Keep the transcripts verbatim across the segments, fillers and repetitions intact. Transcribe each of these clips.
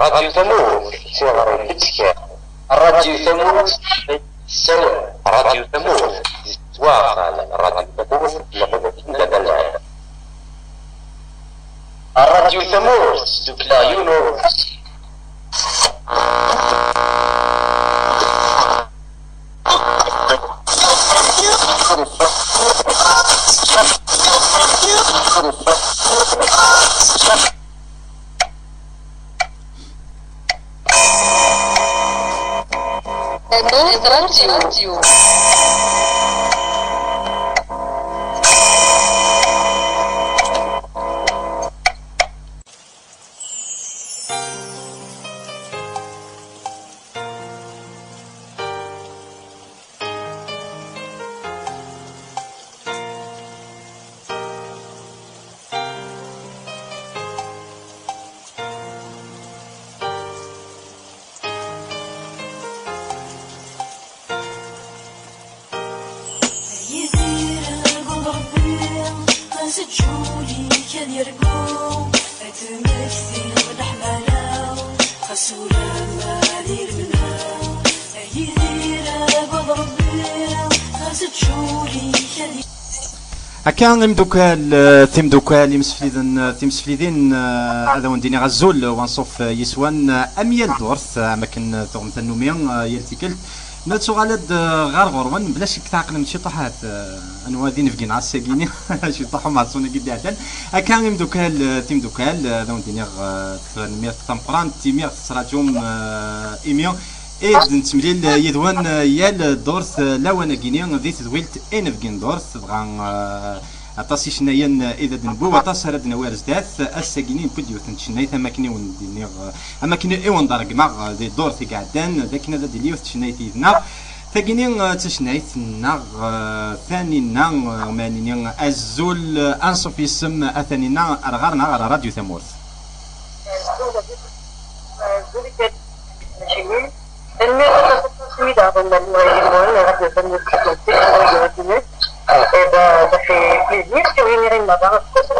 راديو ثمود تيغري بتكا الراديو ثمود سوا راديو ثمود واقع راديو ثمود لقد العالم الراديو ثمود دوكلا يونو راديو هكا مدوكال تيم دوكال يمسفليدن تيمسفليدين هذا ونديني غزول ونصوف يسوان اميال دورث اماكن ثغم تنوميا يلتيكلت ناتسو غالد غار غروان بلا شك تعقل شي طاحات انوا دين في كينا ساكيني شي طاحوا مع صوني قد عدل هكا مدوكال تيم دوكال هذا ونديني مير تمقران تيمير تراجوم ايميون إذ نتمليل يدوان يال دورث لاوانا كينيا ذي تدويلت إن فكين دورث بغا أطاسي شنايان إذا دنبو أطاس هرد نوارز داث الساكينين بوديو تنشناي ثماكني ونديني أماكني إيوان دار كماغ ذي دورث قعدان ذاكنا ذا ديليو تشناي تيذنا ثاكينين تشناي ثناغ ثانينا مانيني أزول أنصف يسم أثانينا أرغارنا على راديو ثمورث المير تسمي دابا المهم غادي نبدا نتكلم على هذا في بليزير كويني غير نظر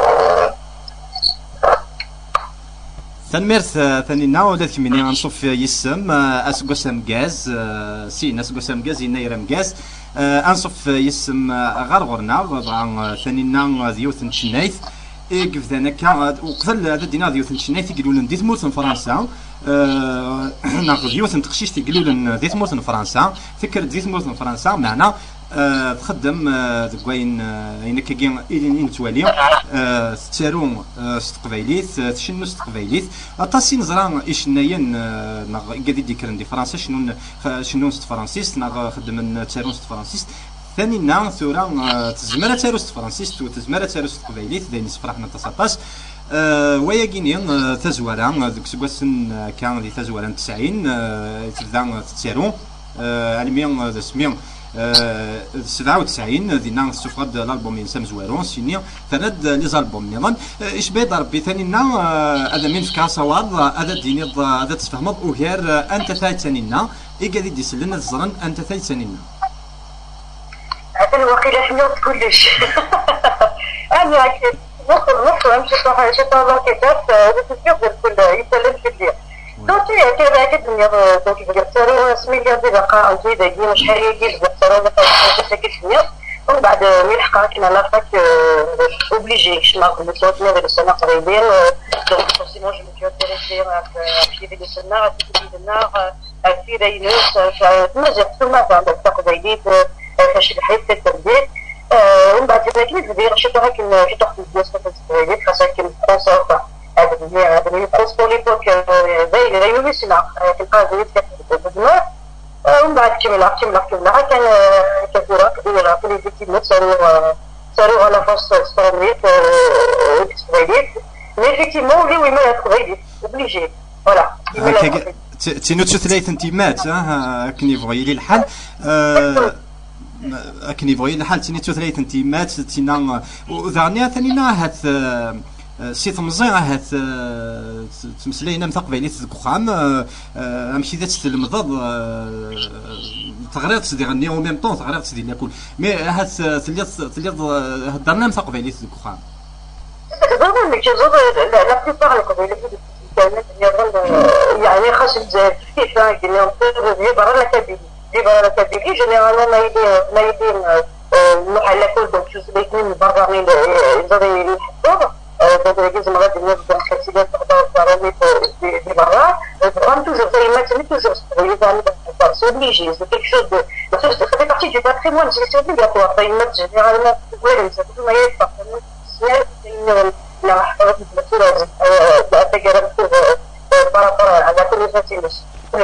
تنميرث ثانينا ولا كميني غنصوف يسم اسقسم غاز سين اسقسم غاز ينايرم غاز انصوف يسم غرغرنا طبعا ثانينا ديوث نشنايث كيف ذاك وقتل هذا دينا ديوث نشنايث يقولوا لنا دي تموت فرنسا ناخذ ديوث نتقشيش تيقولوا لنا دي تموت فرنسا فكر دي تموت فرنسا معنا تخدم دكوين هناك كاين إلين نتوالي تسارو استقبايليت تشنو استقبايليت اطاسي نزرا إشنايان ناغ قادي ديكرن دي فرنسا شنو شنو ست فرنسيس ناغ خدم تسارو ست فرنسيس ثاني نا ثورا تزمرة تسارو ست فرنسيس وتزمرة تسارو استقبايليت داين صفرحنا تسعطاش ويا كينيا تزوارا ديك سكواسن كان دي تزوارا تسعين تبدا تسارو علميا سميا سبعة وتسعين دينا سفرد الالبوم ينسى زوارون سيني ثلاث لي زالبوم نيضا اش بيض ربي ثانينا هذا من فكا صواب هذا ديني هذا تفهمض وغير انت ثالث ثانينا اي قاعد يديس لنا الزرن انت ثالث ثانينا هذا الوقيله حنا كلش انا نخل نخل نمشي صح شي طالع كتاب تسيب كل يسلم في الدنيا دونك كذا كدنيا دونك بقى سميليا دي بقى زيد يجي مش حاجه يجي بقى بقى ساكت شويه ومن بعد ملحقه كنا لافاك اوبليجي كش ما قلت له تنادي السنه قريبين دونك فورسيمون جو مو انتريسي في في السنه في النار في رينوس فمازال ثم عندك تقديد فاش الحياه تتبدل ومن بعد ذلك ندير شي طريق في تحت الدراسه تتبدل خاصه كي كونسور هذا هذا اللي بروسبور ليبوك زي اللي غير يسمع تلقى زي تكتب ومن بعد كمل كمل كمل كان كثيرة كبيرة كل effectivement صاروا صاروا على فاس ستراميت وإكسبريديت mais effectivement oui oui mais être obligé voilà تينو ثلاث انتمات ها كني بغي لي الحال كني بغي الحال تينو ثلاث انتمات تينا وذانيا ثانينا هات سي تمزي هات تمسلينا متقبيليت ذك وخام امشي ذات المضاد تغريت تدير غني او ميم طون تغريت تدير لكل مي هات تليط تليط هضرنا متقبيليت ذك وخام ضروري مي جوز لا لا بليبار القبيله كانت يظل خاص الجزائر كيف قلنا في برا الكابيلي في برا الكابيلي جينيرالمون ما يدير ما يدير المحل كل دونك شو سميتني من برا من يزيد يحطوه دونك لازم غادي نبدا نحسب تقدر في في برا فهم توجور زي ما تسمي توجور c'est obligé, c'est quelque chose de. Ça fait partie du patrimoine, c'est obligatoire. Généralement, ça peut pas être parfaitement officiel, c'est une. La par rapport à la connaissance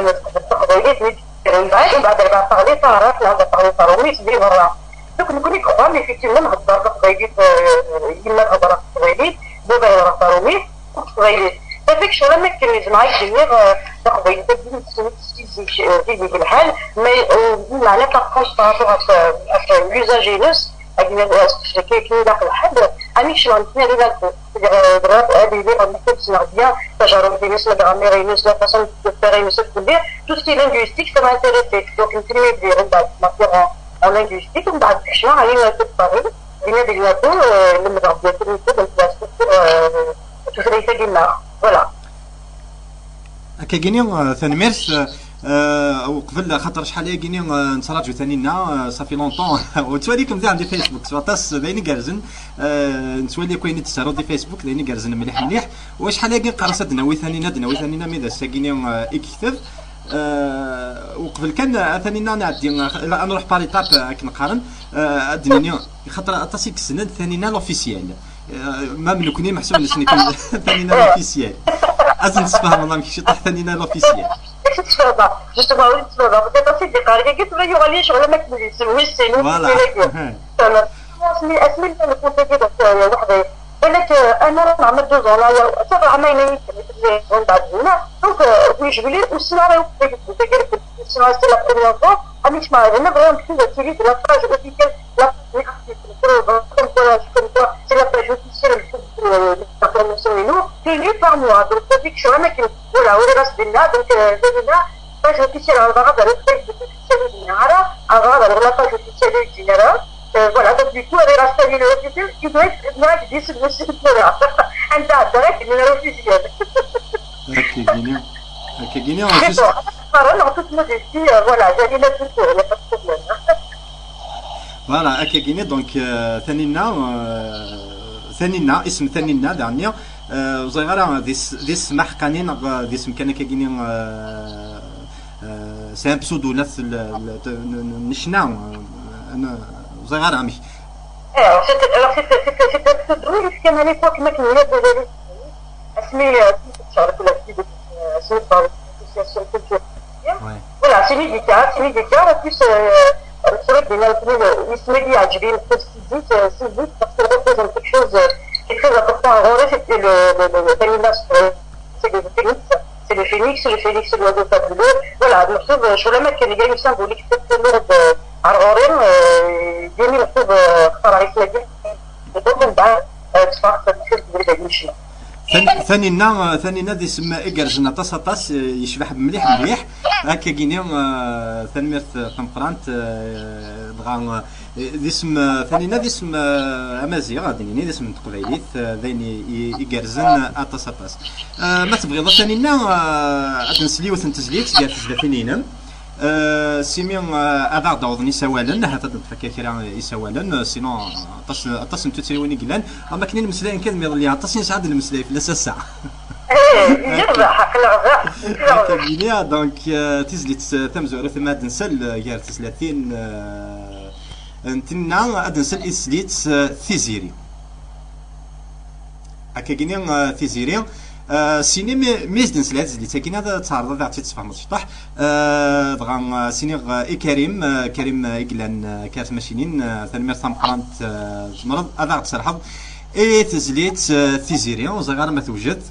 بعد ما parler تعرف لا parler paromis دي برا دوك نكون كمان effectivement نهضر قبيليت يما نهضر قبيليت بابا يهضر paromis قبيليت هذاك شو لما كان معاك دير قبيليت في الحال mais معناها تلقاش بارابور à l'usagineux كاين داخل الحد اني شنو نتني لي بالكو درات هذه اللي غنكتب تسمع بيان تجارب ديال الناس الامريكانيين لا فاصون دو فيرينوس كلها تو سكي لينغويستيك سا مانتيريسي دونك نتني بدير من بعد ماتيغ ان لينغويستيك ومن بعد شنو علينا تطبيق بين بيناتو لما غادي نكتب نتباس تو فريتا ديالنا فوالا كاينين ثاني ميرس وقبل خاطر شحال هي كاينين نتراجعوا ثانينا صافي لونطون وتواليكم ذا عندي فيسبوك سواطاس باينين كارزن نتولي كاين تسارو دي فيسبوك باينين كارزن مليح مليح وشحال هي قرصه دناوي ثانينا دناوي ثانينا ميدا ساكينين اكتب وقبل كان ثانينا نعدي نروح باري تاب كنقارن الدنيا خاطر اتصيك السند ثانينا لوفيسيال ما ملكني محسوب نسني ثانينا لوفيسيال ازن تفهم والله كيفاش طاح ثانينا لوفيسيال تتفاضى جوستومون وليت تتفاضى بديت اصي دقائق قلت له يغالي شغل ما كملي سمي السينو فوالا تمام اسمي اسمي اللي كنت كده وحده قالك انا نعمل دو زون سبع عامين من بعد هنا دونك ويجي لي والسيناريو كيف كيف السيناريو سي لا بروميير فوا اني تسمع انا بغيت نكتب تيلي لا باج اوفيسيال لا سي لا باج اوفيسيال لا بروموسيون تيلي بار موا دونك هذيك شو انا كنت ولا ولا راس ديالنا دونك ديالنا باج اوفيسيال على بعض على الفيس اوفيسيال ديالنا على بعض على لا باج اوفيسيال ديالنا voilà donc du coup elle est restée le officiel qui doit être moi qui dit c'est monsieur Flora un tas direct le officiel ok génial ok génial en plus parole en toute modestie voilà j'allais la tout il n'y a pas de problème voilà ok génial donc ثانينا ثانينا اسم ثانينا دانيا وصغيره ديس ديس محقنين ديس مكانك كاينين سي ان بسودو ناس نشنا انا صغير عمي ايه سيت alors c'est c'est c'est c'est drôle كان à l'époque ما كان ولاد اسمي تعرف ولا في اسمي par l'association culturelle voilà c'est médical c'est médical en plus الصورة ديالنا اسمي اللي عجبني التسجيل سيزيت parce que représente quelque chose qui est très important en vrai c'était le le féminin c'est le phénix c'est le phénix le phénix c'est l'oiseau fabuleux voilà donc je le mec qui est gagné symbolique très lourde عرغورين ديالي مكتوب اختار اسمها ديال بدون بعد تفرق تفرق بلاد مشي ثانينا ثانينا دي سما اكرجنا طاس طاس يشبح مليح مليح هكا كاينين ثانميرت ثمقرانت دغا دي اسم ثانينا دي اسم امازيغ غاديني دي اسم تقبيليت ذين يكرزن اطاس طاس ما تبغيض ثانينا عاد نسليو تنتزليت كاع ثلاثينين سيمين هذا داوضني سوالا هذا تفكر كرا يسوالا سينو طاس طاس نتوتريوني قلان اما كاينين المسلاين كان ميضلي طاسين سعد المسلاي في نص ساعه ايه يربح حق الغذاء كاينيا دونك تزلت تمزور ثم نسل غير ثلاثين نتنا ادنسل اسليت ثيزيري هكا كاينين ثيزيري سيني ميز دنسلات اللي تاكين هذا تعرض ذا عطيت تفهم الشطح دغا سيني اي كريم كريم اكلان كارت ماشينين ثاني ثام قرانت مرض هذا تصرحض اي تزليت ثيزيري وصغار ما توجد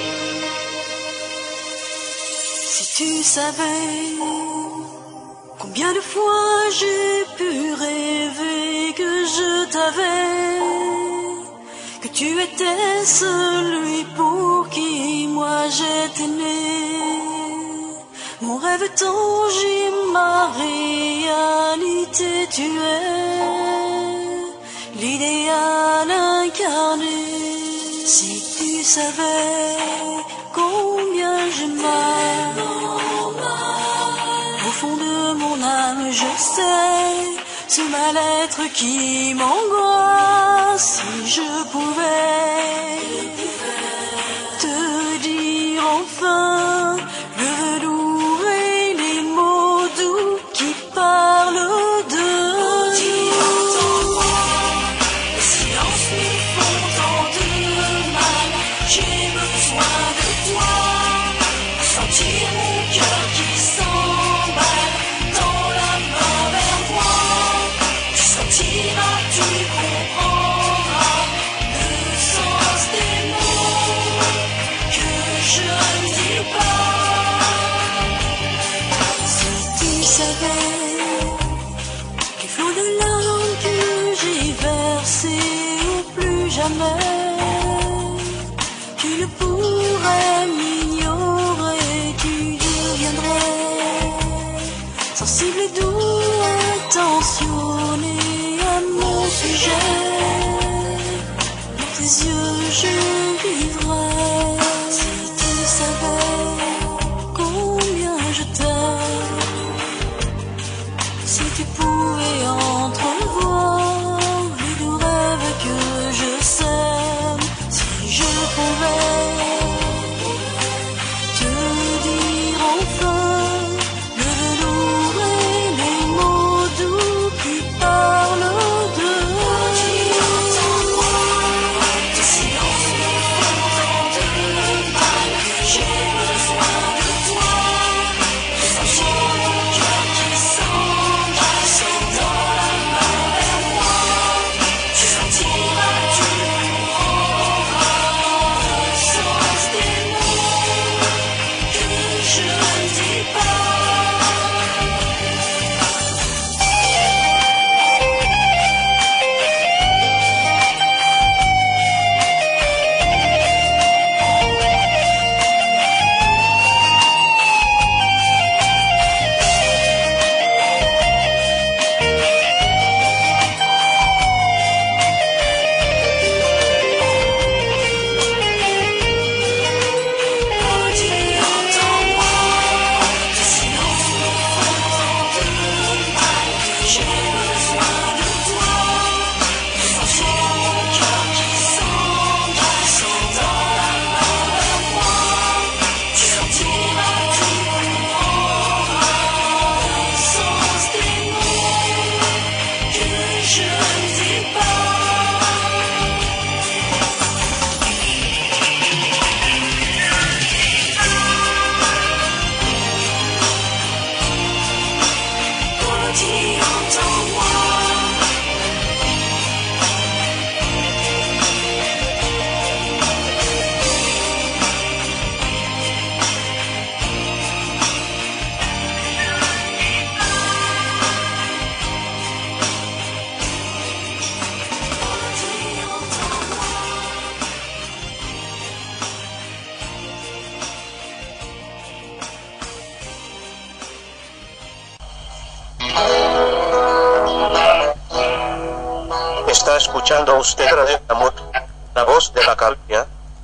Tu savais Combien de fois j'ai pu rêver que je t'avais, que tu étais celui pour qui moi j'étais né. Mon rêve tangible, ma réalité, tu es l'idéal incarné. Si tu savais combien je m'aime, au fond de mon âme, je sais ce mal-être qui m'angoisse. Si je pouvais te dire enfin le velours et les mots doux qui parlent de nous. Les silences me font tant de mal. J'ai besoin de toi, sentir mon cœur qui s'emballe dans la main vers moi. Tu sentiras, tu comprendras le sens des mots que je ne dis pas. Si tu savais les flots de larmes que j'ai versés au plus jamais, tu ne pourrais m'ignorer, tu deviendrais sensible et doux, attentionné à mon sujet. Dans tes yeux je vivrais. Si tu savais combien je t'aime, si tu pouvais entrevoir les doux rêves que je sème, si je pouvais te dire enfin le velours et les mots doux qui parlent de nous. Tes silences me font tant de mal. J'ai besoin de toi, de sentir mon cœur qui s'emballe dans la main vers moi. Tu sentiras, tu comprendras le sens des mots que je ne dis pas. Está escuchando usted Radio Amor, la voz de la calma.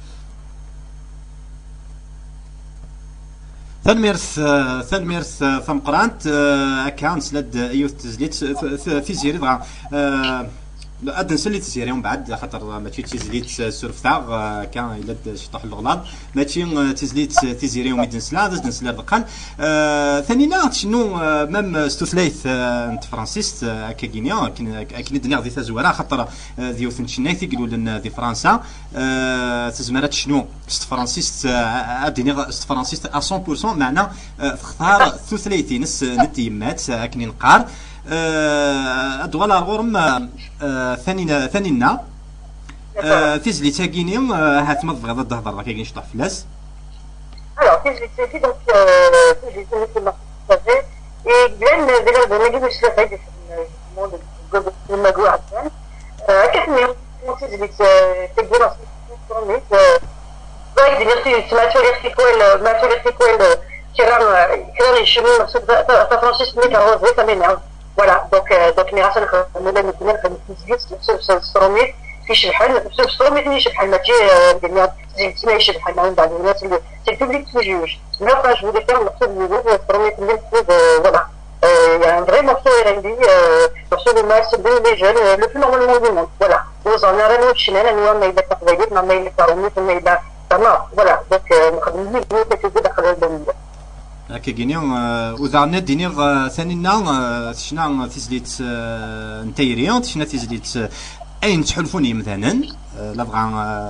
ثنميرث ثنميرث ثمقرانت هكا نسلد يوث تزليت في زيري دغا اد نسلي تزيري ومن بعد خاطر ماشي تزليت سورفتاغ كان يلد شطح الغلاض ماشي تزليت تزيري وميد نسلا داز نسلا دقان ثانينا شنو مام ستوثليث انت فرانسيست هكا كينيا كاين الدنيا ذي تزوره خاطر ديوث نشنايث يقولوا لنا ذي فرنسا تزمرات شنو ست فرانسيست اديني ست فرانسيست مية بالمية معنا تختار ثلاثين نس نتيمات هكني نقار ادغال الغرم ثانينا ثانينا تيزلي تاكيني هات ما تبغيض تهضر كاين يشطح فلاس. Alors, si je l'ai dit, donc, euh, je l'ai dit, vous savez, يبان ديال البرنامج باش تفايد في الموند الجوب المجموعه كان كتني تزيد تدير ستروميت بايد ديال سماتوري سيكوال ماتوري سيكوال كرام كرام يشمل مقصود تا فرانسيس ميت روزي تمام فوالا دونك دونك مي راسل خدمنا مثلا خدمت ستروميت في بحال ستروميت ماشي بحال ماشي ديال زيد ماشي بحال من بعض الناس اللي سي البوبليك تجوج لا باش جو دير المقصود ديال ستروميت اللي فوالا il y a un vrai morceau R and B, euh, morceau de masse de les jeunes, euh, le plus normalement du monde. Voilà. Nous en avons une chaîne, nous on a eu des travailleurs, nous on a eu des parents, on a eu des parents. Voilà. Donc, nous avons eu des quelques jours d'après le domaine. هكا كينيا وذعنا دينيغ ثانينا تشنا تزليت نتيريون تشنا تزليت اين تحلفوني مثلا لا بغا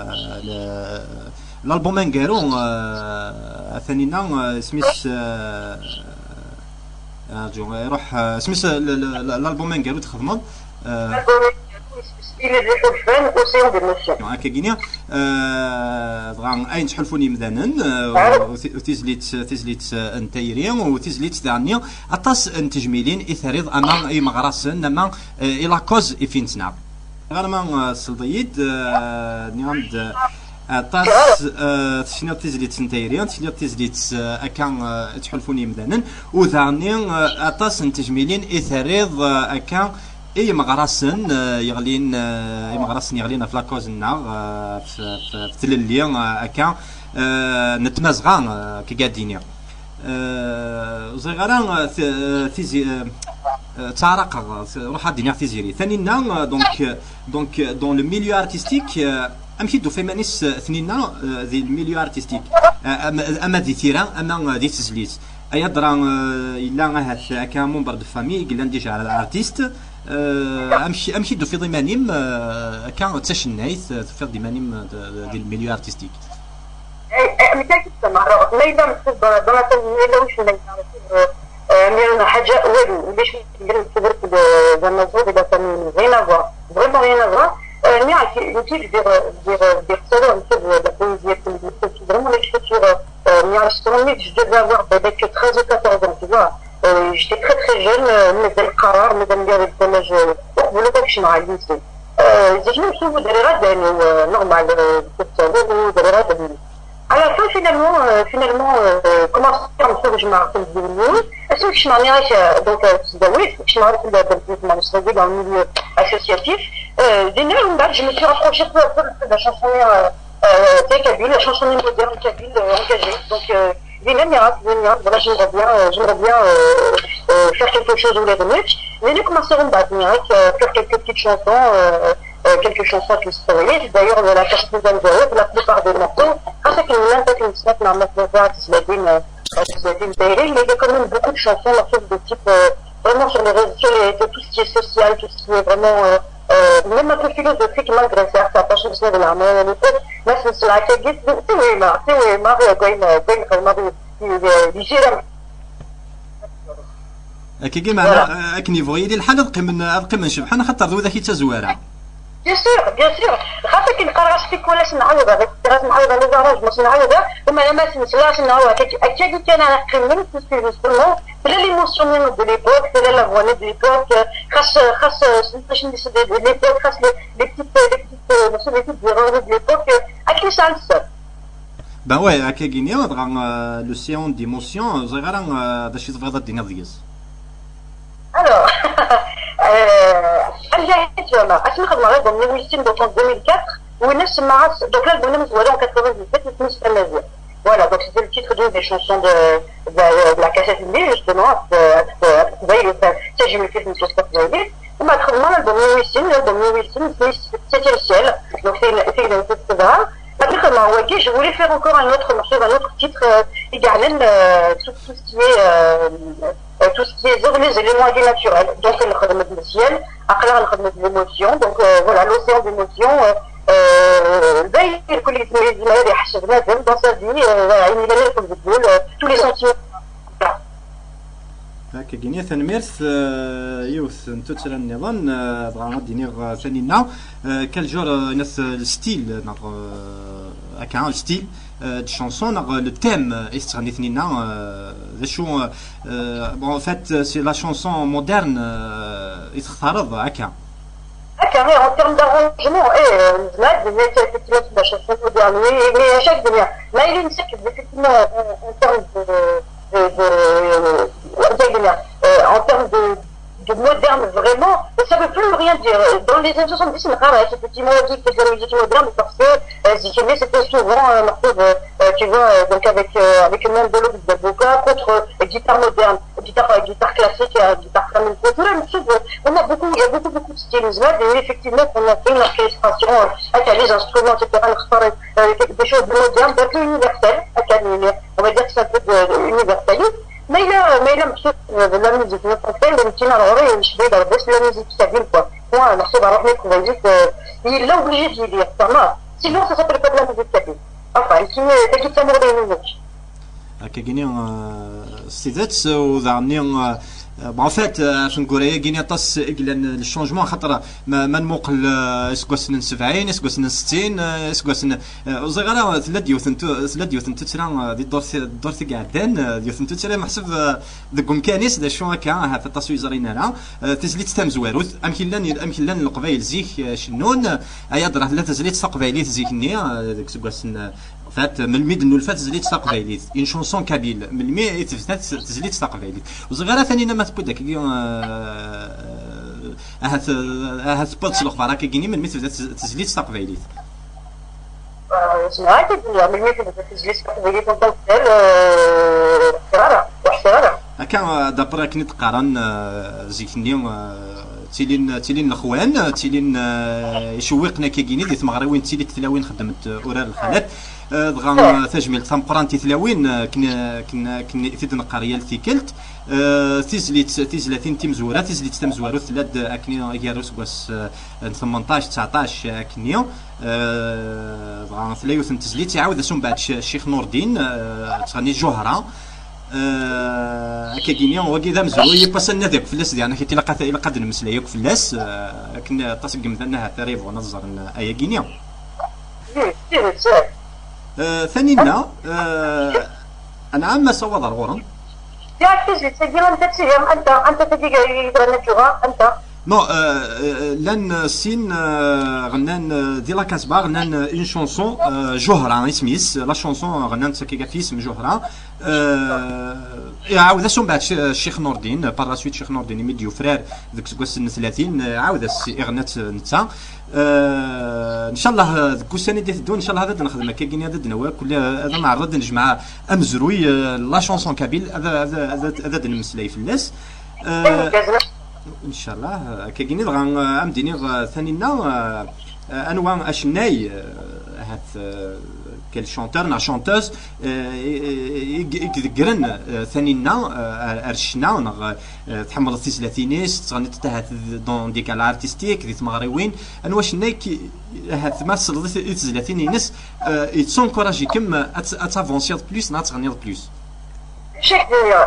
الالبوم انكارو ثانينا سميت جو يروح سميت الالبوم انكارو تخدمض il est des fan océan d'émotion هكا كينيا بغا اين تحلفوني مثلا وتزليت تزليت انتيري وتزليت ثانيا اطاس تجميلين اثريض اما اي مغرسن اما الى كوز افينتنا غير ما الصلديد نعم اطاس شنو تزليت انتيري شنو تزليت اكا تحلفوني مثلا وثاني اطاس تجميلين اثريض اكا اي مغرسن يغلين اي مغرسن يغلين في لاكوزنا في في تللي هكا نتمازغا كي قاعدين صغيرا تيزي تعرق روح الدنيا تيزيري ثانينا دونك دونك دون لو ميليو ارتستيك امشي دو فيمانيس ثنينا ذي الميليو ارتستيك اما ذي ثيرا اما ذي تزليت ايا درا الا هاث هكا مونبر دو فامي قلنا ديجا على ارتيست امشي امشي دو في ضمانيم كان تشنايت في ضمانيم ديال الميليو ارتستيك اي متاكد سمع لا يبان في الدراسه لا واش نعمل حاجه والو باش نكبر زعما زوج اذا كان غير افوا فريمون غير افوا نعرف كيف دير دير دير سالون نكتب لا بويزي نكتب فريمون ليكريتور نعرف سترونيت جو ديف افوار بهذاك تreize ou quatorze ans tu vois j'étais très très jeune مازال القرار مازال ندير الكولاج وقبل داكشي مع الليسي زيد نشوفو داري غا داني نورمال كتسالو داري غا داني على فين فينالمون فينالمون كومونسي نتزوج مع فيلم اسمو كش معني عايش دونك تزوجت كش نعرف مع نشتغل dans le milieu associatif دينا ومن بعد جو مي سي رابروشي بو بو لا شانسونيير تاع كابيل لا شانسونيير موديرن كابيل انجاجي دونك دينا ميراث دينا فوالا j'aimerais bien j'aimerais bien faire quelque chose ou les remettre mais nous commencerons بعد ميراث faire quelques petites chansons quelques chansons qui se travaillent d'ailleurs la chanson de la plupart des morceaux quand c'est une langue qui se met dans notre voix qui se met mais il y a quand même beaucoup de chansons morceaux de type vraiment sur les réseaux sociaux tout ce qui est social tout ce qui est vraiment même un peu philosophique malgré ça ça pas changer de la main mais c'est la qui dit c'est oui ma c'est oui ma goin goin ma بيجيرم كي كيما كني فوي ديال الحال نبقي من نبقي من شبحان خاطر ذو ذاك تزواره بيان سور بيان سور خاطر كي نقرا راسي كولاش نعاود هذاك راس نعاود على زراج باش نعاودها وما ما تنساش نعاود هكا قلت انا نقيم في السيرفيس بلا ليموسيون دو ليبوك بلا لا فوا دو ليبوك خاص خاص باش ندير ليبوك خاص لي بيتيت لي بيتيت ماشي لي بيتيت ديال ليبوك اكيد سال Ben ouais, à Kagini, on a l'océan d'émotions, vous avez un de chez vous dans le dîner. Alors, الجاهز وما اسمع خدمه غير ضمن الميسين دونك deux mille quatre ونفس مع دونك الالبوم مزوله en quatre-vingt-dix-sept اسمه Amazia. Voilà, donc c'était le titre d'une des chansons de, de, de la cassette indé justement, vous voyez, ça j'ai mis le film de Scott Zayde. On m'a trouvé l'album Nuisin, l'album Nuisin, c'est le ciel, donc c'est une petite programme. Après, je voulais faire encore un autre morceau, un autre titre, euh, également euh, tout, tout ce qui est, euh, tout ce qui est les éléments naturels. Donc, le khadmat du ciel, après le khadmat de l'émotion. Donc, euh, voilà, l'océan d'émotions. زي كل الزملاء اللي حسبناهم dans sa vie, يعني لا يكون بتقول tous les sentiments. هكا كينيا ثنميرث يوث نتوتر النظام بغا دينيغ ثانينا كالجور ناس الستيل هكا الستيل de chanson le thème est tغنيتنينا ذا شو bon en fait c'est la chanson moderne يتختارض هكا هكا مي en termes d'arrangement ايه زاد mais effectivement la chanson moderne mais à chaque demi là il y a une séquence effectivement en termes de de en termes de de moderne vraiment, et ça ne veut plus rien dire. Dans les années soixante-dix, c'était effectivement dit que la musique moderne parce que euh, c'était souvent un morceau de, euh, tu vois, euh, donc avec euh, avec une enveloppe de Boca contre euh, guitare moderne, guitare euh, guitare classique, euh, guitare flamenco, tout la même chose. On a beaucoup, il y a beaucoup beaucoup de styles et effectivement on a fait une orchestration avec les instruments, et cetera. Euh, des choses modernes, un peu universelles, on va dire que c'est un peu universel. Mais il a, mais il a de la musique, notre frère, le petit malheureux, il se fait dans la musique kabyle, quoi. Moi, merci d'avoir mis qu'on va dire qu'il l'a obligé de dire, ça va. Sinon, ça s'appelle pas de la musique kabyle. Enfin, il t'as dit que ça m'aurait une musique. كاين سيدات وذعني en fait عشان نقول هي كاين طاس لان الشونجمون خاطر ما نموقل اسكو سنه سبعين اسكو سنه ستين اسكو سنه صغيره ثلاث ديوثنتو ثلاث ديوثنتو ترى دي دور دور قعدان ديوثنتو ترى محسب ذكم كانيس دا شو هكا هذا التصوير زرينا لا تزليت تام زواروث امكن لان امكن لان القبايل زيك شنون ايا درا لا تزليت تقبايليت زيكني ديك سكو سنه فات من الميد انه الفات تزليت تقبايليت ان شونسون كابيل من المي تزليت تقبايليت وصغيره ثاني ما تبدا كي هات هات بولس الاخبار كيجيني من مثل تزليت تقبايليت سمعت الدنيا من مثل تزليت تقبايليت نطلق سرارة وحسرارة هكا دابرا كني تقارن زيكني تيلين تيلين الاخوان تيلين يشوقنا كيجيني ديت مغربيين تيلي تلاوين خدمت اورال الخالات دغا تجميل تمقران تيتلاوين كنا كنا كنا تيدن قريه لتيكلت تيزليت تيزلاتين تيمزوره تيزليت تمزورو ثلاث اكني ياروس كواس ثمنطاش تسعطاش اكنيو دغا ثلاث تزليت يعاود اسم بعد الشيخ نور الدين تغني جوهره كاكينيا هو كذا مزروي باسن ذاك فلاس ديالنا كي تلقى الى قد نمسلايك فلاس كنا تسقم ذنها ثريف ونظر ايا كينيا ثانينا انا عام سوا ضرورا ياك تجي تسجل انت تسجل انت انت تجي يدرنا انت نو لان سين غنان دي لا كاسبا غنان اون شونسون جوهره اسميس لا شونسون غنان كيكا في اسم جوهره عاود اسم بعد الشيخ نور الدين بار سويت الشيخ نور الدين يمديو فرير ذاك سكو ثلاثين عاود اغنات نتا ان شاء الله ذوك السنه ديال الدون ان شاء الله هذا نخدم كاين هذا دنوا كل هذا معرض نجمع امزروي لا شونسون كابيل هذا هذا هذا نمسلاي في الناس ان شاء الله كاينين غا امديني ثانينا انواع اشناي هات كل شونتور نا شونتوز يقدرن ثانينا ارشنا تحمل الثلاثينيس تغني تاع دون ديكال ارتستيك ديت مغربيين انواع شناي هات ماسل ثلاثينيس يتسون كوراجي كم اتافونسير بلوس نا تغني بلوس شيخ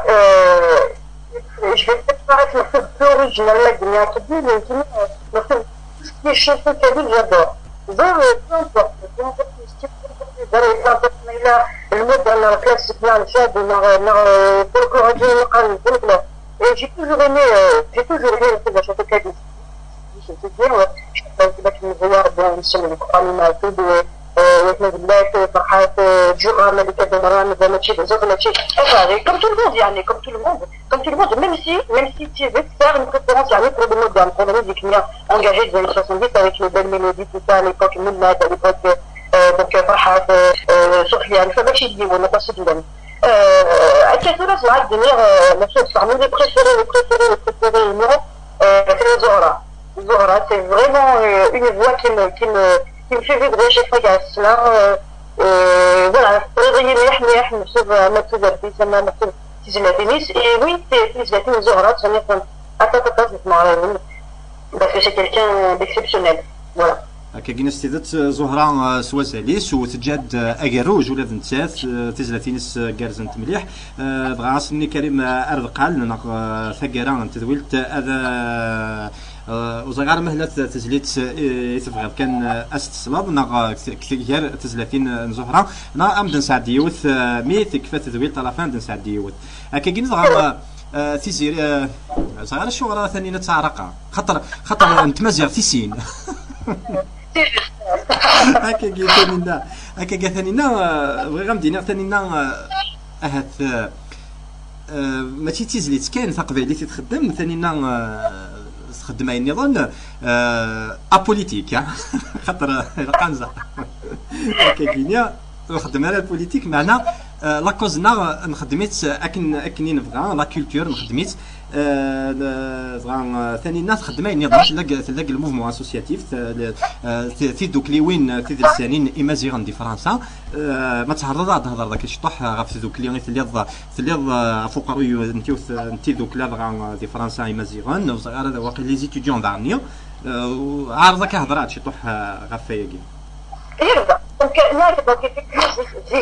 je vais peut-être paraître un peu plus original là, mais à tout mais tout ce qui est chanson kabyle, j'adore. J'adore, peu importe, peu importe le style, peu importe le mode dans la classique, dans le chat, dans le folklore, dans le folklore. Et j'ai toujours aimé, j'ai toujours aimé le fait de la chanson kabyle. Je te dis, je pense que je me regarde dans le ciel, le Coran, tout de ويتنا بالله فرحات جوعة ملكة دمران هذا ماشي بزاف ماشي هذا comme tout le monde يعني comme tout le monde comme tout le monde même si même si tu veux faire une préférence يعني pour le moderne pour la musique qui a engagé des années soixante-dix avec les belles mélodies tout ça à l'époque Moulad à l'époque donc فرحات Sofiane فماشي ديوان pas Sofiane الكثير سمعت دمير نفسه parmi les préférés les préférés les préférés non c'est Zohra Zohra c'est vraiment une voix qui me qui me qui me fait vibrer chaque fois qu'il y a cela. Voilà, réveiller مليح مليح نشوف مكتوب في سما مكتوب في التنس. Et oui, c'est c'est la Zohra, ça n'est pas attends attends parce que c'est quelqu'un d'exceptionnel. Voilà. كاين استعداد زهره سواساليس وتجاد اكاروج ولا بنتات تزلاتينس كارزنت مليح بغا سني كريم ارد قال ثقيران تدويلت هذا وزغار مهلة تزليت تبغيض كان أستصلاب نغ كثير تزلاتين زهرة نا أمدن سعد يوث ميت كفات ذويل طرفان دن سعد يوث أكيد زغار تيزير زغار الشغل ثاني نتعرقة خطر خطر نتمازيغ في سين هكا كي ثانينا هكا كي ثانينا بغي غنمدينا ثانينا أهات ماشي تيزليت كاين تقبيلي تخدم ثانينا تخدم أي نظام أبوليتيك خاطر القنزة هكا كينيا نخدم على البوليتيك معنا لاكوزنا نخدميت أكن أكني نبغى لا كولتور نخدميت زغا ثاني الناس خدمه النظام تلاقى تلاقى الموفمون اسوسياتيف في دوك لي وين في السنين ايمازيغان دي فرنسا ما تعرض تهضر ذاك الشطح غاف دوك لي تليض تليض فقراء نتيوث نتي دوك لا غا دي فرنسا ايمازيغان وصغار هذا واقع لي زيتيديون دارنيو عارضه كهضرات شطح غاف فياكي يرضى دونك نعرف دونك زيك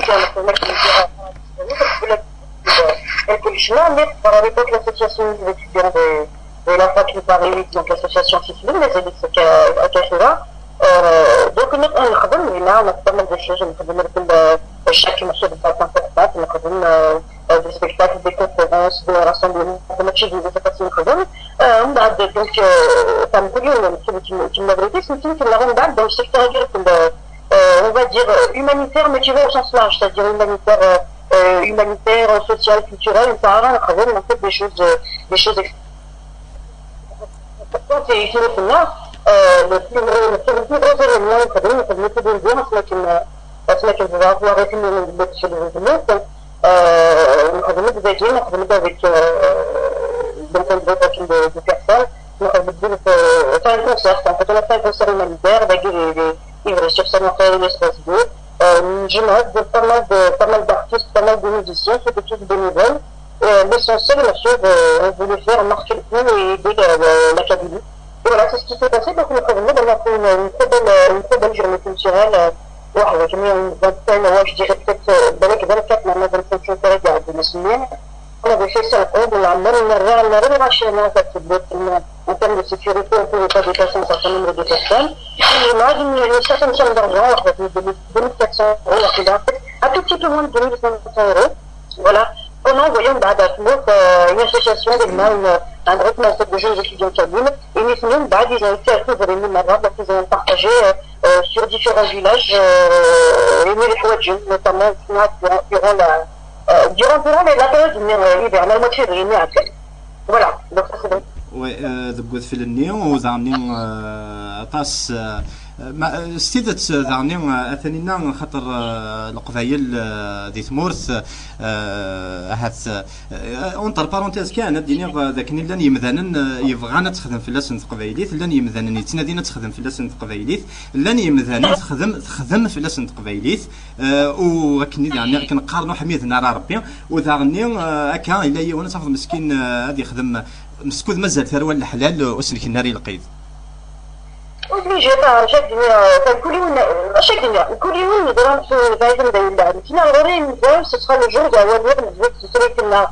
كل شنا نقدر رابط l'association des étudiants de, de la fac de Paris, donc l'association Sicile, les élites كثيرة. donc نخدم هنا نخدم des choses نخدم كل chaque morceau de base importante نخدم des spectacles, des conférences, des rassemblements, ماشي des événements نخدم. من بعد donc تنقولي كيما بغيتي سميتي كنا من بعد dans le secteur agricole on va dire humanitaire mais tu vois au sens large, c'est-à-dire humanitaire Euh, humanitaire, social, culturel, et cetera. On fait des choses, euh, des choses importantes et ici là, le plus gros, le plus gros événement, c'est que nous avons fait des gens, c'est qu'une, c'est qu'une va avoir arrêté le le sur les événements. Nous avons des événements, nous avons avec donc un groupe de de personnes, nous avons fait un concert, en fait on a fait un concert humanitaire avec des des livres sur Saint-Martin et Strasbourg. Euh, je m'occupe de pas mal de pas mal d'artistes, pas mal de musiciens, c'était tous bénévoles. Euh, l'essentiel, bien sûr, de, on voulait faire marquer le coup et aider l'académie. Et voilà, c'est ce qui s'est passé. Donc, on a fait une, une très belle, une très belle journée culturelle. Ouais, avec une vingtaine, ouais, je dirais peut-être vingt-quatre, maintenant vingt-cinq intérêts de la semaine. On avait fait ça, on a même relâché en fait, en termes de sécurité, on ne pouvait pas dépasser un certain nombre de personnes. Et on a une certaine somme d'argent, en fait, de deux mille quatre cents euros, un tout petit peu moins de deux mille cinq cents euros. Voilà. On a envoyé une association, un groupe de jeunes étudiants cabines, et ils ont été à tous les Maroc, ils ont partagé sur différents villages, les choix de jeunes, notamment durant la durant durant la période hivernale, moitié de l'année actuelle. Voilà, donc ça c'est bon. وي ذكوت في النيو وزعني طاس ستيدت زعني اثنينا خاطر القبايل دي ثمورث هات اونتر بارونتيز كان الدنيا ذاك لان يمذانا يبغانا تخدم في لسن قبايليت لان يمذانا يتنادينا تخدم في لسن قبايليت لان يمذانا تخدم تخدم في لسن قبايليت وكني يعني كنقارنوا حميدنا على ربي وذاغني هكا الا يوانا تاخذ مسكين هذا يخدم مسكوذ مازال ثروه الحلال واسلك النار القيد. obligé par chaque année كل يوم chaque année كل يوم نضرب في الفايدة دايلا كنا غير نزول ce sera le jour de la journée نزول تسوي كنا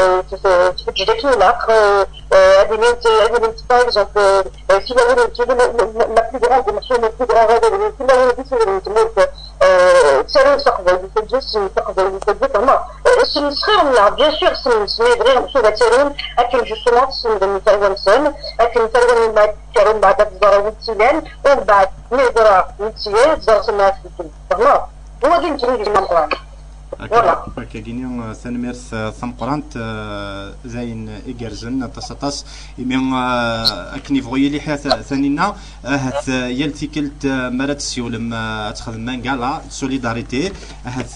تفجدك نلاق هذه بنت هذه بنت par exemple si la ville la plus grande marché le plus grand rêve si la ville c'est une تموت تسوي سقف يفجس سقف يفجس ما سنسخر لا bien sûr سنسمي غير نشوف تسرون أكل justement سن تايوان سن أكل تايوان بعد كرم بعد الضرب السلام ومن بعد نقدر نتسير زرت الناس في الفرما هو دين تريد المنطقة هكا كاينين ثانميرث ثمقرانت زين إيجرزن تصطاس يمين أكني فغوي لي حياة ثانينا هات يلتي كلت مرات سيولم تخدم مانقالا سوليداريتي هات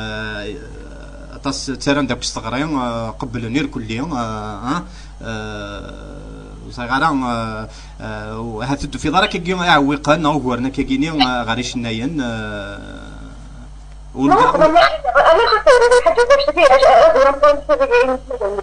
تص تيران داك الصغرين قبل نير كل يوم ها صغاران هات في دارك كي عويقان او غورنا كاينين غاريش ناين انا خاطر حاجه باش تبيع انا نقول لك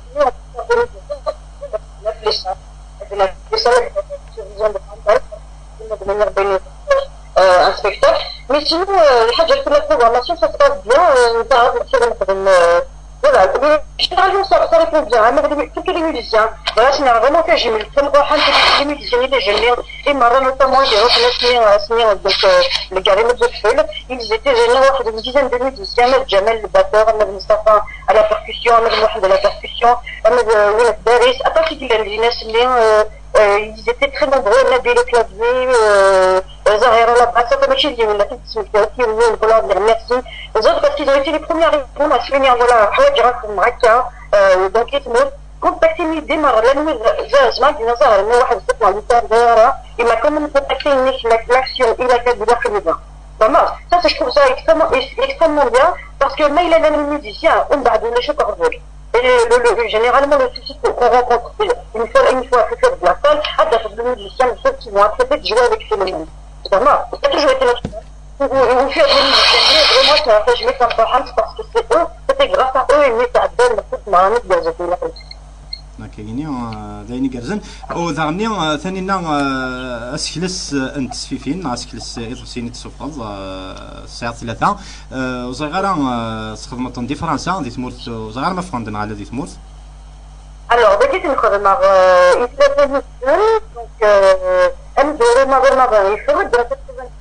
un spectacle mais sinon الحاجه كلها programmation ça se passe bien تعرف كيف نخدم voilà généralement ça, ça répond bien. Hein, mais tous les musiciens, voilà, c'est vraiment que j'ai mis le premier rôle, les musiciens, les jeunes, et marrant notamment, j'ai reconnu donc le gars de feu, ils étaient généralement une dizaine de musiciens, Ahmed Jamel, le batteur, Ahmed Mustafa à la percussion, Ahmed Mohamed à la percussion, Ahmed Ouellet Daris, à part qu'ils ils étaient très nombreux, Nabil le clavier, Zahira la basse, comme je dis, la petite qui a aussi eu voilà, dire merci. Les autres, parce qu'ils ont été les premiers à répondre à se venir, voilà, donc ils m'ont contacté une idée, mais là, nous, Zahra, qui nous a ramené, il m'a quand même contacté une l'action, il a fait de la Vraiment, ça, je trouve ça extrêmement, extrêmement bien, parce que mais il est même musicien, on va donner chaque ordre. Et le, le, le, généralement, le souci qu'on rencontre, une fois, une fois que de la salle, à des musiciens, ceux qui vont accepter de jouer avec ces moments. Vraiment, ça a toujours été notre. On fait des musiciens, vraiment, c'est un fait, je mets comme ça, parce que c'est eux, c'était grâce à eux, et mais ça donne toute ma vie dans une كاينين دايني كرزن وذرني ثانينا اسكلس انت سفيفين اسكلس ايضسيني تسوفض ساعه ثلاثه وصغيرا استخدمت دي فرنسا دي تمورت وصغير ما فهمتنا على دي تمورت. Alors, بديت نخدم مع إثلاثة سنين donc أنا ما ما ما يفرض دراسة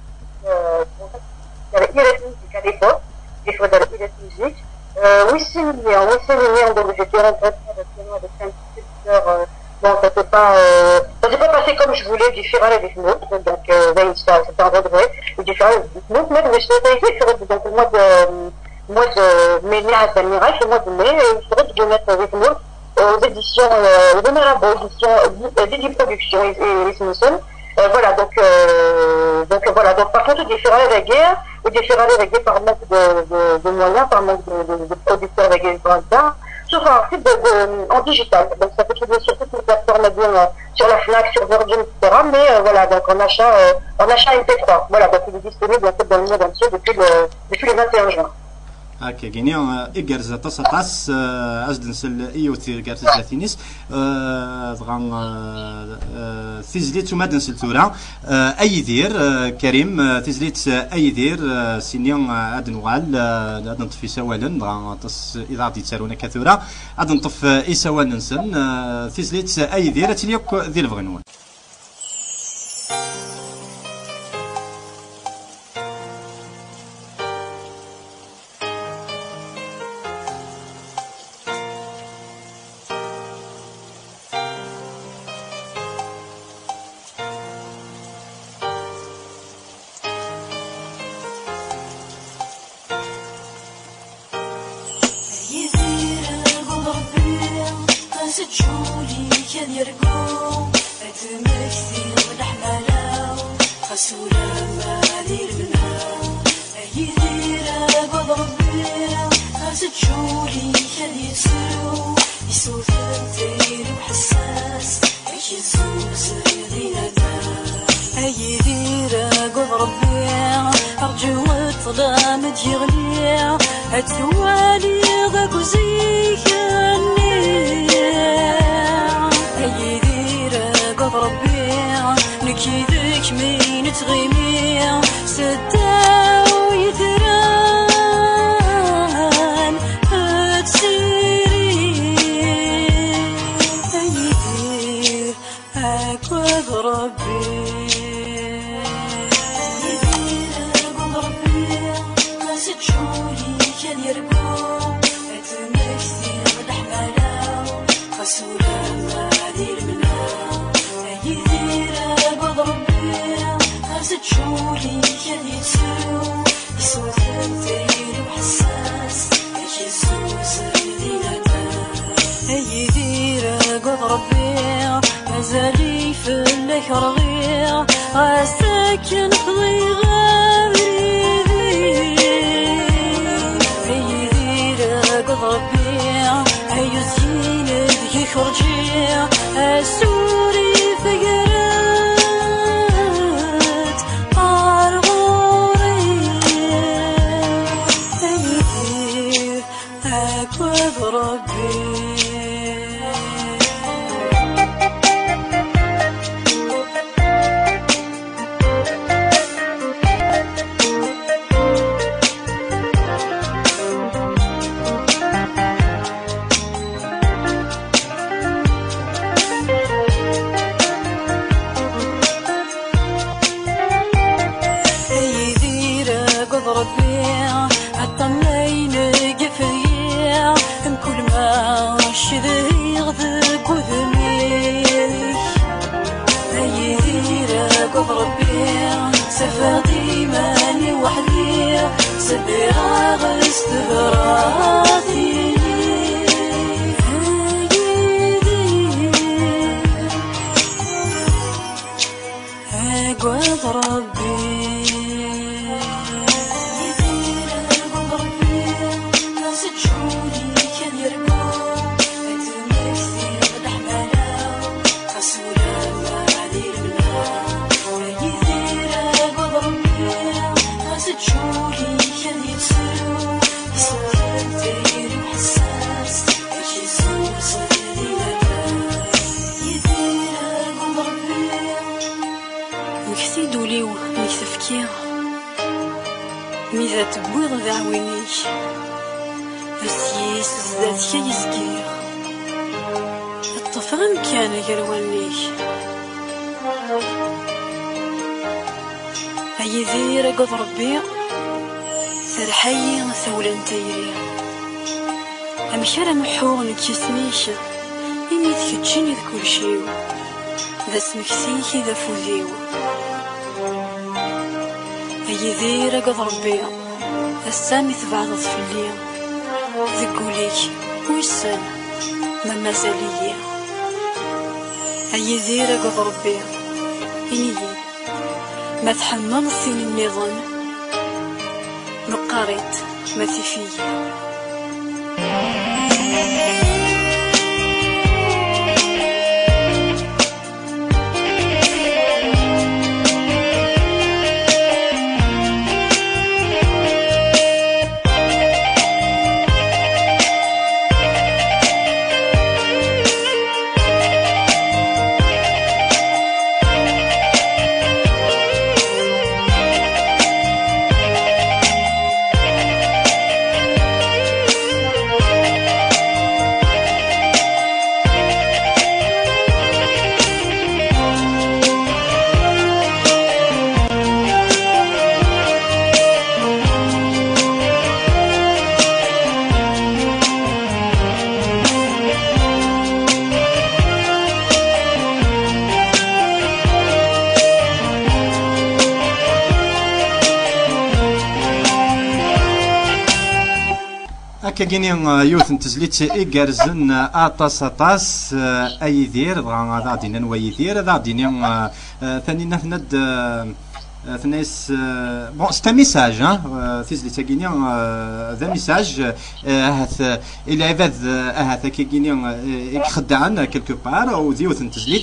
إيرة musique à l'époque j'ai fait de l'Iret musique oui c'est mignon oui c'est mignon donc j'étais rentrée avec un instituteur bon ça s'est pas ça s'est pas passé comme je voulais différent avec nous donc ça c'était un regret différent avec nous mais je suis été donc au mois de mois de mai à Damirac au mois de mai je serais de mettre avec nous aux éditions euh, de Mirabeau, éditions Didi Productions et, et les Smithson. Euh, voilà, donc, euh, donc voilà, donc par contre, différent de la guerre, ou différent de la guerre par manque de, de, de moyens, par manque de, de, de producteurs de guerre d'art, sur un site de, de, en digital. Donc ça peut trouver sur toutes les plateformes, bien, euh, sur la Fnac, sur Virgin, et cetera. Mais euh, voilà, donc en achat, euh, en achat M P trois. Voilà, donc il est disponible en fait dans le monde entier depuis le, depuis le vingt et un juin. هكا كاينين إيجرز طاس طاس أزدنسل إيوتي إيجرز زاتينيس دغا تيزليت وما دنسل ثورة أي دير كريم تيزليت أي دير سينيون أدنوال أدنطفي سوالا دغا طاس إذا غادي تسارونا كثورة أدنطف إسوال نسن تيزليت أي دير تليوك ذي الفغنوان. سجولي كان يرقو أتمكثي ونحملاو خسولة ما دير منها أيدير بضرب بيها سجولي كان يسرو يسوف الدير وحساس يجزوز يدينا أيدير بضرب بيها أرجو الظلام تيغليها أتوالي غاكو زيك نكيدك مين تغيمي سداو يدران هتسيري أيدير أكواب ربي أيدير أكواب ربي سجولي كان يرقو أتمكثي ونحملاو خسولة ما دير منها أيدير سجولي كان يسرو يسوف الدير وحساس يجزوز يدينا أيدير قد ربي مازالي فلك رغيع غاسكن خضي غابري أيدير قد ربي أيو زين ذي خرجي السوري فقر مسافر ديماني وحدي سبيرا غست براسي قواد ربي دوليو ميك تفكير ميزا تبويض ذعوينيك بسيس زدات كي يسكير الطفغ مكان قروانيك أيذير قض ربي ترحي ثولا تيري أمشار محور نكيسنيش إني تكتشيني ذكل شيو ذا سمكسيكي ذا فوزيو أيذير قض ربي السامي تبعض في الليل ذقوليك ويسان ما مازالية أيذير قض ربي إني ما تحمل الثين النظام مقاريت ما تفيه كاينين يوث نتزليت إيجارزن أطاس أطاس أيدير دغا غادينا نويدير غادينا ثاني نفند ثنايس بون ستا ميساج ها تزليت كاينين ذا ميساج هاث العباد هاث كاينين يخدعن كيلكو بار او ذيوث نتزليت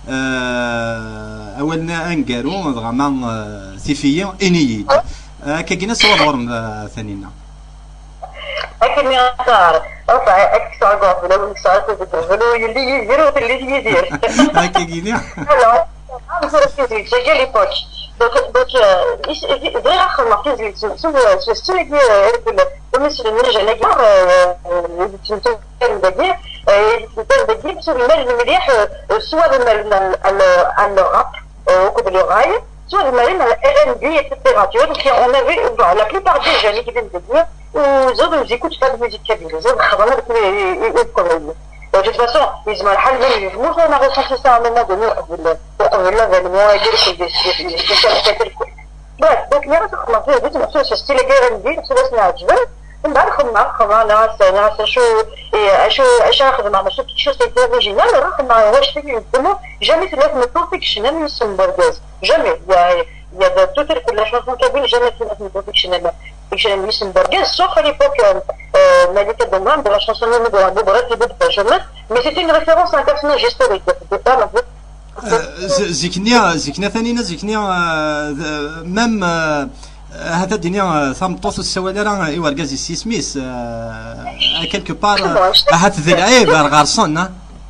اولنا انكارو دغا ما ثيفيه انييد كاينين صور ورم ثانينا لكن يا صار أصلا أكثر قابل لو صار تقول يلي يروح اللي يدير. أكيد يا. لا أنا صار كذي شجع لي بوش. دوك دوك إيش غير آخر ما كذي شو شو شو شو اللي يقول مثل نرجع نجار تنتظر بدي تنتظر بدي شو المال المليح سواء المال ال الراب وكذا الغاية سواء المال ال إن دي التمبيراتور qui on avait la plupart des jeunes qui viennent de dire وزاد ما يكونش هذا الميوزيك كبير زاد خدمنا ديك الكوميديا de toute façon يجمع الحل ما يجمعوش انا غنخصص عملنا دنيا ولا فالموا يدير شي ديال بس دونك ملي غتخدم فيه بغيت نحس ستيل غير ندير خلاص نعجبن من بعد خدمه خدمه ناس ناس شو شو اش خدمه ماشي شو سي اوريجينال راه خدمه واش فيك يسمو جامي ثلاث بروفيكشنال يسمى برغاز جامي il y a de toutes les chansons kabyle jamais fait une professionnelle professionnelle mission burgess sauf à l'époque euh Malika Domran de la chanson de la Bobra qui de Benjamin mais c'était une référence à un personnage historique c'était pas en fait زكنيا زكنيا ثانينا زكنيا مام هذا الدنيا ثم طوس السوالي راه ايوا ركازي سي سميث كيلكو بار هات ذي العيب غارسون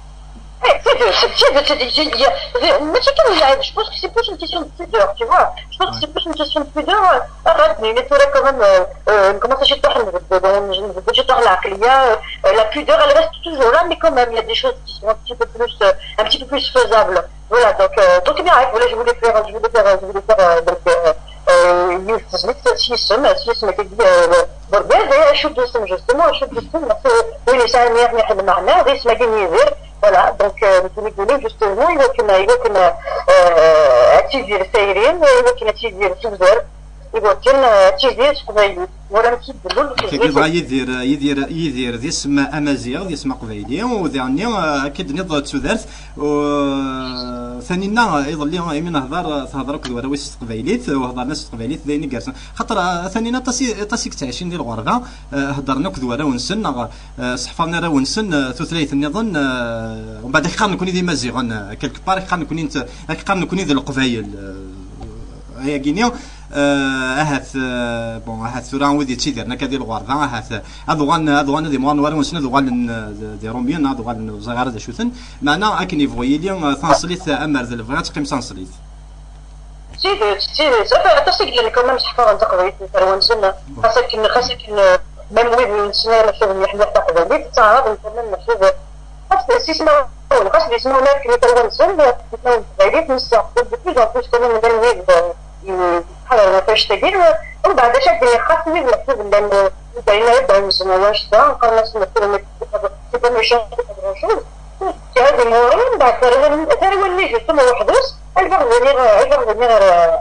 ماشي كان يلعب je pense que c'est plus une question de pudeur tu vois je pense que c'est plus une question de pudeur arrête mais il faudrait quand même comment ça chez toi le budget العقلية la pudeur elle reste toujours là mais quand même il y a des choses qui sont un petit peu plus un petit peu plus faisables voilà donc donc bien voilà je voulais faire je voulais faire je voulais faire donc يوسف تزمت سيسم سيسم كدي برغاز اشوف دوسم جوستومون اشوف دوسم وين سامي يحل معنا غير اسمه كنيزير voilà donc nous voulons justement il y a que il y a que تيدير سايرين ولكن تيدير توزر يمكن تيدير قبايلي ولا كيدلو كي بغا يدير يدير يدير ذي اسم امازيغ ذي اسم قبايلي وذاني اكيد نض تسودرت وثانينا يظل من هضر تهضر كدوره ويس قبايليت وهضر ناس قبايليت ذيني كارسن خاطر ثانينا طاسي طاسي تعيشين ديال الغربه هضرنا كدوره ونسن صحفنا راه ونسن ثلاث نظن ومن بعد خا نكون ذي مازيغ كلك بار خا نكون انت خا نكون ذي القبايل هي كينيا اهات بون اهات ثوران ودي تيديرنا كدير الغرضه اهات اذوغان اذوغان دي موان وارون سنه اذوغان دي روميان اذوغان صغار دا شوثن معنا اكن يفوي لي ثانصليت امر ذا الفغات قيم ثانصليت سيدي سيدي صافي تصدق لي كمان مش حفاظ تقريت ثروان سنه خاصك خاصك ميم ويب من سنه نشوف اللي حنا تقريت تعرض كمان نشوف خاص يسمعوا خاص يسمعوا ناس كي ثروان سنه يسمعوا تقريت نص بلوز ان بلوس كمان من ويب بحال فاش تدير ومن بعد شاد خاصني نحسب لان باينه يبدا نسمع واش دا نقرا نسمع كلمه تبقى ماشي شوف هذا المورين من بعد ثروه اللي جات ثم وحدوس البغ غير البغ غير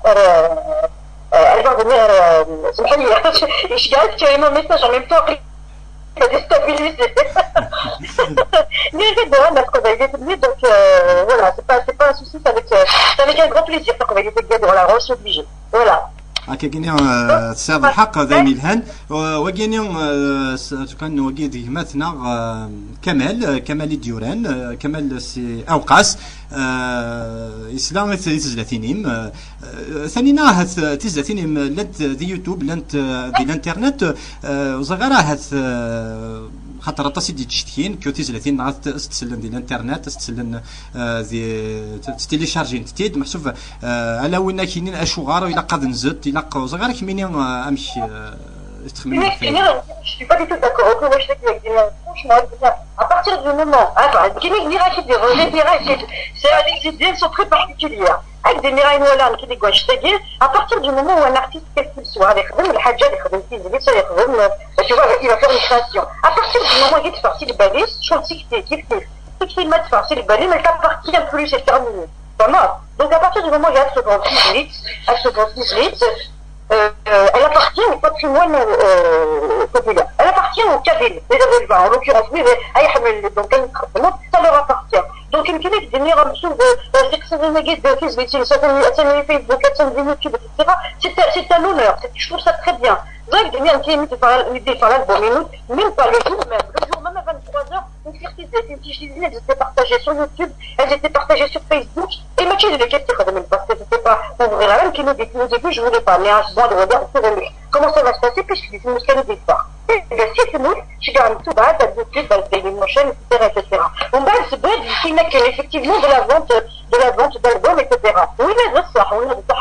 البغ غير سمح لي ايش قالت كريمه ميساج en même temps déstabilisé mais c'est bon on a trouvé donc voilà c'est pas c'est pas un souci avec avec un grand plaisir qu'on va dire dans la roche obligé voilà هكا كاين تساعد الحق ذاني الهان وكاين كان وكيد مثنا كمال كمال الديوران كمال سي اوقاس اسلام تزلاتينيم ثانينا هات تزلاتينيم لنت دي يوتيوب لنت دي الانترنت وصغيره هات خاطر طاسي دي تشتكين كيو تيزلاتين نعرف تستسلن ديال الانترنت تستسلن دي تيليشارجي تيد محسوب على وين كاينين اشوغار الى قاد نزد الى صغار كميني امشي تخمين je suis pas du tout d'accord ok moi je sais que franchement à partir du moment attends qui n'est pas qui les mirages c'est des idées sont très particulières avec des mirages voilà qui des gauche c'est à partir du moment où un artiste quel qu'il soit avec خدم الحاجه اللي خدم فيه اللي صار يخدم tu vois il va faire une création à partir du moment où il est parti le balai je sais que c'est kiff kiff ce qu'il m'a fait le balai mais ça appartient plus c'est terminé pas mal donc à partir du moment où il y a ce grand split à ce grand split Euh, euh, elle appartient au patrimoine euh, populaire. Elle appartient au Kabyle. En l'occurrence, oui, donc ça leur appartient. Donc une clinique de venir en dessous de section de négatif de Facebook, Facebook, YouTube, et cetera. C'est un honneur. Je trouve ça très bien. Donc de venir en clinique de parler de minutes, même pas le jour même. Le jour même à vingt-trois heures, une fertile, une petite elles étaient partagées sur YouTube, elles étaient partagées sur Facebook. Et ma chérie, les questions, parce que c'était pas ouvrir la même qui nous dit au début, je voulais pas, mais à ce moment de regard, c'est remis. Comment ça va se passer? Puisque c'est une muscale d'histoire. Et bien, si c'est nous, je gagne tout bas, ça dit plus, dans le pays prochaine, et cetera, et cetera. On va se battre, il n'y a qu'effectivement de la vente, de la vente d'albums, et cetera. Oui, mais ça, on a des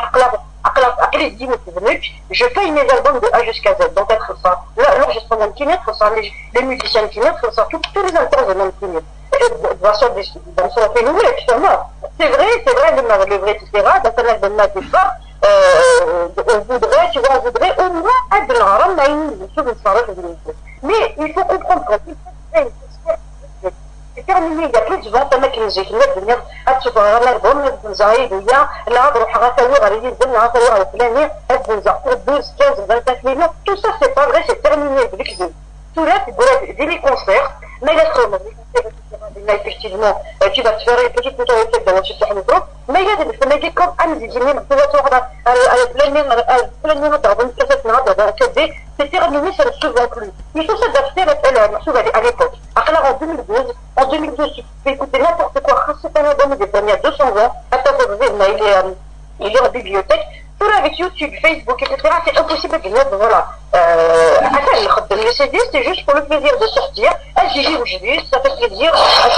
je paye mes albums de A jusqu'à Z, donc être ça. Là, l'enregistrement qui mettre ça, les, les musiciens qui mettre ça, tous, tous les intervenants qui mettent. C'est vrai, c'est vrai, le, le vrai, et cetera. Donc, on a de ma défense, on voudrait, tu vois, on voudrait au moins être de l'haram, mais il faut comprendre quand il faut c'est terminé, il n'y a plus de vente, أنا كي نجي كنا الدنيا أتشوف غير الألبوم نزايد ويا لا نروح غنسوي غادي نزل نغنسوي على فلاني نزع douze, quinze, vingt-cinq millions, tout ça c'est pas vrai, c'est terminé avec les tout là c'est des concerts, mais les concerts, effectivement, tu vas te faire une petite notoriété dans le secteur du groupe, mais il y a des médias comme Andy Jimmy, tu vas te voir à c'est terminé, ça ne se voit plus. Il faut s'adapter à l'époque. Alors en deux mille douze, en deux mille douze, tu peux écouter n'importe quoi, c'est un album des il y a deux cents ans, il est, il est en bibliothèque, tout avec YouTube, Facebook, et cetera, c'est impossible de mettre, voilà. Euh, le C D, c'est juste pour le plaisir de sortir, agir aujourd'hui, ça fait plaisir,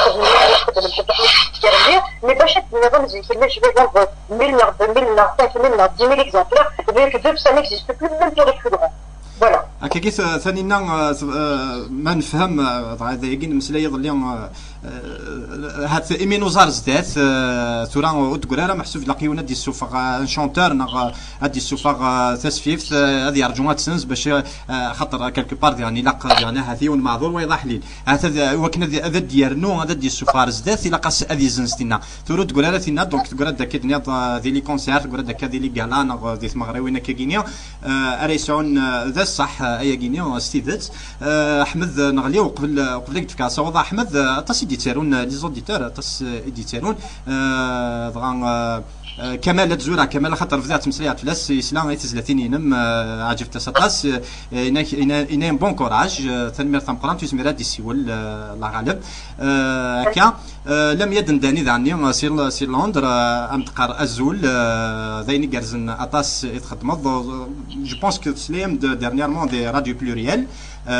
mais pas chaque je vais vendre mille, deux mille, cinq mille, dix mille exemplaires, vu que ça n'existe plus, même pour les plus grands. Voilà. هكا كيف ثانينا ما نفهم هذا يقين مسألة يظل هاد ايمينو زار زدات ثورا تقول راه محسوب لقيونا دي السوفا شونتور نغ هادي السوفا تسفيف هذه ارجوات سنس باش خاطر كالكو بار يعني لاق يعني هذه والمعذور ويضح لي هذا وكنا هذا ديالنو هذا دي السوفا زدات الا قاس هذه زنستينا ثورا تقول راه تينا دونك تقول هذاك دنيا دي لي كونسير تقول هذاك دي لي كالا نغ دي مغربيين كيغينيا اريسون ذا الصح ايا غينيا ستيدت احمد نغليو قبل قبل قلت كاس وضع احمد تصي ديتيرون لي زوديتور تص ديتيرون دغان كمال تزورا كمال خاطر بدات مسليات فلاس يسلا ثلاثين ينم عجبت تسطاس انا انا بون كوراج تنمير تمقران تزميرات دي سيول الله غالب هكا لم يدن داني ذاني سير سير لندر ام تقار ازول ذيني كارزن اطاس يتخدم جو بونس كو سليم ديرنييرمون دي راديو بلوريال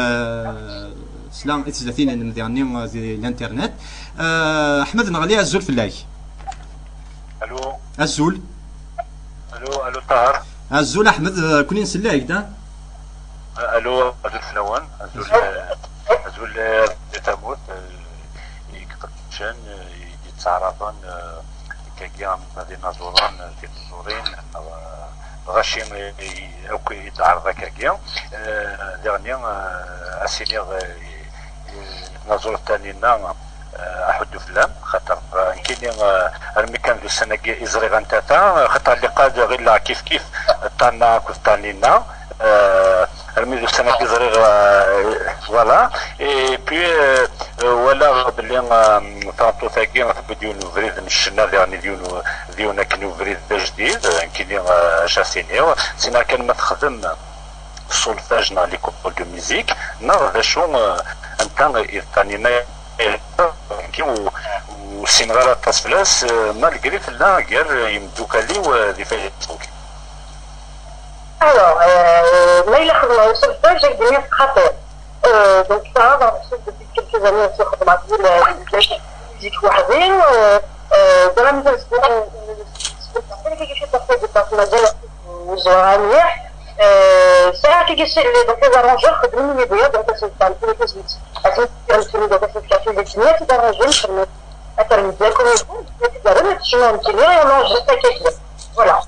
سلام ثلاثين من ديرني دي الانترنت احمد نغلي ازول في اللاي الو ازول الو الو طاهر ازول احمد كوني نسلا هكذا الو ازول فلوان ازول ازول تموت يكتب شان يتعرضون كاكيام مدينة زوران في الزورين غاشيم او يتعرض كاكيام ديرنيا اسينيغ نزور الثاني نا احد فلان خاطر كاين الميكان دو السنه ازري غنتاتا خاطر اللي قاد غير كيف كيف طانا كيف طانينا الميدو السنه ازري فوالا اي بي ولا باللي فاطو ثاكي بديو نوفريد نشنا يعني ديو ديونا كنوفريد جديد كاين شاسينيو سينا كان ما تخدم السولفاجنا لي كوبول دو ميوزيك نار شو انت طانينا كيو وسينغالا تصفلاس مالغري فلا غير يمدوكالي ودي فيسبوك Alors, euh, là, il a fait le solfège avec des miens cratères. Euh, donc, ça, dans le sud, depuis quelques années, on s'est remarqué la musique wahazine. Dans la musique, c'est quelque chose de fait de personnage aux Iraniens. C'est quelque chose, donc les arrangeurs, que nous, les voyons, donc c'est un peu de suite. À ce moment-là, c'est une de ces cafés dessinés, c'est arrangé, c'est une intermédiaire, comme il faut, c'est un peu de chemin de tenir, et on mange juste à quelque chose. Voilà.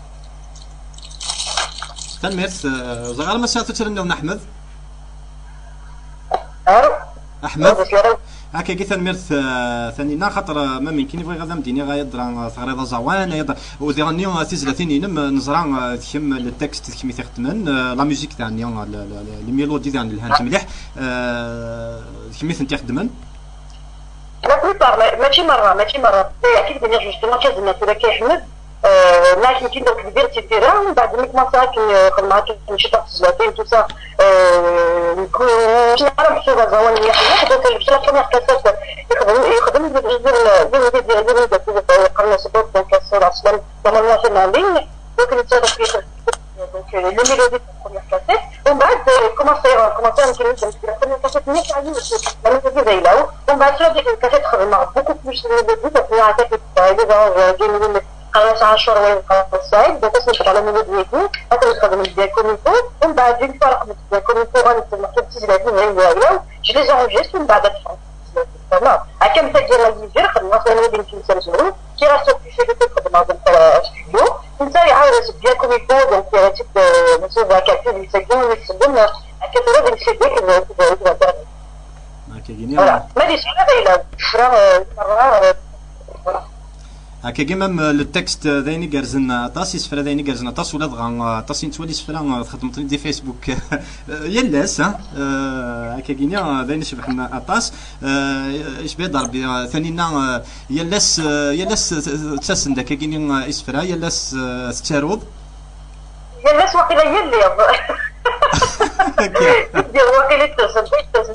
تنميرت زغار ما ساعتو ترنون احمد أه؟ احمد هكا كي تنميرت ثانينا خاطر ما يمكن يبغي غادا مديني غايضرا تغريضه زوان يضر وديرني تيزلاتين ينم نزرا تكم التكست كيما تخدمن لا ميوزيك تاعني لي ميلودي تاع الهانت مليح كيما تخدمن لا بلوبار ماشي مره ماشي مره اكيد بني جوستومون كازنا كذا كيحمد لكن كي دوك كبرت التيران من بعد ما كملت كنخدم معاك نشيط في الزلاتين تو سا نكون نعرف محسوبه زوان اللي يحمد دوك البشره كما كاسات يخدم يخدم يدير يدير يدير يدير يدير قرنا سبوت دونك السور عسلان كما نعرف نعلم دوك نتسالى في دونك لي ميلودي تاع كاسات ومن بعد كومونسي كومونسي نكمل نكمل كاسات نيت عادي لا ميلودي زي لاو ومن بعد شنو ديك الكاسات خدم مع بوكو بلوس ميلودي دونك نعرف تاع ديجا جيمي خلاص عشر وين خلاص دونك اسمح على ميلودي يكون نستخدم الديكوميكو ومن بعد اون فوا رقم الديكوميكو غنستخدم تسجيلات هي هي جو لي زونجيست ومن بعد تمام هكا مثلا ديال الجير خدمنا مثلا بين خمسة شهور كي راسو في شي خدمه ديال الاستوديو انت عاود الديكوميكو دونك تيب مسوبه كافي يسجلوا ويسجلوا هكا تقدر تسجل هكا كيجيني ما ديش غير لا مره مره هكا كيما التكست ذايني كارزن طاس يسفر ذايني كارزن طاس ولا دغا طاس نتولي سفر خدمت دي فيسبوك يلاس هكا كينيا ذايني شبحنا طاس اش بيضرب ثانينا يلاس يلاس تسسن داك كينيا يسفر يلاس تشارود يلاس واقيلا هي اللي ديال واقيلا تسسن تسسن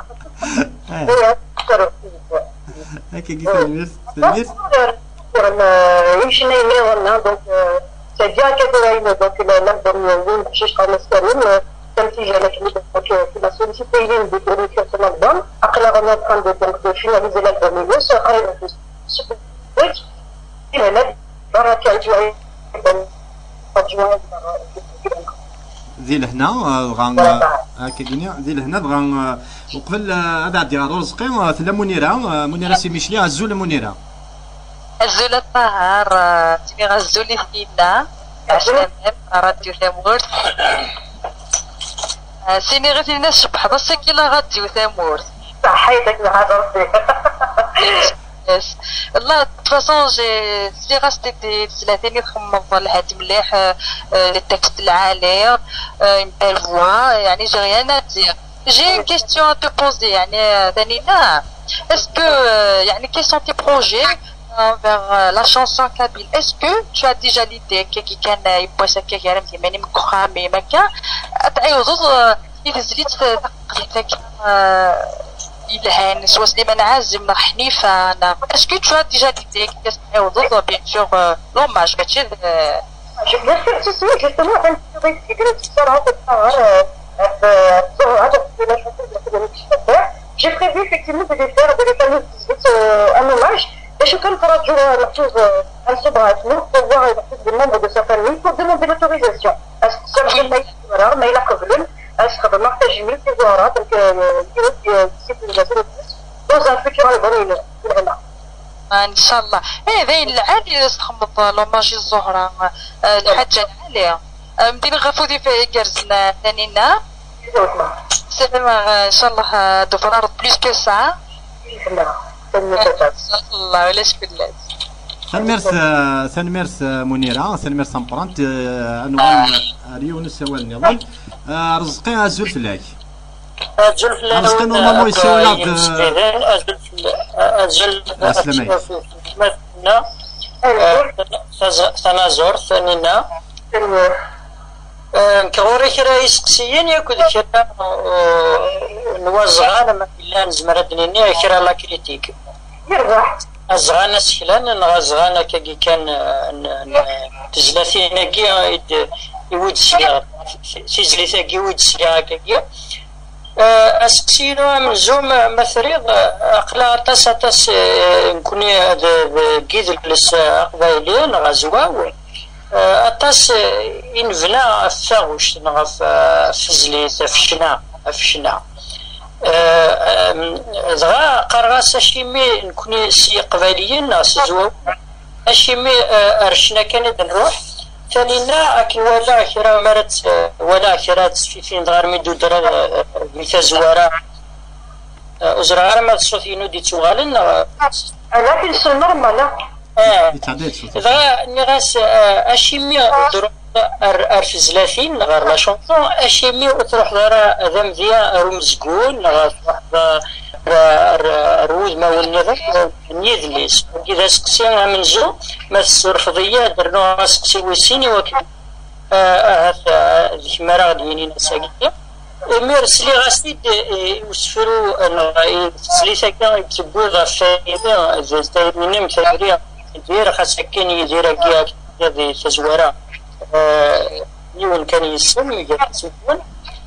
هكا كي تنمير يمشي نايمين دونك سجا كذا دونك نقدر نقول شي خمس كريم تمثيل على كلمه دونك كما سوليسيتي لين دي كوميونيكاسيون الالبوم اقلا غنى كان دونك دو فيناليزي الالبوم يوس قريب سوبر الى لا برا كاجي ذي لهنا بغا هكا كينيا ذي لهنا بغا وقبل هذا عندي غير رزقي تلا منيره منيره سي ميشلي عزول منيره عزول الطهر تبي غزولي فينا عشان راديو ثمور سيني غير فينا الصبح بس كيلا راديو ثمور صحيتك هذا ربي لا تفاصون جي سي غاستي دي ثلاثين تخمض الهادي مليح لي تكست العالي الفوا يعني جي ريان ادير جي اون كيستيون تو بوزي يعني ثانينا اسكو يعني كيسون تي بروجي vers la chanson kabyle. Est-ce que tu as déjà l'idée كي كان يبوس هكا كلام كيماني مكوخامي مكا تعيوض يتزليت تقليتك إلهان سوا سليمان عازم حنيفة أنا est-ce que tu as déjà l'idée كي تعيوض bien sûr l'hommage ماشي bien sûr تسوي justement أنت بغيت فكرة الصراحة الظهر هذا la chanson de la j'ai prévu effectivement de les faire de les faire un hommage. Et je peux faire la chose à ce bras pour voir des membres de sa famille pour demander l'autorisation. Est-ce que ça veut dire que mais il a problème est-ce que va partager mille تظاهرات donc dans un futur البنين هنا ان شاء الله. ايه ذاين العالي استخمط لوماجي الزهره الحاجه العاليه مدينه غفودي في كرزنا ثانينا سلام ان شاء الله دفرار بلوس كو سا الله ولاش بالله. ثنمرس ثنمرس منيره ثنمرس امبرانت عنوان ريونس هو النظام رزقي ازول فلاك ازول فلاك رزقي نورمالمون يسوي لك ازول اسلامي تنازور ثانينا كغوري كرا يسقسيين ياكل كرا نوازغان ما إلا نزمر دنيني كرا لا كريتيك يربح أزغان سكلان نغازغان كي كان تزلاتين كي يود سيا سيزليتا كي يود سيا كي أسقسينو من زوم مثريض أقلا تاس تاس نكوني كيد لس قبايلين غازواو أتاس إنفنا الثاوش نغف فزلي فشنا فشنا دغا قرغاس اشيمي نكوني سي قباليين ناس زواو اشيمي ارشنا كانت نروح ثانينا اكن ولا كرا مرت ولا كرات في فين دغار ميدو درا ميتا زوارا ازرار ما صوتينو دي توغالن لكن سو نورمال اه دغا نغاس اشيمي درو ارفزلاتين غير لا شونطون اشيمي وتروح دارا ذم ديا رمزقون غير روز ما ولنظر نيذليس اذا سقسينا من زو ما الرفضيه درنوها سقسي وسيني وكي هذا ذيك مراد منين ساقيه ميرس لي غاسيد يوسفروا سليسا كان يكتبوا ذا فايده زي منهم تدريا دير خاصكين يدير كيا هذه تزوره يون كان يسمى يسمون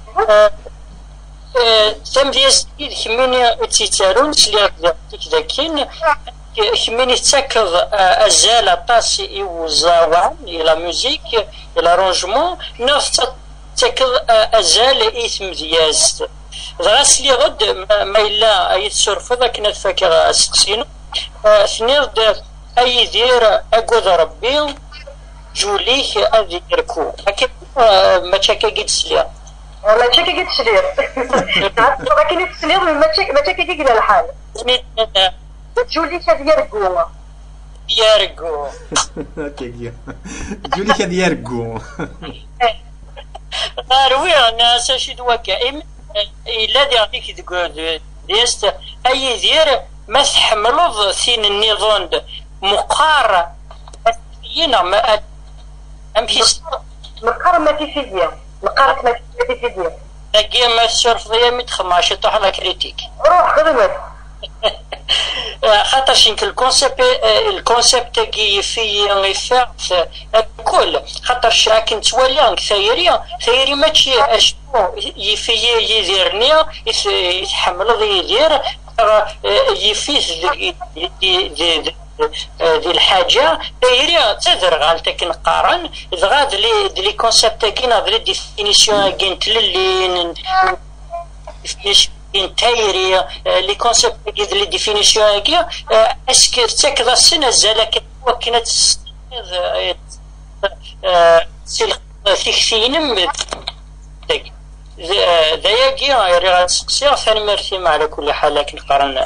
تم ديز كميني تيتارون سليا ذاكين كميني تاكد ازال طاس يوزاوان الى موزيك الى رونجمون نفط تاكد ازال اثم دياز غاس لي غد ما الا يتسرف ذاك نتفكر سكسينو ثنيض اي دير اقود ربي جوليك هذه يركو لكن ما تشكى قد سليا ما تشكى قد سليا لكن السليا ما تشكى ما تشكى قد الحال جوليك هذه يركو يركو جوليك هذه يركو روي انا ساشي دوكا الا ديك تقول ديست اي دير ما تحملوا ثين النظام مقارنه ينا ما أمشي مقارنة ما في فيديا مقارنة ما في فيديا تلاقي ما الشرف ضيا متخماش يطيح على كريتيك روح خدمت خاطر شنك الكونسيبت الكونسيبت كي في يفاق الكل خاطر شاكن تولي ثايري ثايري ماشي اشنو يفي يديرني يتحمل ذي يدير يفيس ديال الحاجه هي تدر غالتك نقارن غاد لي لي كونسيبت كاين لي ديفينيسيون كاين تللين ديفينيسيون تايري لي كونسيبت كاين لي ديفينيسيون كاين اسكو تاكدا السنه زالك وكانت سي تكفينم ذايا كي غير غتسقسي ثاني مرتين على كل حال لكن نقارن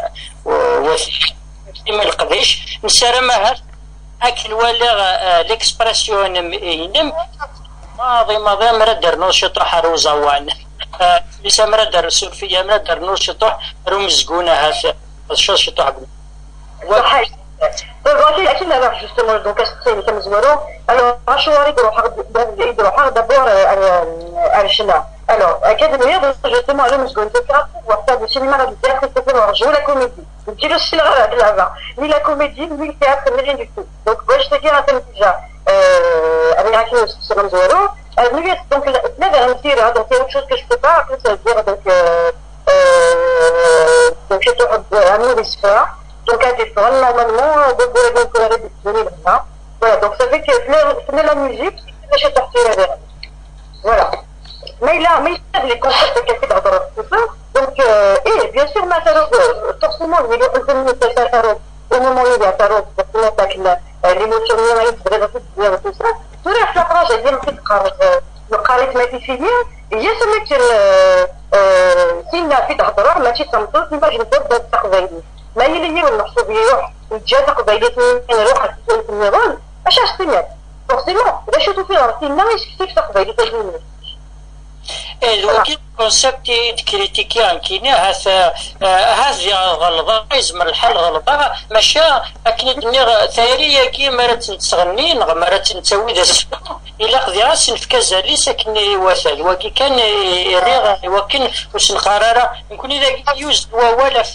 ما القضيش نسرى مهر اكل ولا ليكسبرسيون ينم ماضي ماضي مرد نوشط حروزا وان ليس مرد سورفيا مرد نوشط رمزقونا هذا الشوشط عقب صحيح دابا اكيد انا جوستومون دونك اسقسيني كنزورو الو اشواري يروح يروح دابور ارشنا الو اكاديميه جوستومون على مسكون تكرا وقت السينما غادي تاخذ تكون رجو لا كوميدي نديرو السينما هاد اللعبه ني لا كوميدي ني التياتر ني ريان دو تو دونك باش تجي راه تنتجا انا عارفين نسقسيو نزورو نبي دونك لا ندير هذا سي اوتر كو جو با كنت ندير دونك دونك شي تحب عمرو بيسفا donc à des fois normalement de vous vous disponible là voilà donc ça fait que c'est la musique c'est chez partir voilà mais là mais les concepts que c'est dans tout ça donc euh, et bien sûr ma tarot forcément il y a une minute de tarot au moment où il y a tarot parce que l'attaque l'émotion il y a une tout ça tout la phrase j'ai dit que le قريت ما في فيه هي سميت سينا في تهضر ماشي تنطط ما جنبت تقبيلي ما هي اللي هي المحسوب يروح يتجازى قبيلات من يروح في النظام اش احسنات فورسيمون اذا شفتوا فيه راسينا يشكيك تقبيلات تجيني لكن كونسيبت كريتيكي كاين هذا هذه غلطه يزمر الحل غلطه ماشي اكيد نغ ثيريه كي مرات نتغني مرات نتسوي ذا الا قضيه سنفكا زالي ساكن يواسل وكي كان يريغ وكن واش القراره نكون اذا يوز ولا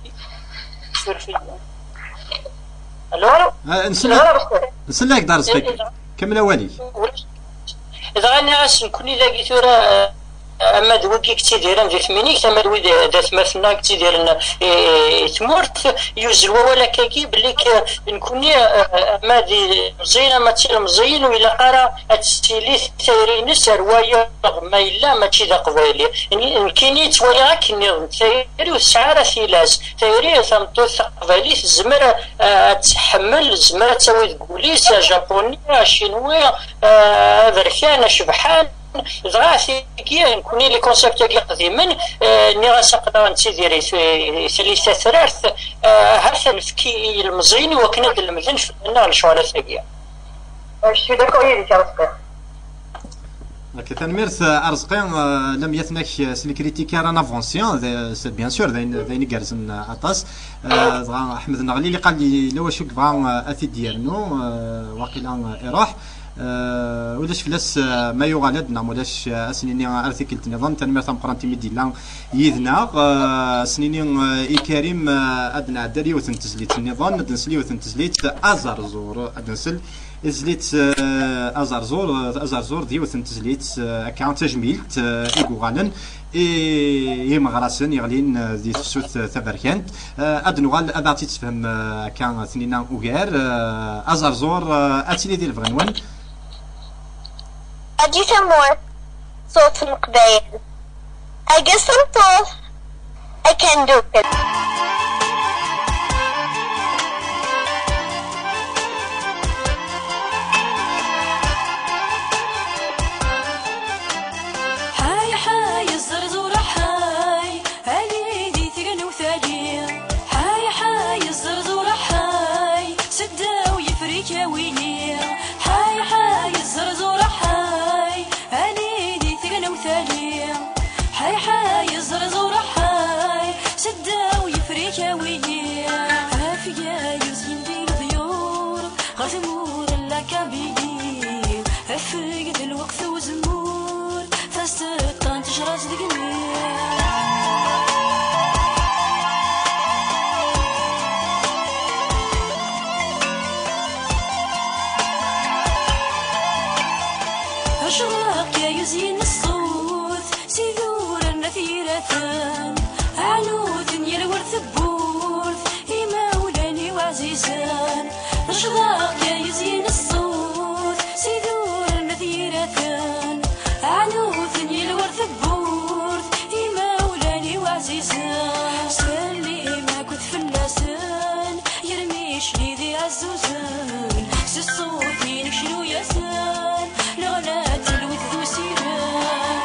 الو نسلك نسلك دار صديق كمل اولي اذا غني اش نكون اذا قلت راه اما دوكي كنتي دايره في ثمانيك تما دوي دات مثلا كنتي داير تمورت يوزل ولا كاكي بلي نكوني اما دي مزينه ما تي مزين ولا قرا التسيليت تيرينس روايه ما الا ما تي ذا قبيلي يعني كاينين توالي كني تيري والسعاره فيلاس تيري تمطوث قبيلي الزمر تحمل الزمر تسوي بوليس جابونيه شينويه بركان شبحان ضغاثي كي نكوني لي كونسيبت كي قديما ني غاسقطا نتيديري ثلاثه ثلاث هذا الفكي المزين وكنا المزين شفنا الشوالات ثقيله شي داكو هي اللي كرسقي لكن تنميرث ارزقين لم يثنك سلي كريتيكار ان افونسيون سي بيان سور ذاين كارزن اطاس احمد النغلي اللي قال لي لو شوك بغا اثي ديالنو واقيلا يروح أه ولاش فلاس ما يغالدنا ولاش سنيني ارتيكل النظام تنمير تمقران تيمي ديال يذنا أه سنيني اي كريم ادنا داري وتنتزليت النظام ندنسلي وتنتزليت ازار زور ادنسل ازليت ازار زور ازار زور دي وتنتزليت كان تجميلت ايكو غالن اي مغراسن يغلين دي تفسوت ثبركانت ادنوغال ابعتي تفهم كان سنينا اوغار ازار زور اتيلي ديال الفغنوان أجي تمور صوت القبائل أقسم طول I can do it حاي حاي الزرزور حاي هالي دي ثقن وثاقي حاي حاي الزرزور حاي سدا ويفريك يا ويلي حاي حاي الزرزور حاي هالي دي ثقن وثاقي حاي حاي الزرزور حاي سدا ويفريك يا ويلي هافيا يزين دي الضيور غثمور اللاكابيدي هفقد الوقت وزمور فاستطان تشرس دقني أشراق يا يزين الصوت سيدور النثيرتان علوث يلور ثبوث إما ولاني وعزيزان نشضاق يا يزين الصوت سيدور المديرة عنوث يلورث بورث إما ولاني وعزيزان سلي ما كنت فلاسان يرميش لي عزوزان سي الصوت ينشنو ياسان لغنات الوث وسيران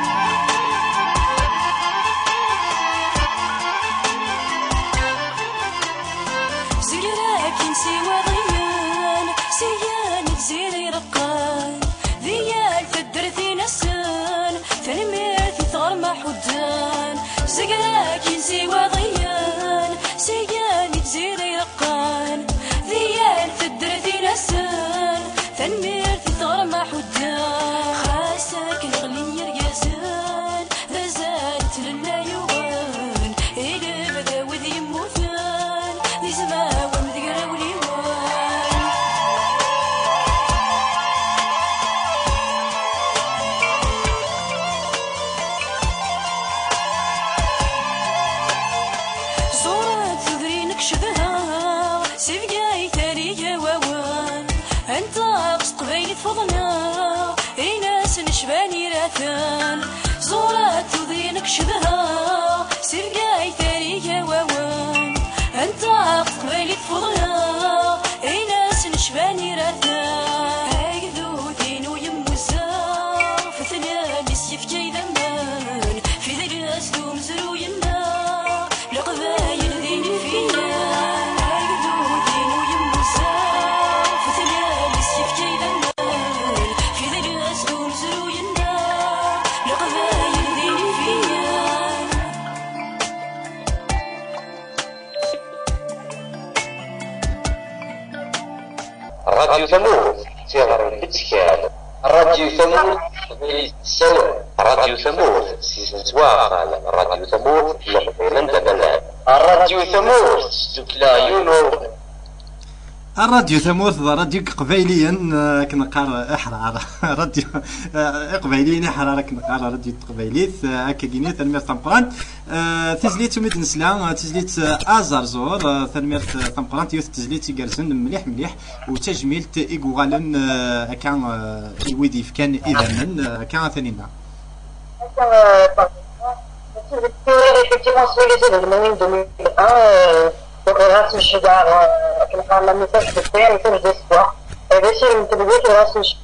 سيراكين سوى ضيان سيان تزيري رقان ذيال تدرثي نسان تنميرثي ثغرمح ودان سيراكين سوى ضيان سيان تزيري رقان ذيال تدرثي نسان تنميرثي ثغرمح ودان خاسك نغلي يرقاسان ذا زالت لنا يوان إلى بدا وذي موثان ذي زماوان ذي قراولي وان صورة تدري نكشفها سيفقاي ثانية ووان انت قصد قبيلي تفضنا اي ناس نشباني راثان صورة تدري نكشفها سيفقاي ثانية ووان انت قصد قبيلي تفضنا اي ناس نشباني راثان هاكذو ذينو يموسا فتنا نسيف كي ذمان في ذي الاسلوم زرو ينا لقبايل ذيني فينا هاكذو ذينو يموسا فتنا نسيف كي ذمان في ذي الاسلوم زرو ينا لقبايل ذيني فينا راديو ثمود صغر الاتكال راديو ثمود سوا راديو ثمود سيزن زواغل راديو ثمود لقبيلن دبلان راديو ثمود تكلا يونو الراديو ثموث راديو قبيليا كنقار احرار راديو قبيليا احرار كنقار راديو قبيليت هكا كيني تنمير طنقران تزليت وميت نسلا تزليت ازار زور تنمير طنقران يوث تزليت يقرزن مليح مليح وتجميلت ايغوالن كان ويديف كان اذا من كان ثانينا effectivement sur les événements deux mille un donc grâce au Chidar qui nous parle d'un message de paix, un message d'espoir et bien sûr une télévision qui grâce au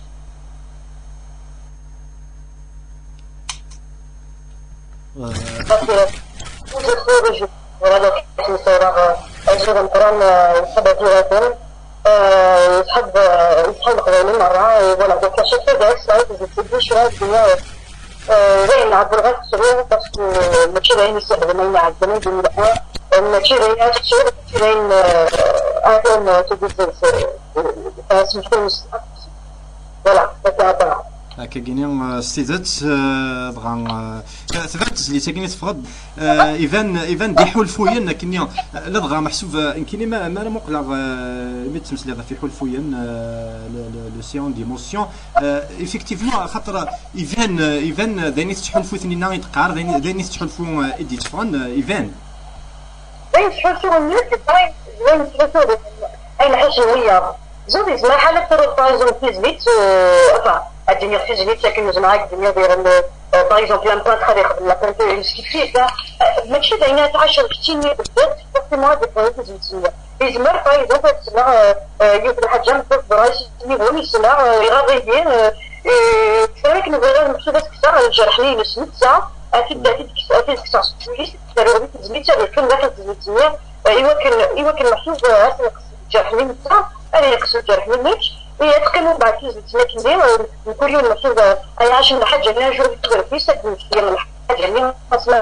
parce que tout ce que je voilà donc c'est ça أجل القرآن يحب أديراتهم يحب يحب قبائل مرة ولا donc à chaque fois d'ailleurs ça vous êtes شوية الدنيا زين عبد الغد سرور بس ماشي باين يستخدمين عندنا دون الأحوال ماشي باين ماشي باين أهون تدرس اسمه ولا بتاعها هكا كاين ستيزات دغا ثبت اللي تاكيني تفقد ايفان ايفان دي حلفوين كني لا دغا محسوب كاين ما ما مقلع ميت تمسلي في حلفوين لو سيون ديموسيون ايفيكتيفمون خاطر ايفان ايفان داني تحلفو ثنينا يتقار داني داني تحلفو ايدي تفون ايفان داني تحلفو الناس داني تحلفو اين حاجه هي زوج اسمها حاله تروفازون فيزيت enfin الدنيا في جديد لكن جماعة الدنيا دايرة باغ اكزومبل ان بلان خلي يخدم لا بلان سكيفي ماشي باينة تعشر كتيني بالذات فورسيمون هاد البرويت زوجتية يزمر باغ اكزومبل تسمع يوفد حاجة مفروض برايس نيفوني يسمع يغاضيين كذلك نبغي محسوبات كثار الجرحني نسمت ساعة أكيد أكيد أكيد كثار سويس ضروري تزميت هذا الكل داخل تزميتية يمكن يمكن محسوب هذا الجرحني نتاع أنا يقصد الجرحني ماتش يتقنوا بعد كيزة لكن كل يوم المفروض أي عشان حاجة أنا جرب تقدر في سد مشكلة من حاجة يعني أصلا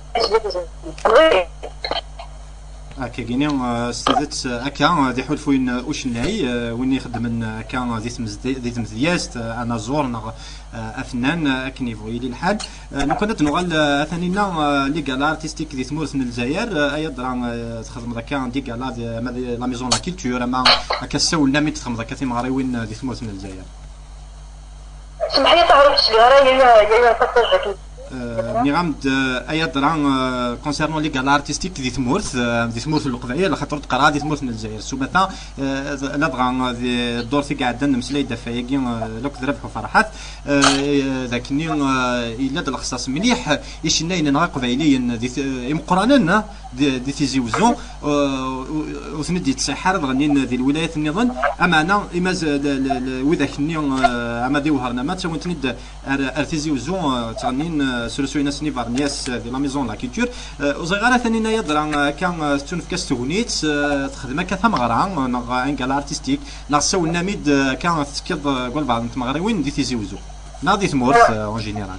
هكا كاين استاذت هكا دي حلفوين وشناي وين يخدم كان ذي تمزدي ذي تمزياست انا زورنا افنان اكنيفو يلي الحال لو كانت نغال ثانينا لي كال ارتستيك ذي تمورث من الجزائر اي درا تخدم ذاك دي كال لا ميزون لا كولتور ما هكا سولنا مي تخدم ذاك تيمغريوين ذي تمورث من الجزائر سمح لي تعرف الصغيره هي هي نفكر ملي غامد ايضا كونسيرنون لي كاع الارتستيك دي ثمورث دي ثمورث القبعيه لا خاطر تقرا دي ثمورث من الجزائر سومثا لا بغا الدور في كاع دنا مسلاي دفايكي لوك ربحوا فرحات ذاكني الا د الخصاص مليح يشناين نغا قبعيليا دي مقرانا دي تيزي وزون وثندي تصحار غنين ذي الولايات النظام اما انا اما وذاكني اما دي وهرنا ما تسوي تند ارتيزي وزون تغنين سلسوينا سني فارنياس دي لا ميزون لا كولتور وزغاره ثاني يضرا كان تون في كاس تونيت تخدم كثمغرا نغ انكال ارتستيك نغسو النميد كان تكض قول بعض المغربيين دي تيزي وزو ناضي ثمورث اون جينيرال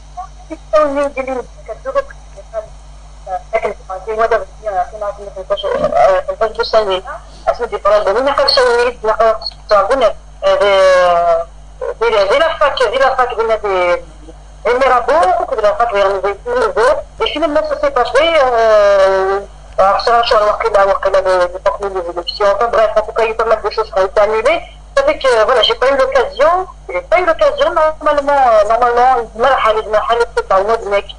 لكن في مدى في سنين اسمي دي فرنسا من قبل سنين نقول دي لا فاك دي لا فاك بنا دي الميرابو كل لا فاك يعني دي دي شنو الناس سي باسي احسن شهر وقيله وقيله دي تقنين دي فيزيكسيون bref en tout cas il y a pas mal de choses qui ont été annulées avec voilà j'ai pas eu l'occasion j'ai pas eu l'occasion normalement normalement مرحله مرحله تاع النود ميك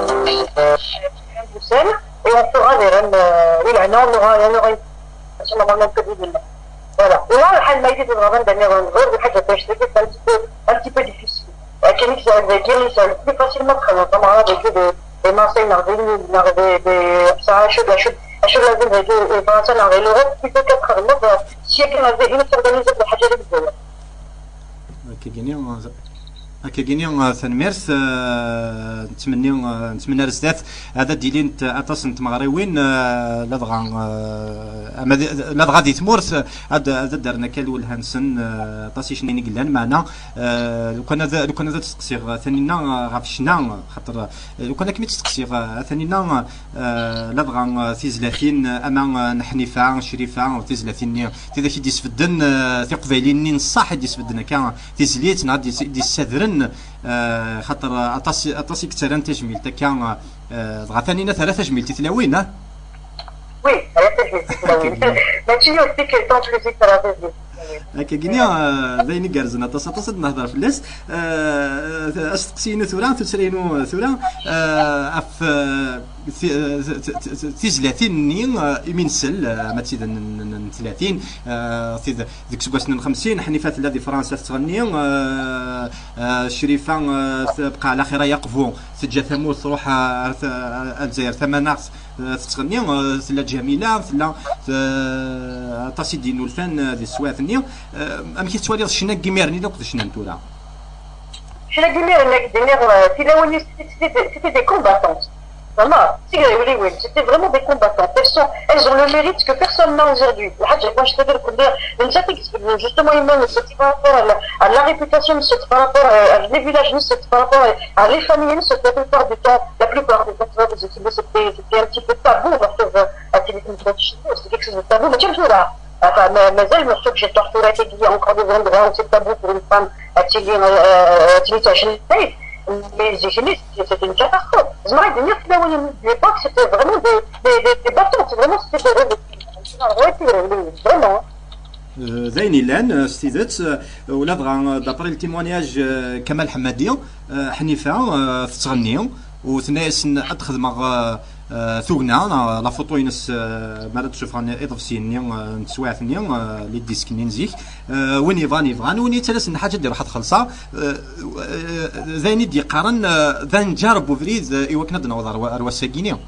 et on fera des runs الى هنا on aura normalement que des voilà ولا الحال ما يدير الغرام دنيا غير حاجه باش تجي un petit peu difficile كان يسال كان يسال plus facilement quand on a avec des des enseignants ناخذين ناخذ des ساعه شو شو شو لازم نجي فرنسا ناخذ لغه plutôt quatre heures شي كان هذه نتورغانيزي بحاجه اللي بزاف كيجيني كيجيني ثنميرث نتمنى نتمنى رزدات هذا ديلين اطاس نتمغريوين لا بغا لا بغا دي ثمورث هذا درنا كالول هانسن طاسي شنو قلنا معنا لو كان لو كان هذا تسقسي ثانينا غافشنا خاطر لو كان كميت تسقسي ثانينا لا بغا ثلاثين اما نحنيفه شريفه وثلاثين تي داك ديس فدن في قبيلين صح ديس فدن كان تيزليت نادي دي السذرن خاطر اطاسي اطاسي كثر تجميل كان بغا ثانينا ثلاثه جميل تلاوين وي ثلاثه تلاوين ماشي يوتيك طونط لي ثلاثه هكا كينيا ذاين كارزنا تصا تصا نهضر في اللاس استقسينا ثورا تسرينو ثورا اف في ثلاثين نين من سل ما تزيد ثلاثين في ديك سكوسنا خمسين حنيفات الذي فرنسا تغني شريفه بقى على خير يقفوا سجا ثموث تروح الجزائر ثمانية تغني ثلا جميله ثلا طاسي دينو الفن دي السواثني ام كي توالي شنا كيميرني لو شنا نتورا شنا كيميرني كيمير تلاوني سيتي دي كومباتونت Vraiment, c'était vraiment des combattants. Elles, sont, elles ont le mérite que personne n'a aujourd'hui. Moi, je peux dire, justement, c'est par rapport à la réputation, c'est par rapport à les villages, c'est par rapport à les familles, c'est la plupart du temps, la plupart du temps, c'était un petit peu tabou, la télévision, c'est quelque chose de tabou. Mais tiens, je là. Enfin, mais elle me trouve que j'ai torturé, qu'il y a encore des endroits où c'est tabou pour une femme à Tilly, mais c'était une catastrophe. Je m'arrête de dire que l'époque, c'était vraiment des, des, des, des bâtons, vraiment c'était des vraiment. زين الان ستيدت ولا بغا دابري التيمونياج كمال حمادي حنيفه تغني وثنايس ادخل مع ثوغنا لا فوتو ينس مرات تشوفها اضف سيني نتسواعثني لي ديسك نينزيك وين يفان يفان وين ثلاث حاجه دير واحد خلصه ذاني دي قارن ذا نجرب وفريد ايوا كنا نوضر رواساكيني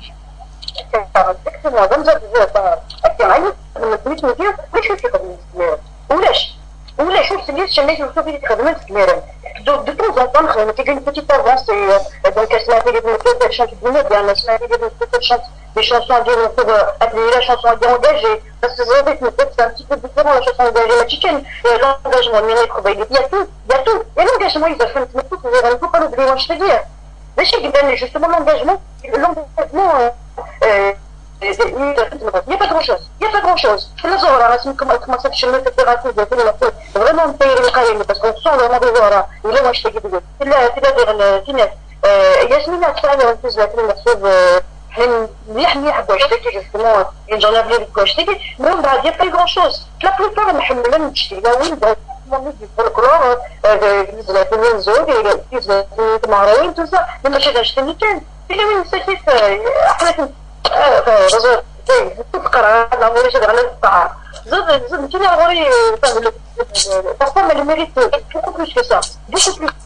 ولاش ولا شوف سميت شميت وشوف اللي تخدمت كبيره دو دو طون زون طون خدمت تيجي بوتيت افونس دونك سمعتي لي بوتيت شانت بنات ديالنا سمعتي لي بوتيت شانت دي شانسون ديال نكتب هذه لا شانسون ديال انجاجي بس زادت نكتب سان تي بو ديفيرون لا شانسون انجاجي ماشي كان لونجاجمون ملي قبيلي يا تو يا تو يا لونجاجمون اذا فهمت نكتب غير نكتب قالوا بلي واش تدير ماشي قدام لي جوستومون لونجاجمون لونجاجمون Il n'y a pas grand chose, il n'y a pas grand chose. Je les auras, c'est comme comment ça, je me fais rater, vraiment me payer le cahier, parce qu'on sent vraiment des auras. Il est moi, je te dis, c'est là, c'est là, c'est là, Yasmina, ça, on peut se la faire, mais منيح باش تجي جوستومون جونافلي باش تجي من بعد يا با غون شوز لا بلوبار محملين نشتي لا وين دو فولكلور زلاتين زوج زلاتين معروين توزع لما شد عشتني كان إلا وين سكيت أحنا رجل زي تذكر أنا أقول شد على الطعام زود زود كذا أقولي تعمل بس ما المريض beaucoup plus que ça beaucoup plus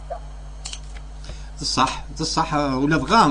صح صح ولا بغا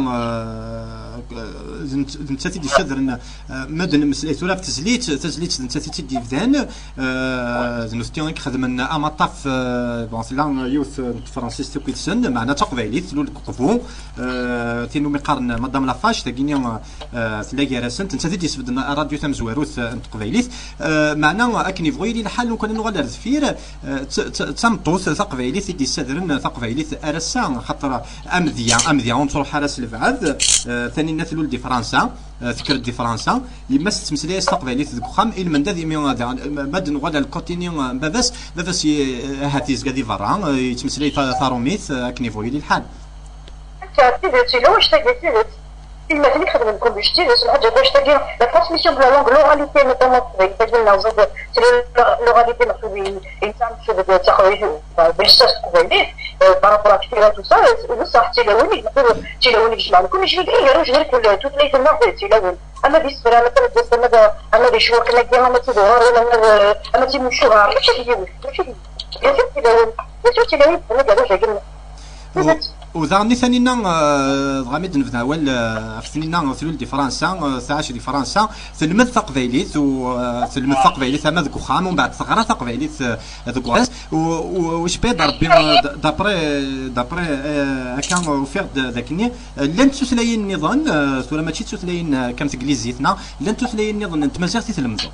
انت تيدي شادر ان مدن مسليت ولا تزليت تزليت انت تيدي فدان زنوستيون خدم امطاف بون سلا يوث فرانسيس توكيتسن معنا تقبايليت لو القطفو تينو مقارن مدام لافاش تاكيني تلاقي راسنت انت تيدي سبد راديو تام زواروث تقبايليت معنا اكني فغيلي الحال وكان نغال رزفير تمطوث تقبايليت تيدي سادرن تقبايليت ارسا خاطر امذيا امذيا ونروح راس البعاد ثاني نثلو دي فرنسا فكرة دي فرنسا لما تمسلي استقبالي ذوك خام إلى من ذي ميون بعد نغدا الكوتيني بافاس بافاس هاتيز قادي فرا يتمسلي ثاروميث كنيفو يلي الحال. تعرفتي لو واش تقولي il m'a dit que le combustible c'est la c'est-à-dire la transmission de la langue l'oralité notamment c'est-à-dire c'est l'oralité masculine une femme qui veut dire بالشخص كويس par rapport à tout ça le sorti le unique c'est le unique je كل شيء غير غير كل tout les gens c'est le اما بالنسبه مثلا بالنسبه مثلا اما دي شو كنا كنا مثلا ولا اما تي مشو ماشي دي ماشي دي يا ستي لو يا ستي لو انا قالوا وذاني ثانينا غامد نفذا ولا ثانينا ثلول دي فرنسا ثاش دي فرنسا ثلمت ثقبيليت وثلمت ثقبيليت ثما ذوك خام ومن بعد ثغرا ثقبيليت ذوك واس واش بي ربي دابري دابري هكا وفير ذاكني لن تسلاين النظام ولا ماشي تسلاين كم تقليزيتنا لن تسلاين النظام انت مازال تتلمذوا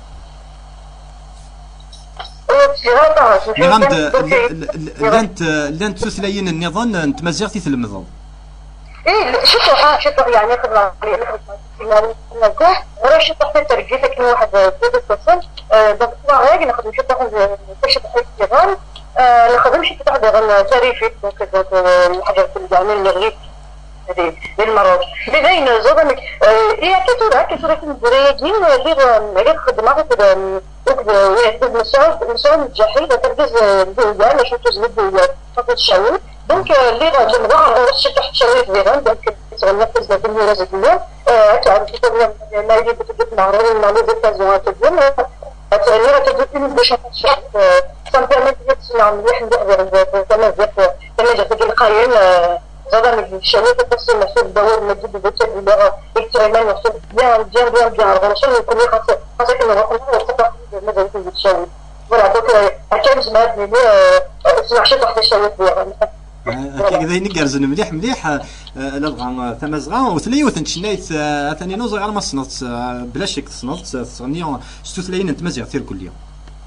غامد لانت لانت تسلاين النظام انت مازال تتلمذوا ايه شوفوا اه شوفوا يعني خدمه نقول ولا شي طاح ترجي لك واحد ثلاثة اتصل دونك غير ناخذ شي طاح باش النظام ناخذ شي طاح تاريخي دونك الحاجات اللي المغرب هذه للمروج لذين زودمك هي كثيره كثيره الدريجين غير خدمه ويحدد مسعود مسعود الجحيد تركز الدوله ما شفتوش الدوله فقط الشعوب دونك اللي غادي نضع رشي تحت شويه فيغان دونك تغنفذ في الميراث الدنيا تعرف ما يجي بتجيب معروض مع لي زيتازون تقول تعرف تدوي باش الشعب سام بيرميت تسمع مليح ندير كما زيت كما جات القايل زادة الشباب تقسم مسؤول الدوائر المجد بوتشد اللي اكتريمان مسؤول بيان بيان بيان بيان غرشان يكون يخاص خاصة كنا نقول وقتا ماذا يكون بالشاوي ولا دوك أكيد زمان اللي اسمع شي تحت الشاوي بيان هكذا نقرزن مليح مليح للغا ثمزغا وثليوث نتشنايت ثاني نوزغ على ما صنت بلا شك تصنت تصنيو ستو ثلاين نتمزغ ثير كل يوم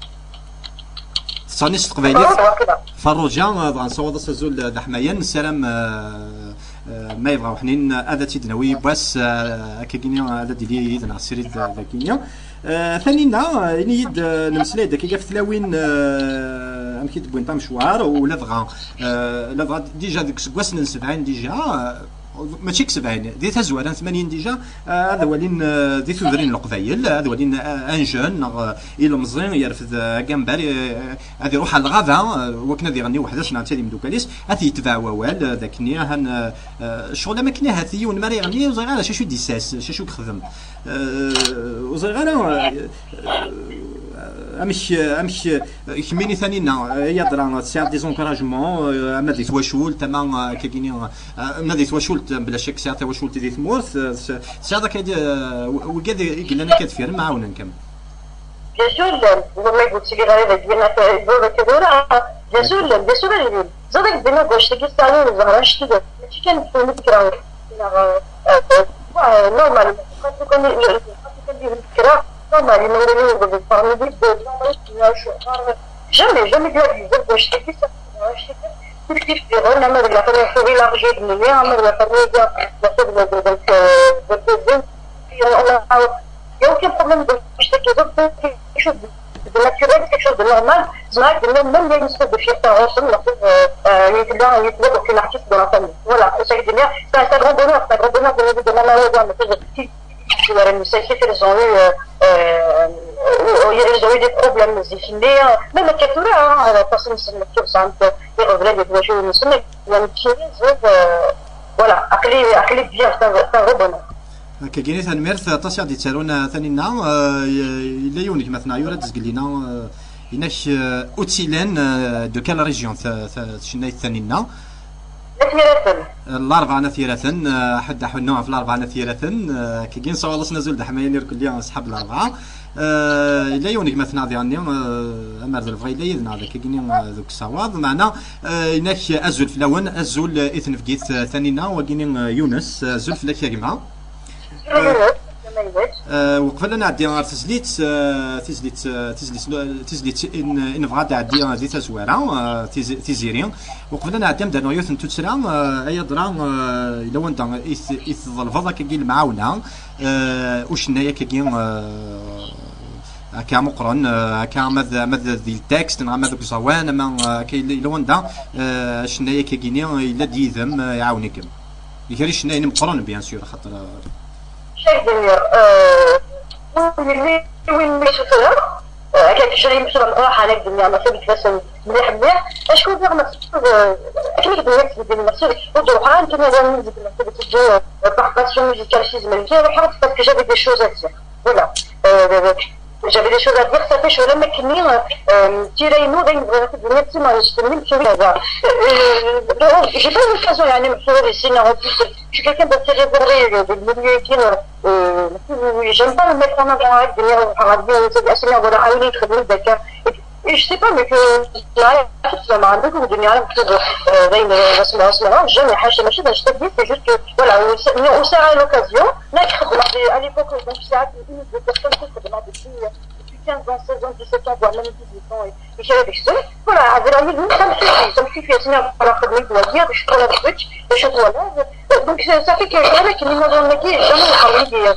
تصني استقبالي فروجا غنصوض سزول ذا حمايان السلام ما يبغاو حنين هذا تيدنوي بس كيكيني هذا ديالي يدنا سيريد ذاكينيا ثانينا نيد نمسلاي داك كيف ثلاوين ام كي تبوين طا مشوار ولا بغا لا بغا ديجا ديك سكواس سبعين ديجا ماشي سبعين دي تزوالان ثمانين ديجا هذا ولين دي ثورين القبايل هذا ولين ان جون الى مزين يرفد كامباري هذه يروح على الغابه وكنا دي غني وحداش نعطي لي مدوكاليس هذه يتبع ووال ذاك نيا هن الشغل ما كنا هذه ونماري غني وزغ على شاشو ديساس شاشو خدم وزغ على امش امش كميني ثانينا يضرا تساعد دي زونكراجمون اما دي تواشول تمام كاينين اما دي تواشول بلا شك ساعه تواشول دي ثمورث ساعه كاد وكاد يقول لنا كتفير معاونا نكمل بيان سور والله قلت لي غير ديالنا دابا كدوره بيان سور بيان سور زادك ديما واش تجي الصالون زهره شتي ماشي كان في الفكره نورمال كان كندير الفكره نورمال المغربيين بالفرنسي بالفرنسي jamais jamais ديال بزاف واش تجي كيف كيف ديرنا ما ولا فرنا في لا رجيت مني ما ولا فرنا لا تبدا دونك دونك il y a aucun problème de quelque chose de naturel, quelque chose de normal. C'est même il y a une espèce de fierté en somme, il est là, il est là pour qu'un artiste dans la famille. Voilà, ça veut dire, c'est un grand bonheur, c'est un grand bonheur de la vie de ma mère. C'est ce qu'ils ont eu ils ont eu des problèmes mais même à Katura la personne qui s'en est revenue de voyager une semaine il y a une petite voilà عقلي عقلي bien c'est un vrai bonheur. كاينين تنميرث تصير دي تسالونا ثانينا الا يونيك مثلا يورا تزقل لنا هناك اوتيلان دو كال ريجيون شنو ثانينا نثيرة الاربعه نثيرة حد حنا في الاربعه نثيرة كاين صوالص نزول د حمايين كل اصحاب الاربعه الا يونيك مثلا ديالني امر الفغيلي يدنا كاين ذوك الصواب معنا هناك ازول في الاول ازول اثن فقيت ثانينا وكاين يونس ازول في الكاكما وقبل نعدي على تسليت تسليت تسليت تسليت ان فغاد عدي هذه تزويره تيزيري وقبل نعدي درنا يوث نتسرا اي درا الا وانت اث الفضا كاين المعاونه واش هنايا كاين هكا مقرن هكا ماذا ماذا ذي التكست ماذا كزوان ما كاين الا وانت شنايا كاين الا ديذم يعاونكم يكري شنايا مقرن بيان سور خاطر شيء دمير وين وين مشيت لها هكاك شري مشى راح عليك دنيا ما سبت بس مليح مليح اشكون دير مقصود اكيد ديالك بدي نمثل وجو حان كنا ديال الموسيقى اللي تجي بارتاسيون ميوزيكال شي زمان كي روح باسكو جافي دي شوز ا فوالا j'avais des choses à dire ça fait je لما كني تيري نو غير الدنيا تما نشتمل في هذا j'ai pas eu l'occasion يعني نحضر السينما en plus je suis quelqu'un d'assez réservé بالمليون كين j'aime pas me mettre en avant avec des gens عربيين اسمع ولا حاولوا يخدموا الذكاء je sais pas mais que ça m'a rendu compte الدنيا نكتب بين اسمع اسمع jamais حاجه ماشي باش تدي c'est juste que voilà on sert à l'occasion نخدم à l'époque donc ساعات une deux personnes qui خدموا depuis quinze ans, seize ans, dix-sept ans, voire même dix-huit ans, et j'avais des choses. Voilà, avec la musique, ça me suffit, ça me suffit. Sinon, à la fin de la dire, je prends la switch, et je suis à l'aise. Donc, ça fait que je dirais que les gens de métier, jamais parlé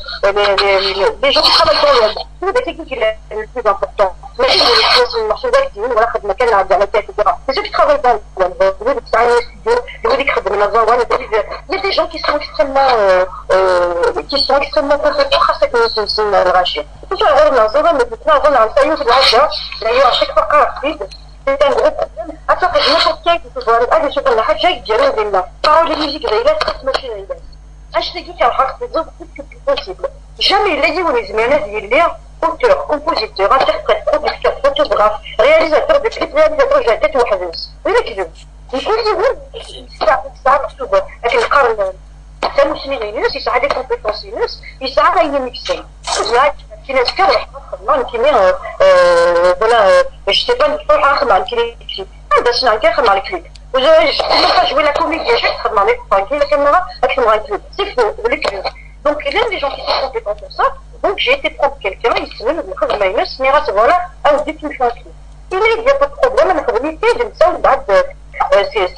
des gens qui travaillent dans le c'est des techniques qui sont le plus important. Mais si vous voulez une marche d'activité, voilà, خدمة كان على et cetera. C'est ceux qui travaillent dans le studio, je vous dis que il y a des gens qui sont extrêmement, qui sont extrêmement compétents à cette mission de rachat. Tout ça, on a zéro, mais maintenant, on a un saillot de l'achat, d'ailleurs, à chaque fois qu'on rapide, c'est un gros problème. Attends, que n'importe qui qui se voit, ah, je sais pas, la haja, il dirait, il dit, parole de musique, il est très machine, il est. Acheter qui a le c'est le plus possible. Jamais il est où les humains, il est auteur, compositeur, interprète, producteur, photographe, réalisateur de clips, réalisateur de la tête ou hadith. Oui, là, qui veut. يكون يقول يساعد يساعد مكتوبة لكن القرن سامو سنين ينس يساعد الكومبيتونس ينس يساعد أي ميكسين يساعد في ناس كانوا خدمان كيما ولا باش تبان نروح نخدم على الكليب هذا شنو كنخدم على الكليب وجا كيما جوي لا كوميديا شي تخدم على الكليب لكن أنا نخدم على الكليب سي فو الكليب دونك il aime les gens qui sont compétents pour ça donc j'ai été prendre quelqu'un يسمى نخدم مع ينس نيرات فوالا أو ديت مش مشكل il y a pas de problème أنا خدمت فيه نساو بعد c'est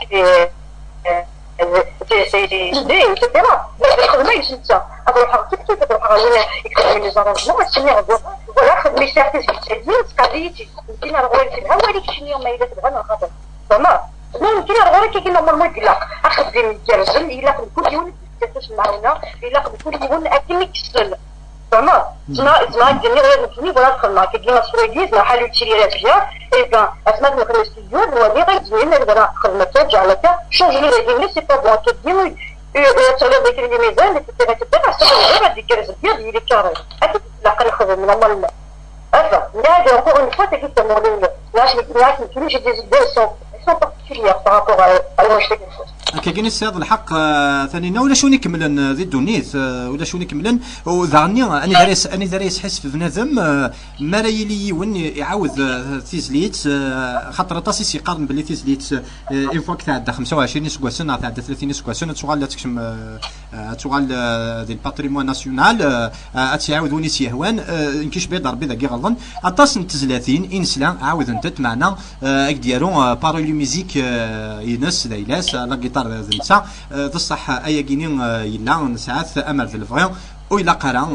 c'est des idées, et cetera. الخدمة يجنسها أروح أكتب كيف أروح أغني يكتب لي زرازمو أسمي غدوة ولا خدمي ساعتين ساعتين قضيتي يمكن الغوالي في الهوا اللي كشني يوم ما إذا تبغى نخاطر تمام يمكن الغوالي كي نورمالمون يقول لك أخذ الجرزل إلا خدم كل يوم تفتش المعاونة إلا خدم كل يوم أكني كسل تمام زما زما الدنيا غير نكني ولا نخدم كي كيما سويديز ما حالو تشريرات فيها إيه بان أسمع نخدم الاستوديو هو اللي غيدير لنا نقدر نخدم ترجع لك شونجي لي غيدير سي با بون كدير يتصلوا بك لي ميزان ايتترا ايتترا صافي غير هذيك كرز ديال اللي كاري اكيد لا نخدم نورمال هذا هذا encore une fois c'est que c'est mon ligne là je me dis j'ai des idées sont sont particulières par rapport à à quelque chose كاين السيد الحق ثانينا ولا شو نكملن ذي الدونيث ولا شو نكملن وذرني اني داريس اني داريس حس في بنادم ما راه يلي ون يعاود تيزليت خاطر طاسي يقارن باللي تيزليت اون فوا تعدى خمسة وعشرين سكواسن تعدى ثلاثين سكواسن تغال تكشم تغال ذي الباتريمون ناسيونال تعاود ونيس يهوان يمكنش بيض ربي ذاك غلطن اطاس ثلاثين انسلا عاود انت معنا ديالو بارولي ميوزيك ينس ليلاس لا نسا تصح اي كينين يلا ساعات امل في الفغيون ويلا قرا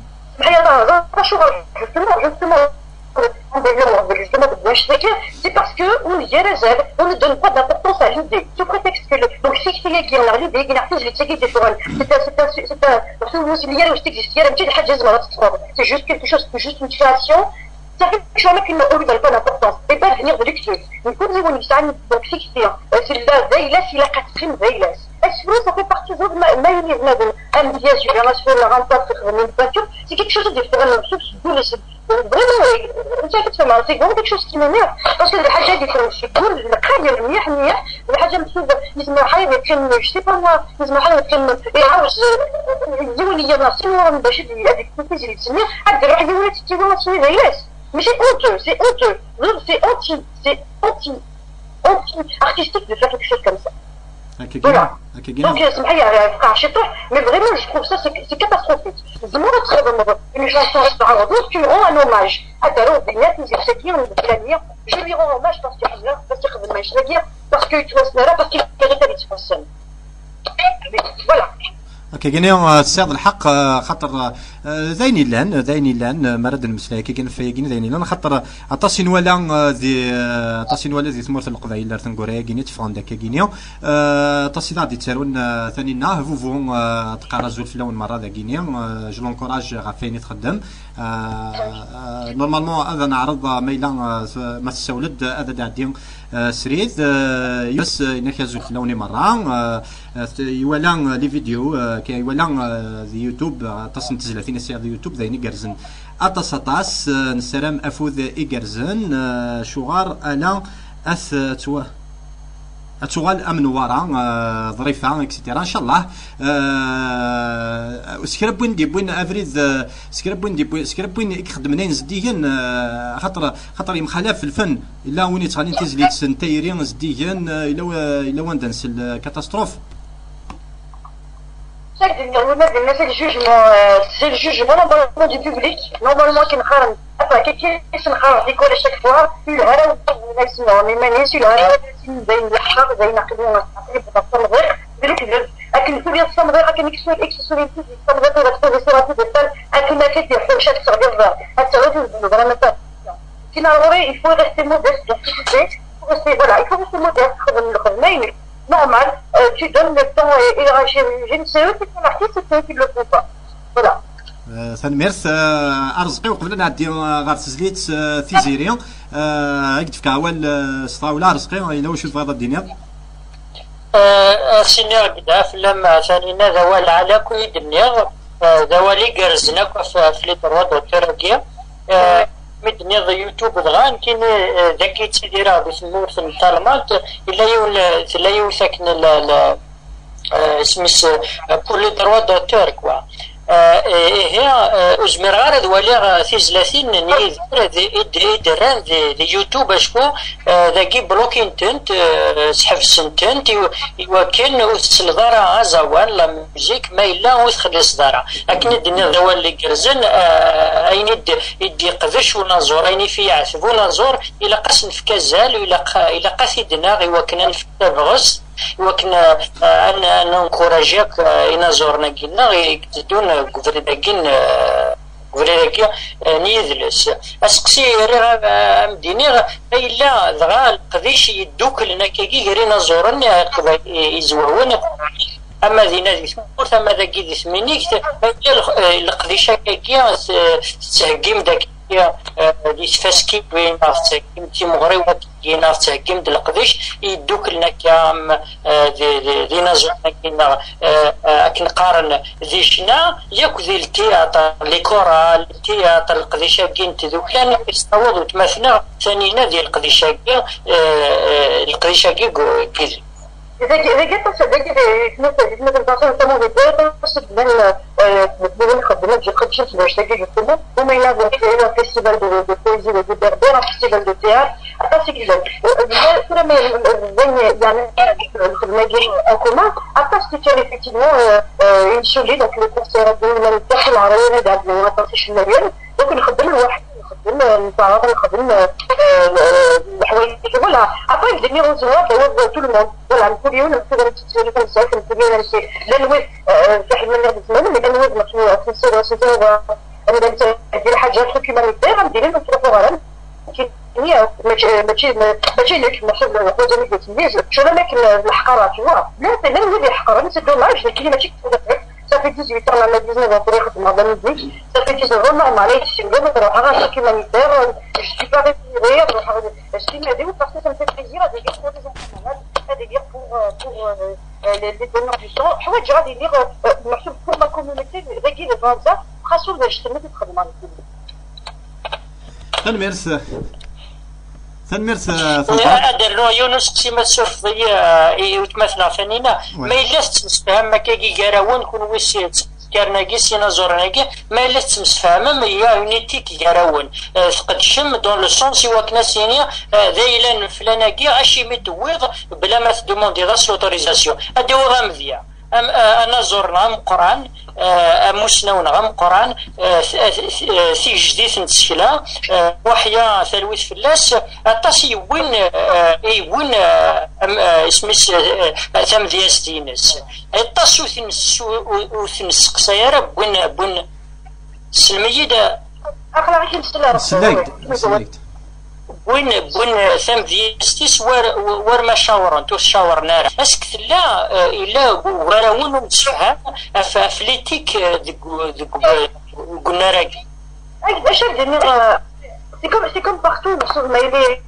c'est parce que on y réserve, on ne donne pas d'importance à l'idée, sous prétexte que le, donc si c'est qui a l'idée, qui l'artiste je sais des forums, c'est un c'est un c'est un c'est un c'est juste quelque chose, juste une création Ça fait que je mets une autre dans l'importance. Et pas venir de l'excuse. Mais comme vous voulez, ça donc fixé. C'est là, Zaylas, il a quatrième Zaylas. Est-ce que ça fait partie de ma mayonnaise, madame? Un dia super, la semaine, la rencontre, la peinture, c'est quelque chose de différent. Vraiment, c'est vraiment quelque chose qui m'énerve. Parce que les حاجة اللي كانوا يشوفون القاعدة مليح مليح الحاجة مسوبة يسمى حاجة كان جو با موا يسمى حاجة كان يعاوز الدولية ناصيون باش هذيك التلفزيون اللي تسميه عاد روح دولة التلفزيون تسميه Zaylas. Mais c'est honteux, c'est honteux. C'est anti, c'est anti, anti-artistique de faire quelque chose comme ça. Voilà. Donc, mais vraiment, je trouve ça, c'est catastrophique. Une chanson restaurant, tu rends un hommage à Daro, je lui rends hommage parce qu'il y a parce qu'il parce qu'il mérite d'être voilà. كاين السيد الحق خاطر زيني لان زيني لان مرد المسلاك كاين في كاين زيني لان خاطر عطاسين ولا ذي عطاسين ولا ذي ثمورت القبائل اللي تنقوريا كاين تفهم داك كاين عطاسين غادي تسالون ثانينا فوفو تقرا زول في الاول مره ذا كاين جو لونكوراج غافيني تخدم نورمالمون هذا نعرض ميلا ما تسولد هذا داعدين سريد يس نركزوا في لوني مرة يولان لي فيديو كي يولان ذي يوتيوب تصن تزلاتين سي ذي يوتيوب ذي نقرزن أطاس أطاس نسرم أفوذ إقرزن شغار ألا أث توا أتوغال أمن ورا ظريفة إكسترا إن شاء الله سكرب وين دي بوين أفريد سكرب وين دي بوين سكرب وين يخدمنين زديين خاطر خاطر يمخلاف في الفن إلا وين يتغالين تزليت سنتيرين زديين إلا إلا وين دنس الكاتاستروف. C'est le jugement, c'est le jugement normalement du public, normalement qui نقارن enfin كيفاش نقارن ديكور chaque fois الهرا والناس مي مانيش الهرا زي الحق زي نقدروا نعطيو بالتصمغ ديك لكن كل يوم التصمغ كان يكسو اكسسو التصمغ تاع الصورات ديال لكن ما كيدير حوشات تصغير التصوير زعما مثلا كيما ضروري il faut rester modeste dans ce que tu fais voilà il faut rester modeste خدم الخدمه normal, euh, tu donnes le temps et, et la chirurgie, c'est eux qui font l'artiste, c'est eux qui ne le font pas. Voilà. ثاني ميرث ارزقي وقبل نعدي غير تسليت تيزيريا هاك تفكا اول سطاوله رزقي الى واش تبغى الدنيا سينير بدا فلما ثانينا ذوال على كوي دنيا ذوالي قرزنا في لي دروا دوتيركيا مدني ذا يوتيوب دغان كاين ذاك تيديرها بسموه في الطالمات الا يول لا يوثقن لا سميس بور لي دروا دوتور كوا هي أزمر غير دوالي في زلاتين ني ذي دران ذي يوتيوب اشكو ذاكي بلوكين تنت سحف سنتنت وكان وتسلدارا غازوان لا ميوزيك ما الا وتخلي صدارا لكن الدنيا ذوال اللي كرزن اين يدي قذش ونزور اين في عثب ونزور الى قسن في كازال الى الى قاسي دناغي وكنا في بغص وكنا انا نكوراجيك الى زورنا كنا يكتدون غفريداكين غفريداكيا نيذلس اسقسي راه مديني الا دغا القديش يدوك لنا كي غيرنا زورنا يزوهون اما ذينا ذي ثمورت اما ذاكي ذي ثمينيك القديشه كي تهكيم داك دي تفاسكي وين تهكيم تيمغري وكي تهكيم د القديش يدوك لنا كام ذي نزورنا كينا كنقارن ذي شنا ياك ذي التياتر لي كورال التياتر القديشه كين تذوكان يستوض وتماثنا ثانينا ذي القديشه كي القديشه كي كيزي إذا إذا جت صدقني مثل مثل مثلا تمام بداية بس من من خدمات جو خدمة في المشترك جدا وما يلعبوا في فيستيفال دو دو بويزي دو بردير فيستيفال دو تيار أتاسي كذا كذا ما زين يعني الخدمة جي أكما أتاسي كذا effectivement ينشلي donc le concert de l'humanitaire العربية ده ما أتاسيش المليون ممكن نخدم الواحد نخدم نتعرض نخدم الحوايج ولا après il devient recevoir de tout le monde voilà نقوليون نقدر نتسولف نسولف نقوليون نسي لانوي واحد من الناس يسمعنا مي لانوي ماشي تنسير واش هذا انا درت دير حاجات دوكيومونتير ندير لهم في الفوران كاين ماشي ماشي ماشي لك ماشي الحوايج اللي كتميز شنو لك الحقاره tu vois لا لا اللي يحقر سي دوماج الكلمه ماشي ça fait dix-huit ans la dix-neuf ans pour écouter de la musique, ça fait dix-neuf ans normal je suis bien dans un truc humanitaire, je suis pas retirée, je suis aidée parce que ça me fait plaisir à dire pour des enfants malades, à dire pour pour les les donneurs du sang, je vais dire pour ma communauté رجل فانزا خاصو باش تمت تخدم على الكل. تنمرس تنمرس هذا النوع يونس كيما تشوف يتمثل فنينا ما إلاش تمسفهم ما كاكي كراون كون ويسيت كارناكي سينا زورناكي ما إلاش تمسفهم هي يونيتي كي كراون تقدشم دون لو سونس يوكنا سينيا ذايلان فلاناكي اشي متويض بلا ما تدوموندي داس لوتوريزاسيون هادي هو غامذيا أنا زرنا مقران مسنون غم قران في جديد نتسكلا وحيا ثلوث فلاس أطاسي وين وين اسمس ثم دياستينس أطاس وثنس وثنس قصيرة وين وين سلميد أخلاقي نسلا سليت وين وين ثم ديستيس ور ور ما شاورن تو شاورنا اسك لا الا وراون متفهم فليتيك ديك ديك قلنا راكي اش دير سي كوم سي كوم بارتو محسوب ما يلي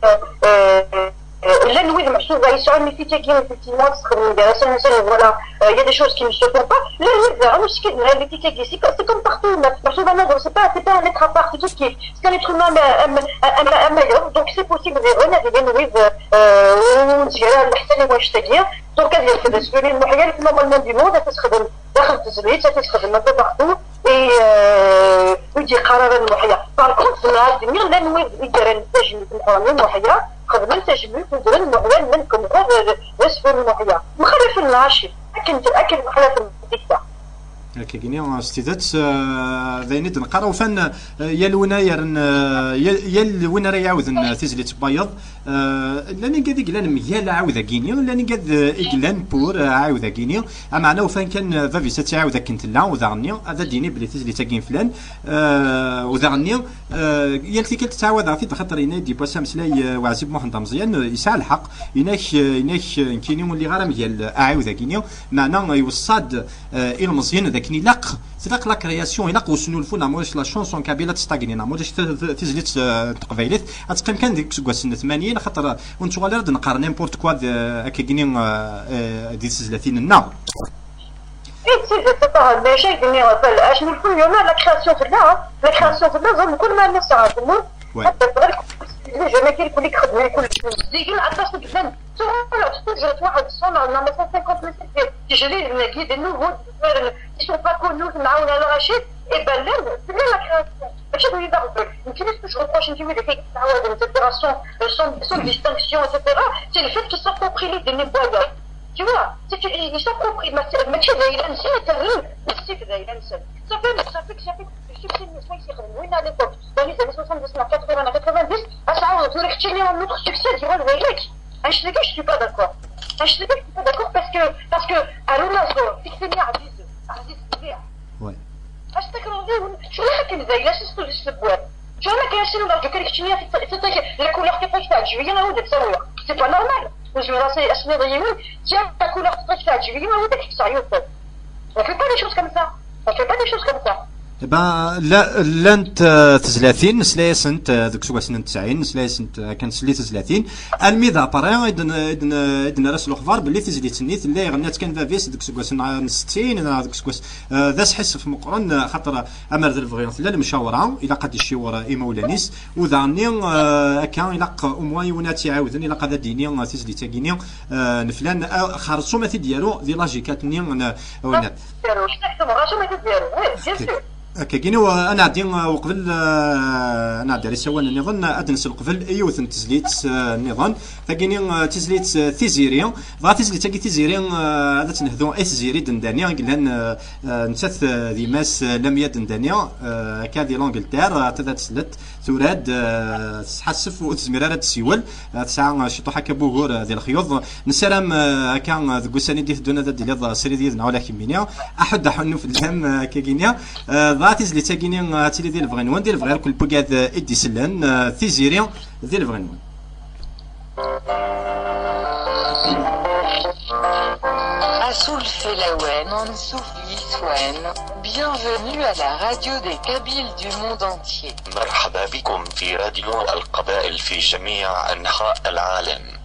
لا نويض محسوب يسعون مي فيتي كاين effectivement تخدم دراسه مثلا فوالا il y a des choses qui ne se font pas لا نويض زعما مشكل هذه تيكي سي كوم بارتو محسوب انا سي با سي با ان être à part c'est tout ce qui c'est un être humain un meilleur donc c'est possible غير هذه اللي نويض ونتجرى الاحسن واش تاكيا دونك هذه الفلوس في المحيا في نورمالمون دي مود تخدم داخل التزويد تخدم un peu partout et ويجي قرار المحيا par contre نهار الدنيا لا نويض يدير التجميل في الحرمين المحيا خدمنا تجميل في الدول المعوان منكم غير وصف المحيا مخلف الناشي أكل أكل مخلف الدكتور كيني استيدات ذينيد نقراو فن يلونا يرن يلونا راه يعاود تيزلي تبايض لاني قاد يقلان ميال عاود كيني لاني قاد يقلان بور عاود كيني معنا وفان كان فافي ستعاود كنت لا وذغني هذا ديني بلي تيزلي تاكين فلان وذغني يلتي كنت تعاود عرفتي خاطر ينادي بوسام سلاي وعزيب محمد مزيان يسعى الحق يناك يناك كيني ولي غير ميال عاود كيني معنا يوصاد المزيان كني لاق سلاق لا كرياسيون الا قوسنو الفون مواش لا شونسون كابيلا تستاغنينا مواش تزليت تقبيلات اتقن كان ديك سكوا سنه ثمانين خاطر ونتو غالر نقار نيمبورت كوا هكا كيني دي ثلاثين النا اي سي تطهر باش يدني اشنو الفون اليوم لا كرياسيون في لا لا كرياسيون في لا كل ما الناس تعرفوا جماعه يقول لك خدمه كل ديجي عطاش جدا توجد واحد الصنع لنا مثلا خمسين متر تجري نلاقي دي نوفو يسون با كونو نعاون على رشيد اي بان لا لا كرياسيون ماشي هو يضغط يمكن باش نقولش انت وين كيك تعاود انتغراسيون سون سون ديستانكسيون ايتترا سي لو فيت كي سابروبري لي دي نيبواياج tu vois c'est ils sont compris ماشي زي الانسان تغيير السيف زي الانسان ça fait ça fait que ça fait que c'est une fois ici وين à l'époque dans les années soixante-dix quatre-vingts quatre-vingt-dix اسعود تقول لك تشيني un autre succès durant le week je sais que je suis pas d'accord je sais que je suis pas d'accord parce que parce que alors تكفيني عزيز عزيز كبير ouais اش تكرهوني شو لكن زي لا شفتوا السبوات شو ما كاينش لو راجل كان كتشيني في لا كولور كيفاش تعجبني انا وداك سوي سي با نورمال وجو راسي اشني ضيمون تيا لا كولور كيفاش تعجبني ما وداك كيصايو on fait pas des choses comme ça on fait pas des choses comme ça با لا لانت ثلاثين سلايسنت ذوك سوا سنة تسعين سلايسنت كان سلي ثلاثين الميدا بارين إذن إذن إذن راس الأخبار باللي تزلي تنيت اللي غنات كان فافيس ذوك سوا سنة ستين ذوك سوا ذا سحس في مقرن خاطر أمر ذا الفغيون لا المشاورة إلا قد يشيور إيمولانيس وذاني كان إلا أموا يونات يعاودن إلا قد ديني تزلي تاكيني نفلان خارصو ما تديرو ذي لاجيكات ني ونات ديرو شنو غاشو ما تديرو وي بيان سور كاين انا عندي وقبل انا عندي سوان النظام ادنس قبل ايوث تزليت النظام فكاين تزليت تيزيريا بغا تزليت كي تيزيريا هذا تنهضوا اس زيري دندانيا قلنا نسات ذي ماس لم يدندانيا كادي لونجلتير تذا تسلت ثوراد تحسف وتزمير راه تسيول تسعه شطوحه كبوغور ذي الخيوط نسلام كان ذو سني دي دونا ديال سري ديالنا ولا كيمينيا احد حنو في الهم كاينيا غاتيز لي تاكيني تيلي ديال الفغنوان ديال الفغير كل بوكاد ادي سلان تيزيري ديال الفغنوان Soulfelawen, Soufliswan. Bienvenue à la radio des Kabyles du monde entier. مرحبا بكم في راديو القبائل في جميع أنحاء العالم.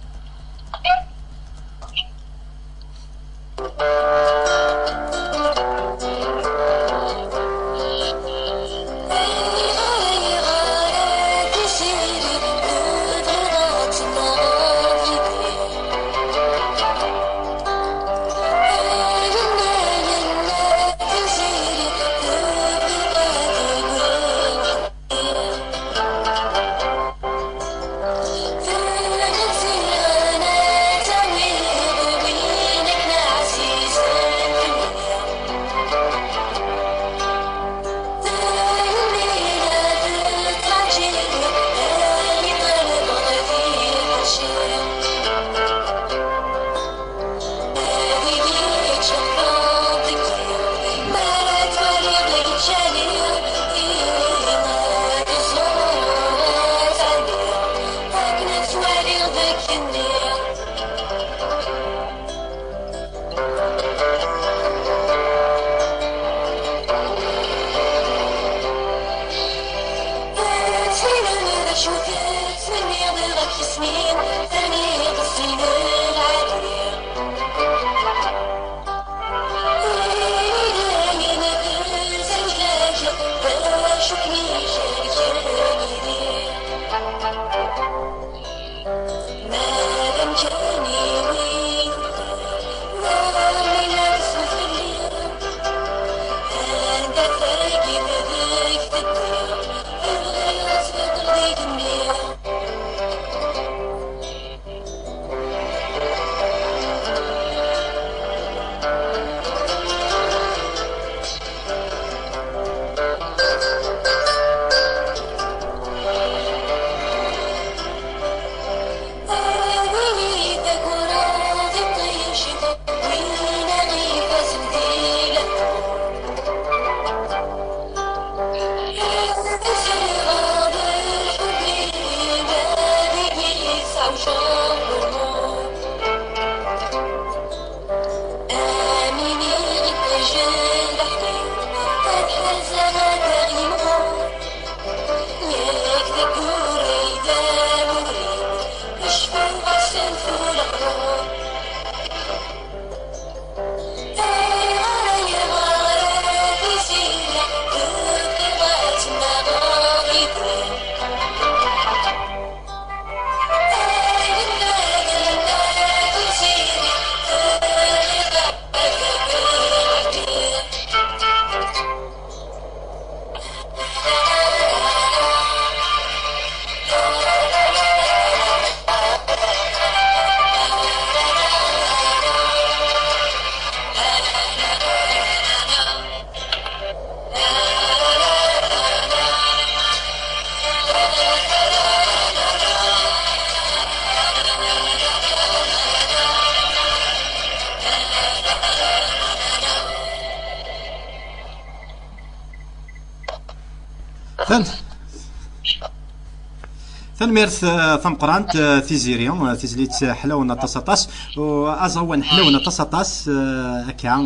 ثنميرث ثم قرانت تيزيريون تيزليت حلاونا تصاطاس وازون حلاونا تصاطاس هكا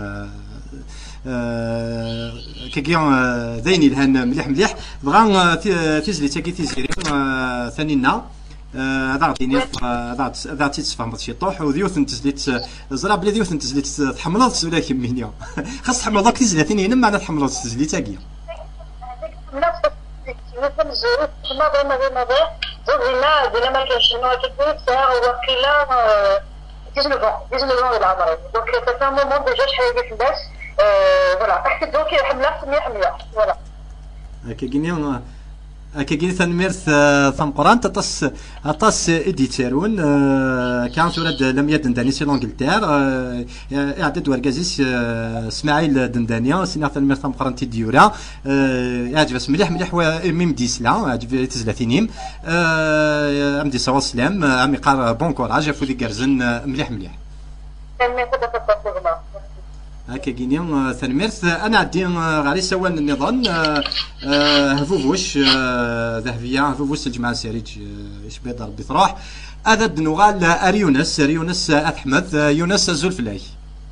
كيكيون ذيني الهان مليح مليح بغا تيزليت كي تيزيريون ثانينا هذا غادي هذا هذا تيتفهم شي طوح وديوث تزليت زرا بلي ديوث تزليت تحملض ولا كمينيا خاص تحملض تيزليت ثاني هنا معناتها تحملض تزليت هكا مثل الزروق ماذا ماذا ماذا زوجنا دينا ما كاينش شنو كيدير ساعه وقيله ديزنوف ديزنوف العمر دونك سا مومون ديجا شحال هادي في الناس فوالا تحت الدوك حمله مية مية فوالا هكا كينيا هكا كاين ثنميرث ثم قران تطس اطاس اديتيرون كان تورد لم يدن داني سي لونجلتير اعداد وركازيس اسماعيل دندانيا سينا ثنميرث ثم قران تيديورا يعجب مليح مليح ميم ديسلا عجب تزلاتينيم امدي سوا السلام عمي قار بون كوراج فودي كارزن مليح مليح هكا كينيا ثنميرث انا عدي غادي سوال النظام هفوفوش ذهبيه هفوفوش الجماعه سيريج اش بيض ربي تروح هذا الدنوغال اريونس ريونس احمد يونس زولفلاي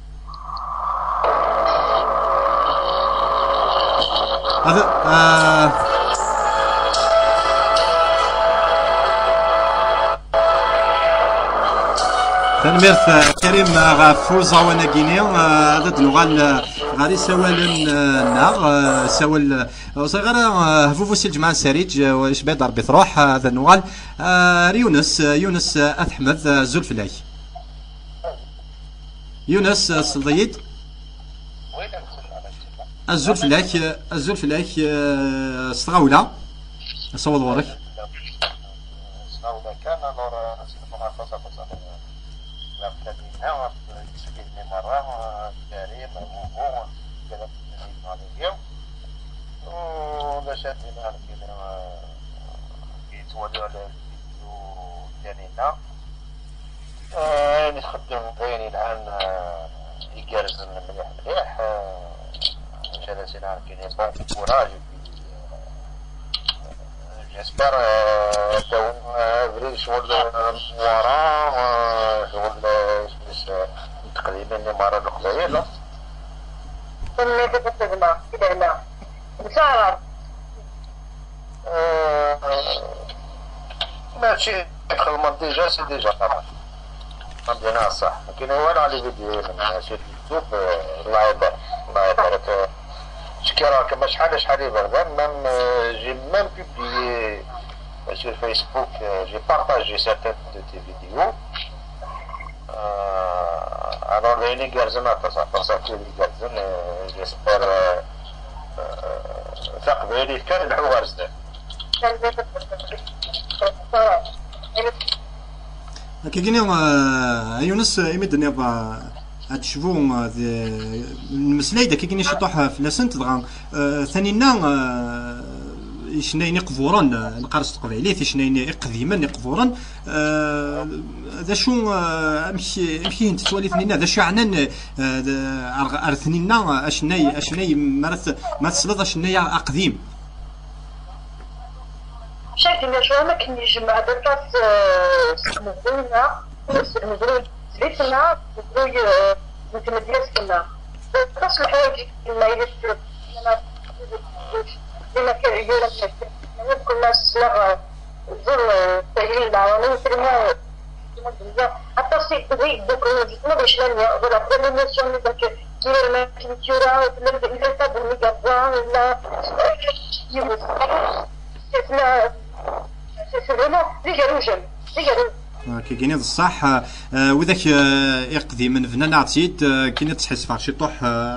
هذا آه تنميرت كريم غفوزا وناكيني هذا دنوغال غادي سوال ناغ سوال صغير هفوفو سي الجماعه ساريج واش بعد ربي تروح هذا نوال يونس يونس احمد زلفلاي يونس الصديد الزلفلاي الزلفلاي استغاوله صوت ورك استغاوله كان نور المحافظه لا تسجلني مرة كريم أبوه كذا هذا اليوم ونشأت من هالكلمة في تولي على الفيديو ديالنا نخدم بيني الآن يجرز مليح مليح جالسين على كلمة بون كوراج جيسبر تو بريد شغل وراه شغل تقريبا مرة القبائل كنا كتبنا كده مسارة ماشي خدمة ديجا سي ديجا طبعا عندنا صح لكن هو على فيديو من سي اليوتيوب الله يبارك الله يبارك شكرا كما شحال شحال يبردان ميم جي ميم بوبليي sur Facebook j'ai partagé certaines de tes vidéos euh, alors les garçons attendent ça que les garçons j'espère تقبل الكلام الحوارز ده كيجيني يونس يمدني با هتشوفوا المسلايده كيجيني شطوح في لاسنت دغا ثانينا شناين قفورن نقرص قبيلي في شناين قديما قفورن ذا شو امشي امشي انت سوالي ثنينا ذا شعنان ارثنينا اشناي اشناي مرث ما تسلط اشناي قديم شكل شو ما كان يجمع دكاس مدينة مدينة سليتنا مدينة مدينة كنا دكاس الحوايج اللي يلبسوا لما كان يقول لك كنا سلاغ زول تهيل العوامل ترمى حتى سي تبي دكتور ما باش لنا ولا كل الناس اللي ذاك كير ما كنتيرا ولا إذا تبغى نقطع ولا يوم لا كيجيني الصح وذاك يقضي من فنان عتيد كاين تحس فيها شي طوح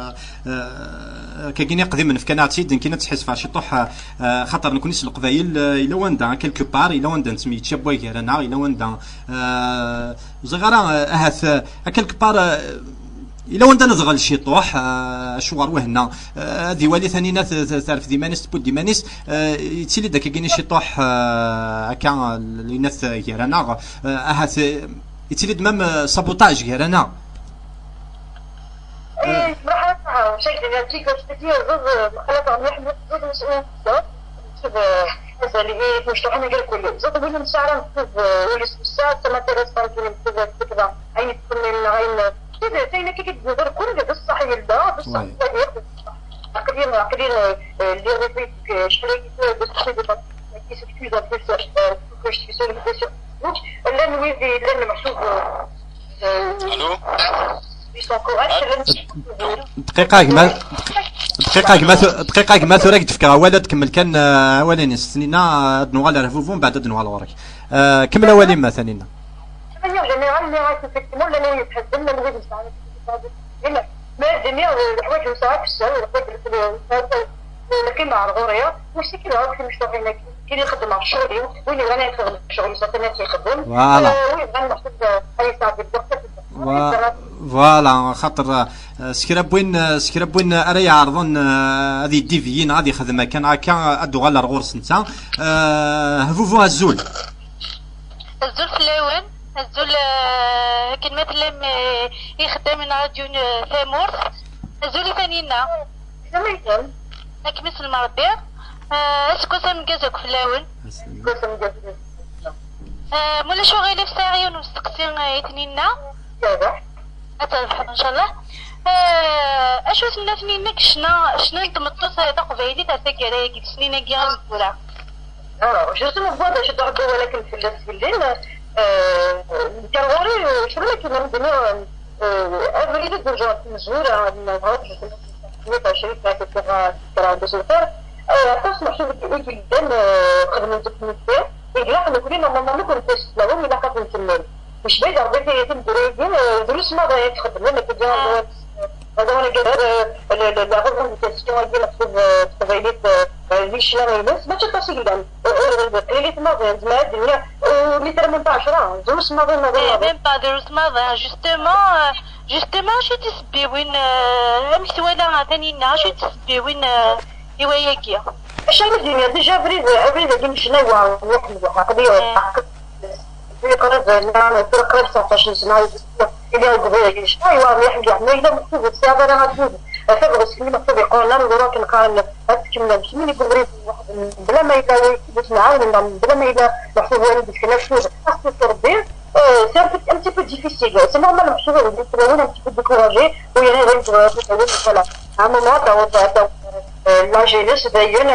كاين يقضي من فكان عتيد كاين تحس فيها شي طوح خاطر نكون نسل القبايل الا وندا كلكو بار الا وندا نسمي تشابوي كيرانا الا وندا زغرا اهات كلكو بار إلا وانت نزغل شي طوح شوار وهنا هذه والي ثانينا تعرف ديمانيس تبود ديمانيس يتسيلي داك كاين شي طوح هكا اللي ناس كيرانا اهات يتسيلي دمام سابوتاج كيرانا ايه صراحه شيء ديال كيف زوج خلاص نحن زوج مسؤولين هذا اللي مش احنا قال كله زوج بين الشعر نكتب ولس الساعه ما ترى صار كذا كذا اي تكون العين كذا زي كي كتقدر كل بصح يلدا بصح عقلين عقلين اللي ريبيت شريك بصح يلدا كيس كذا بس كوش يسوي بس لا نويدي لا محسوب الو دقيقة كما دقيقة كما دقيقة كما ثورك تفكر ولا تكمل كان اولين السنينة نوال رفوفون بعد نوال وراك كمل اولين ما ثانينا جنرال راك تفكروا ولا ناوي تحزن ولا ناوي تساعد هنا ما الدنيا الحوايج وساعات في الشهر الحوايج لكن مع الغوريه واش كي راك مش طاغينا كي يخدم على الشغل وين انا يخدم الشغل ساكنه يخدم فوالا وين انا محسوب اي ساعه بالضبط فوالا خاطر سكراب وين سكراب وين ارا يعرضون هذه الديفيين غادي يخدم كان هكا ادو غالا الغورس نتا هفوفو الزول الزول في اللون الزول كان مثلا يخدم من راديو ثامور الزول ثانينا زميلكم هاك مثل المربي اسكو سام كازاك في اللون مولا شو غير في ساعي ونستقسم اثنيننا أتفهم إن شاء الله. أشو سنة منك شنا شنا نتمطط هذا قبيلي تاثك على كي سنين كيان ولا. اه شو اسمه بوضع شو تعبوا ولكن في الليل في الليل كروري شو لك من الدنيا أفريد درجات مزورة من هذا مئة وعشرين ساعة ترى ترى بسيطة تصلح شو بدي جدا قبل من تكمل إذا إحنا كلنا ما نقدر نستلهم إلى قبل نكمل مش بعيد عربية يتم دريدين دروس ماذا يتخدم لنا كذا هذا هو الجد العقد التسجيل اللي مكتوب تفاعلات ليش لا يلبس ما تتصل جدا قليلة ماذا زمان الدنيا اللي ترى من عشرة دروس ماذا ماذا même pas دروس ماذا justement justement شو تسبي وين أمس ولا ثانينا شو تسبي وين يوياكيا الشيء الدنيا ديجا فريد فريد اللي مش ناوي واحد قضية في قرب نعم في قرب تسعة عشر سنة إلى الجبهة شنو يوام يحكي إحنا إذا مكتوب السياق أنا مكتوب أفضل سكين مكتوب يقول لنا ولكن كان أتكلم مش من يقول ريت بلا ما يلاقي بس نعاون بلا ما يلاقي محسوب وين بس كنا شو أصل تربية c'est un petit peu difficile. C'est normal, je trouve, de trouver un petit peu découragé. Oui, il y a une voilà. À un moment, la jeunesse d'ailleurs,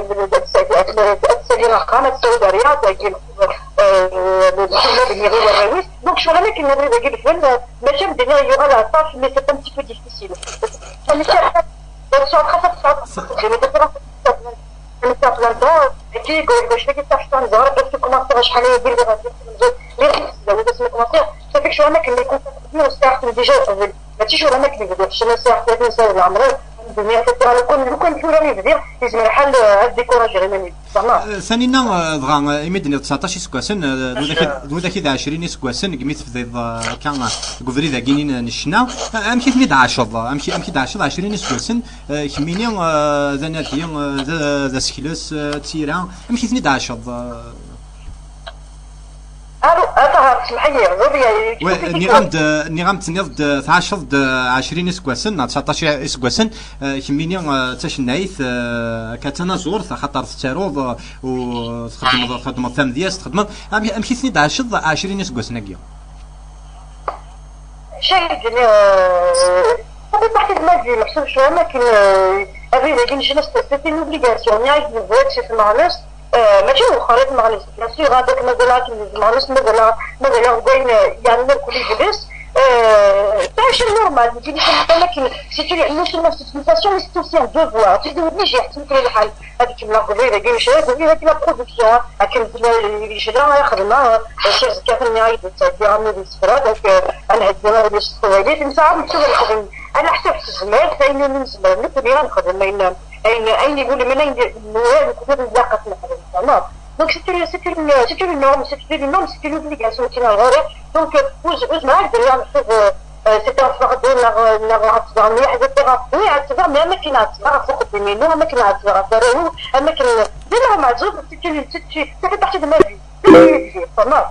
c'est الأرقام السوداء تجيب الحملة بالنغير donc je voulais qu'il m'aurait dit le mais j'aime déjà il y aura la tâche mais c'est un petit peu difficile je me suis je suis en train de faire ça je m'étais fait je me suis en plein temps et puis je fais que ça je t'en dis parce que comment ça va شحال يدير لي غادي لي لي بس ما كومونتير ça fait que شو هناك اللي كنت نستعرف ديجا ماشي شو هناك اللي بديت شنو ساعه ثلاثين سنه العمر الدنيا كتعرف كل لو كان كل راني بدير لازم الحل هاد ديكوراجي غير زعما ثانينا دغا يمدني تسعطاش سكواسن دو ذاك ذا عشرين سكواسن قميت في كان كوفري ذا كينين نشنا امشي ثمانية عشر امشي امشي عشرة عشرين سكواسن كميني ذا ناتي ذا سكلس تيرا امشي ثمانية عشر الو اتا سمحي غير نغمد نغمد نضد اثناش عشر عشرين سكواسن تسعطاش سكواسن كميني تاشنايث كتنازور خاطر تاروض وتخدم تخدم ثام دياس تخدم امشي اثناش عشر عشرين سكواسن هكا شاهد هذا تحت الماضي محسوب شويه لكن هذه لكن جنس سيتي اوبليغاسيون ياك بغيت شي معلش ماشي مخالف معلش ماشي غاداك مازال معلش مازال مازال بين يعني كل جلس تعيش نورمال يجيني ولكن سي تو نو سولمون سيتياسيون سي اوسي ان دوفوار تدويش يحتمك الحال هذيك لا قضيه كاين شي هذيك لا برودكسيون لكن اللي شدا يخدمها شي زكاه نهايه تاع عامل الصفرا دونك انا عندنا باش الصواليت نساعد نشوف الخدم انا حسب الزمان فين من زمان مثل نخدم اين اين اين يقول من اين نوال كثر نلاقى نخدم تمام دونك سي سي سي سي نورم سي سي نورم سي لوبليغاسيون تاع الغرض دونك واش واش معاك دريا نشوف سيتي فرد لا لا غاتبغى مليح اكسيتيرا وي غاتبغى مي اماكن غاتبغى فوق الدمينو اماكن غاتبغى دارو اماكن ديما معزوب سي سي سي بارتي دو مافي تمام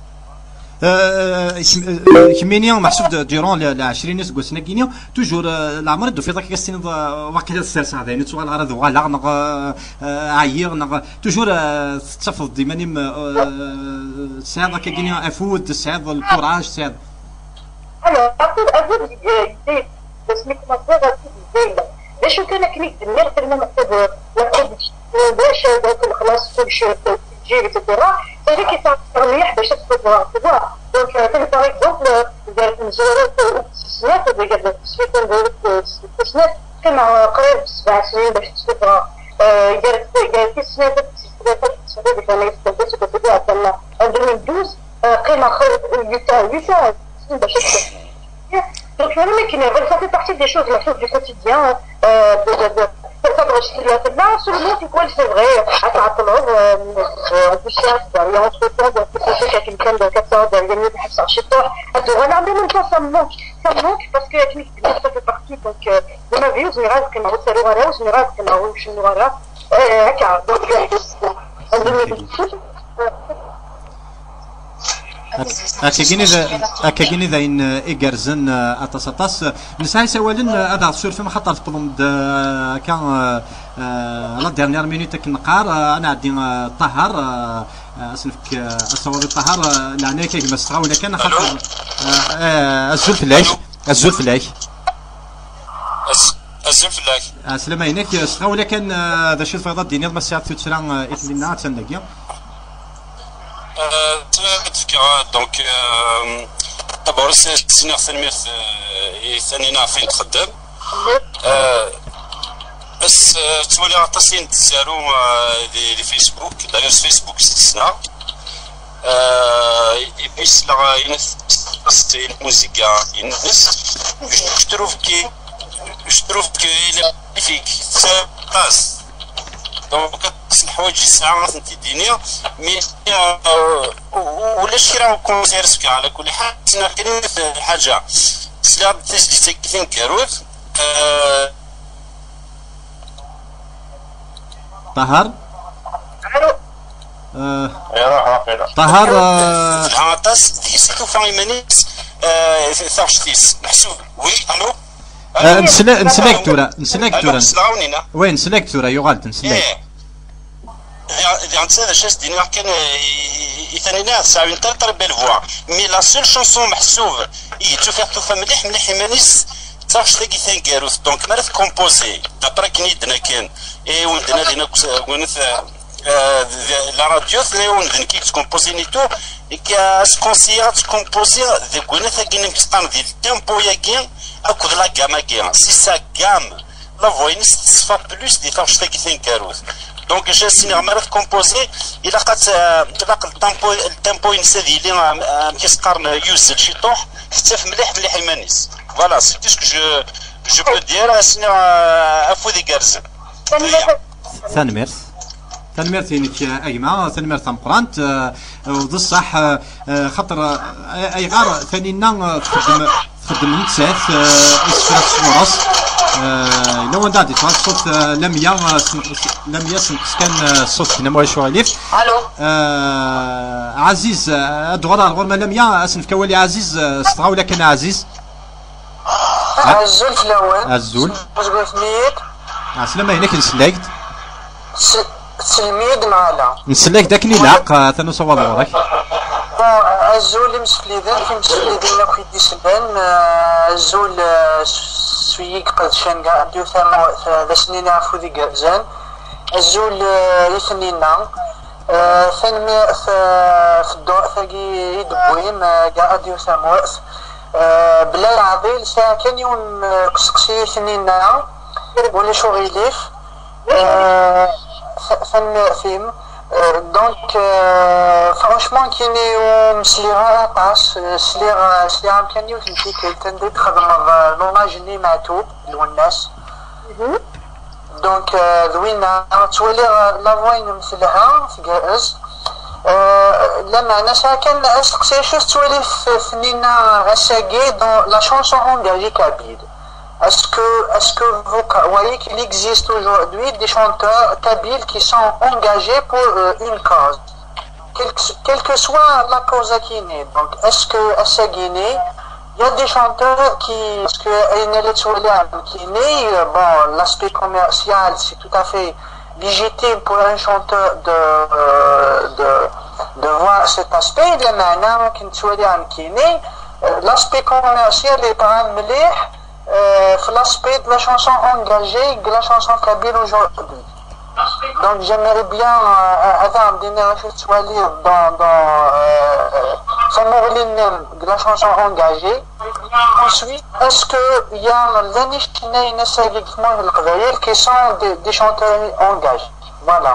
كمينيا محسوب ديرون ل عشرين سكوسنا كينيا توجور العمر دو في ذاك السن واقيلا السرسه هذا نتو الغرض وغلا نغ عيير نغ توجور تفضل ديما نيم سعد كينيا افود سعد الكوراج سعد alors après avant d'idée بس مش مصدر ليش كان كنيك دمير كنا نكتب لا برودكسيون باش داك خلاص كل شيء تجي اكسيتيرا هذيك تاع مليح باش تفضل تبغى دونك كان باغ اكزومبل دارت مزورات السنات ديال التسويق ديال السنات كما قريب سبع سنين باش تفضل دارت دارت السنات السنات ديك انا استفدت كتبها كان ألفين واثناشر قيمه خير يتا يتا باش donc voilà mais qui ne ça fait partie des choses la chose du quotidien de de ça doit se là seulement c'est quoi c'est vrai à تعطلوا en plus ça il y a entre temps donc c'est ça quelqu'un de quatre heures de gagner de حصه الشطار هذا انا عندي من ça me manque ça me manque parce que technique ça fait partie donc de ma vie je rêve que ma route c'est غرا je rêve que ma route je غرا هكا donc أكاكيني ذا أكاكيني ذا إن إيجارزن أتصطاس نسعي سوالن هذا الصور فيما خطر تقولون كان لا ديرنيير مينوت كنقار أنا عندي طهر أسنفك الصواب الطهر لعناك كما استغاونا كان خاطر الزول في العيش الزول فلاك الزول فلاك سلام عينك استغا ولا كان ذا شي الفيضات ديني ما ساعات تسرا اثنين تندقيا تفكر دونك دابا سينيغ تنميرت ثانينا فين تخدم بس تولي غطاسين تسالو لي فيسبوك داير فيسبوك ستسنا يبيس لا ينس الموسيقى ينس je trouve que je trouve que il est magnifique ça passe donc الحوايج ساعات انت دينيا مي ولا شي راه كونسيرس على كل حال سنا كاين حاجه سلا تسدي تكفين كاروت طهر طهر عطاس ديسكو فايمانيس ثاشتيس محسوب وي الو نسلا نسلاك تورا نسلاك تورا وين نسلاك تورا يغالط نسلاك دي عند هذا الشاش دينا كان يثنينا ساعين تلاتة بالفوا مي لا سول شونسون محسوب اي تو فيغ تو فا مليح مليح يمانيس تاعش تلاقي ثان كاروث دونك مرات كومبوزي دابرا كنيدنا كان اي وندنا لينا ونث لا راديو ثني وندن كي تكومبوزي نيتو كي اسكونسيا تكومبوزي ذي كونث كاين كتقام ديال التيمبو يا كين اكو لا غاما كين سي سا غام لا فوينس تصفى بلوس دي تاعش تلاقي ثان كاروث دونك جا سينيغ مرات كومبوزي الى قات تلاقى التيمبو التيمبو ينسى اللي كيسقارن يوزل شي طوح حتى في مليح مليح يمانيس فوالا سي تو سكو جو جو بو دير سينيغ افودي كارزن ثانميرت ثانميرت ينك ايما ثانميرت مقرانت وذ الصح خاطر اي غار ثانينا تخدم تخدم نتسات اسفرات صورس لو ندادي الصوت لم يا لم يسمع كان الصوت هنا ما شواليف الو عزيز دغرا غور ما لم يا اسنف كوالي عزيز استغاو ولا كان عزيز الزول في الاول الزول واش قلت ميت سلامة هناك نسلاكت سلميد معنا نسلاك داك اللي لاق تنوصوا دورك بون الزول يمسك لي ذاك يمسك لي دينا في يدي سبان الزول سويك قد شان كاع ديو ثما باش ني نعرفو ذي كازان الزول يثنينا ثاني في الضوء ثاقي يدبوين كاع ديو ثما بلا العضيل ساعة كان يوم قسقسي يثنينا ولا شغيليف ثاني فيلم دونك فرانشمون كيني مسليغا طاس سليغ سليغ كان يوثنتي كنتي تخدم لوناجني معتوب للناس دونك ذوينا تولي لافوين مثلها تجهز لما انا كان اسقسي شفت تولي فنينا غساقي دون لا شونسون اونغاجي كابيل Est-ce que, est-ce que vous voyez qu'il existe aujourd'hui des chanteurs kabyles qui sont engagés pour euh, une cause, quelle que, quelle que soit la cause à Guinée. Donc, est-ce que à sa Guinée, il y a des chanteurs qui, parce que Guinée, bon, l'aspect commercial, c'est tout à fait légitime pour un chanteur de, de, de voir cet aspect. De maintenant, Guinée, l'aspect commercial est pas melé. في l'aspect de la chanson engagée de la chanson kabyle aujourd'hui. Donc j'aimerais bien avoir un dîner dans dans de la chanson engagée. Ensuite, est-ce qu'il y a les qui sont des, des chanteurs engagés? Voilà.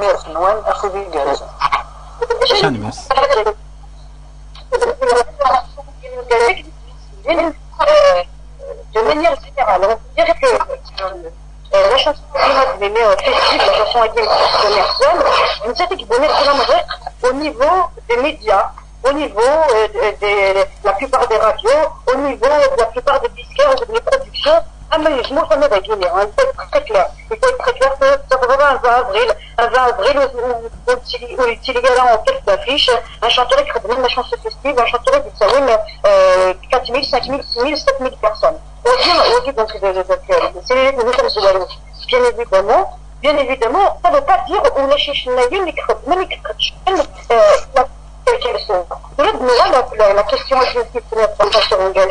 De manière générale, on dirait que euh, la chanson festive, la chanson commerciale, une certaine bonne au niveau des médias, au niveau euh, de, de la plupart des radios, au niveau de la plupart des disquaires, des productions. Ah mais je m'en remets à Guinée, il faut être très clair. Il faut être très clair que ça peut avoir un vingt avril, un vingt avril où il utilisera en tête d'affiche un chanteur qui redonne la chanson festive, un chanteur qui s'allume quatre mille, cinq mille, six mille, sept mille personnes. Au dire, au dire donc c'est les nouvelles de la route. Bien évidemment, bien évidemment, ça ne veut pas dire où la chiche n'a eu ni crotte, ni crotte, la question est de notre chanteur engagé.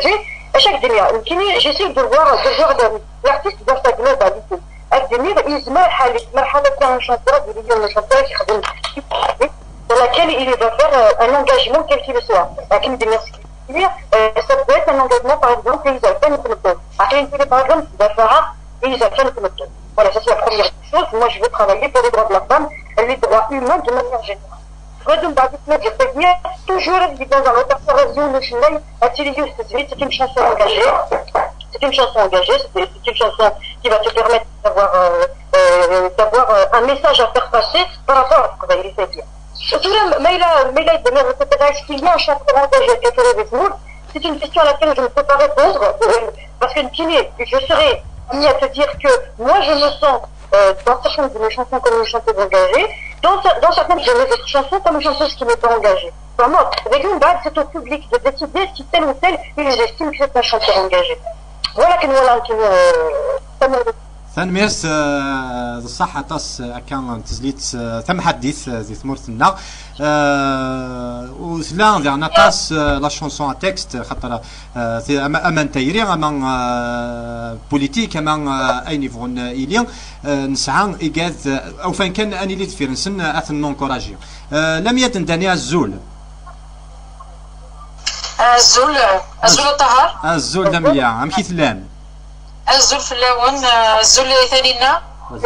chaque délire j'essaie de voir de voir l'artiste dans sa globalité الدنيا يزمر حالي مرحله تاع الشانتور ديال الشانتور كيخدم dans laquelle il va faire un engagement quel qu'il soit لكن الدنيا ça peut être un engagement par exemple إذا كان نتمثل عشان كده par exemple دفعه إذا كان نتمثل voilà ça c'est la première chose moi je veux travailler pour les droits de la femme et les droits humains de manière générale غادي بعد تنادي التقنيه توجور اللي dans un opération nationale atelier c'est une chanson engagée c'est une chanson engagée c'est une chanson qui va te permettre d'avoir euh, euh, d'avoir euh, un message à faire passer par rapport à ce qu'on va y faire mais il a mais il a donné est-ce qu'il y a un chanteur engagé qui a fait des c'est une question à laquelle je ne peux pas répondre parce que je serais amené à te dire que moi je me sens euh, dans certaines de mes chansons comme une chanteuse engagée dans, dans certaines de mes autres chansons comme une chanteuse qui n'est pas engagée. Vraiment, avec une base, c'est au public de décider si tel ou tel ils estiment que c'est un chanteur engagé. Voilà que voilà que ثاني ميرس الصحة تاس كان تزليت ثم حديث زي ثمورتنا وسلا ديالنا تاس لا شونسون تكست خاطر امان تايري امان بوليتيك امان اي نيفون الين نسعى ايكاز او فين كان اني لي تفيرنسن اثن نونكوراجي لم يتن داني الزول الزول الزول طهر الزول دميا ام كي ثلان الزول في اللون الزول ثانينا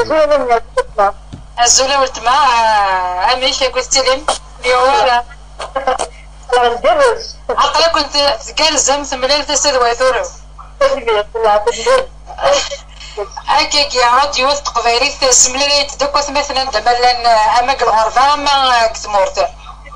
الزول ولتما اميش قلت لهم اليوم عقلا كنت تقالزم ثم ليلة تسد ويثورو هكاك يا راديو تقبيري سملي تدكوث مثلا دملا اماك الغربة ما كتمورت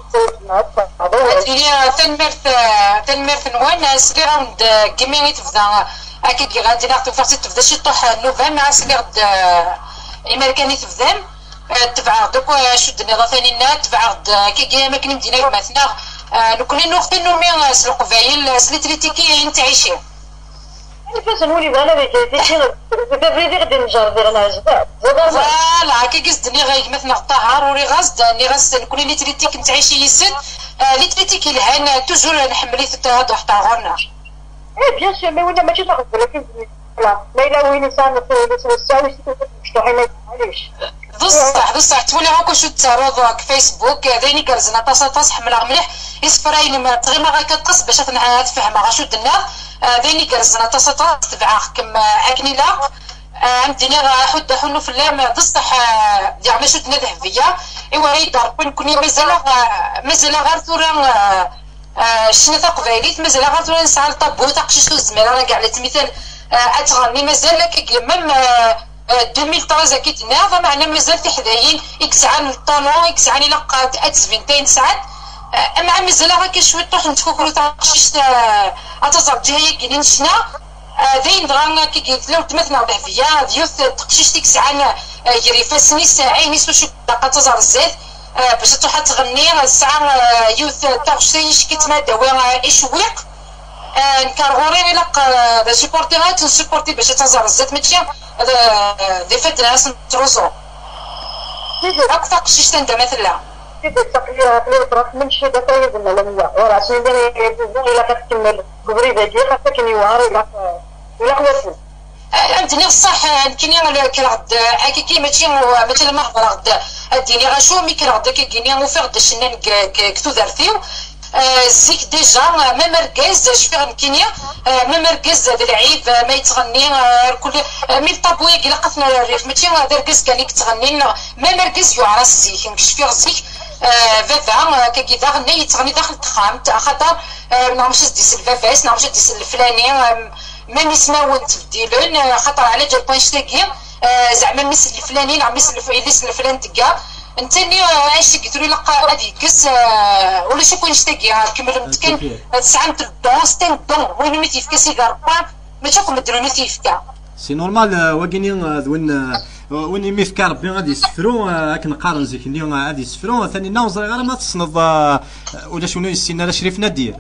هي تنمرت تنمرت نوان سلي راوند كيمي تفدا اكيد غادي نعطيو فرصه تبدا شي طوح نوفمبر مع سلي غد امريكاني تفدام تبع دوك شد النظام ثاني تبع كي ما كاين مدينه مثلا نكون نوختي نومي سلق فايل سليتريتيكي انت عايشين انا فاش نولي انا بيجي غادي غادي نجرب انا جداد فوالا كي قصدني غير مثلا الطهر وري غاز ني غاز نكون لي تريتيك انت عايشي يسد لي تريتيك الهان توجور نحملي تهضر حتى غورنا ايه بيان سور مي ولا ماشي ناخذ ولكن لا ما الا وين انسان في الساوي مشطوحين علاش بصح بصح تولي هاكو شو تعرض فيسبوك ديني كرزنا تص تصح من مليح يسفراين ما تغي ما غاكطس باش تفهم غاشو دنا ديني كرزنا تص تبع كم اكني لا عندي غا حد حنو في اللام بصح يعني شو تنده فيا ايوا يدار كوني مازال مازال غير ثورا شنو تقبيليت مازال غير ثورا نسعى طابو تاقشي شو الزميله انا كاع مثال اتغني مازال كي ميم ألفين وثلاثة كي تناض معنا مازال تحداين يكسعان الطالون يكسعان الى قاد اتسفنتين ساعات مع مازال غير شويه طوح نتفكروا تاقشيش اتزرب جهه كاينين شنا ذين دغا كي قلت لو تمثنا به فيا ديوث تقشيش تكسعان يري فاسني ساعين يسو شو دقه تزر الزيت باش تروح تغني الساعه يوث تاقشيش كيتماداوي اشويق نكارغوري لق دا سيبورتيرات نسيبورتي باش تزر الزيت ماشي دي فات ناس نتروزو اكثر قشيش تندا مثلا كيف تقليها في الطرف من شي دقايق ولا لا ورا عشان ديري الا كتكمل قبري باجي خاصك كي يواري لا لا خواتو فهمتني بصح كاين كي غد هكا كي ماشي مثلا ما هضر غد اديني غاشو مي كي غد كيجيني وفي غد الشنان كتو دارتيو زيك ديجا ما مركز شفيغ مكينيا ما مركز هذا العيب ما يتغني كل مي طابوي كي لقاتنا الريف ماشي هذا ركز كان يتغني ما مركز يعرس زيك شفيغ زيك فافا كي غني يتغني داخل التخام خاطر نعرفش ديس الفافاس نعرفش ديس الفلاني ما نسمعو تبديلون خاطر على جال بوينش تاكي زعما مس الفلاني نعم مس الفلان تكا انتني عايش قلتلي لقى غادي يكس ولا شوف وين شتاكي كمل متكن تسعة دون ستين دون وين ميتي في سيجار ما تشوفوا مدرو ميتي في سي نورمال واكيني وين وين ميفكا ربي غادي يسفرو هاك نقارن زيك اللي غادي يسفرو ثاني نوزر غير ما تصنض ولا شنو يسينا لا شريف ندير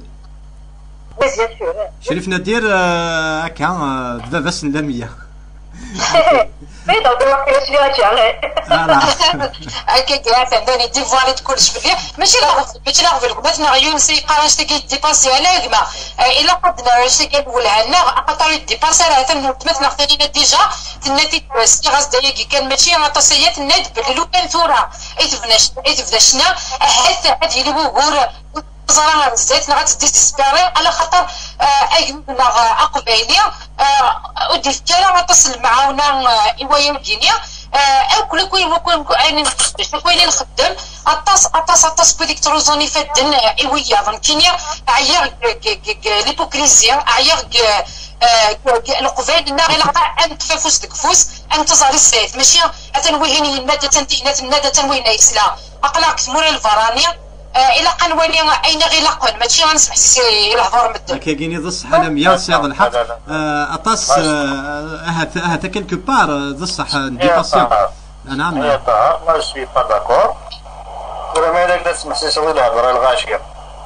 شريف ندير هكا دابا باش ندميه بيضة ودوك كي شي غاتي هكا كاع فهماني ديفوالي كلشي باللي ماشي لا ماشي لا غير مثلا عيون سيقا اش تاكي ديباسي على كما الا قدنا اش تاكي نقول عندنا خاطر ديباسي راه مثلا خلينا ديجا تناتي السيغاز دايكي كان ماشي غطاسيات الند باللي لو كان ثوره ايتفناش ايتفناشنا حيت هادي اللي بوغور زرا الزيت نغات ديسبيري على خاطر اينا اقبايليه ودي فكره غتصل معاونا ايوايا الكينيا او كل كوين كوين كوين كوين نخدم اطاس اطاس اطاس بديك تروزوني فدن ايويا ظن كينيا عيار ليبوكريزيا عيار القبايل النار لا انت فوس دكفوس انت زاري الزيت ماشي اتنوهيني الناده تنتينات الناده تنوينا يسلا اقلاك ثمور الفرانيه الى قنواني اين غير لقن ماشي غنسمح سي الهضور مدن كاين ذا الصح انا مية سياض الحق اطاس هذا هذا كلكو بار ذا الصح ديباسيون نعم يا طه ما سوي با داكور ولا ما لك تسمح سي سوي الهضره الغاشيه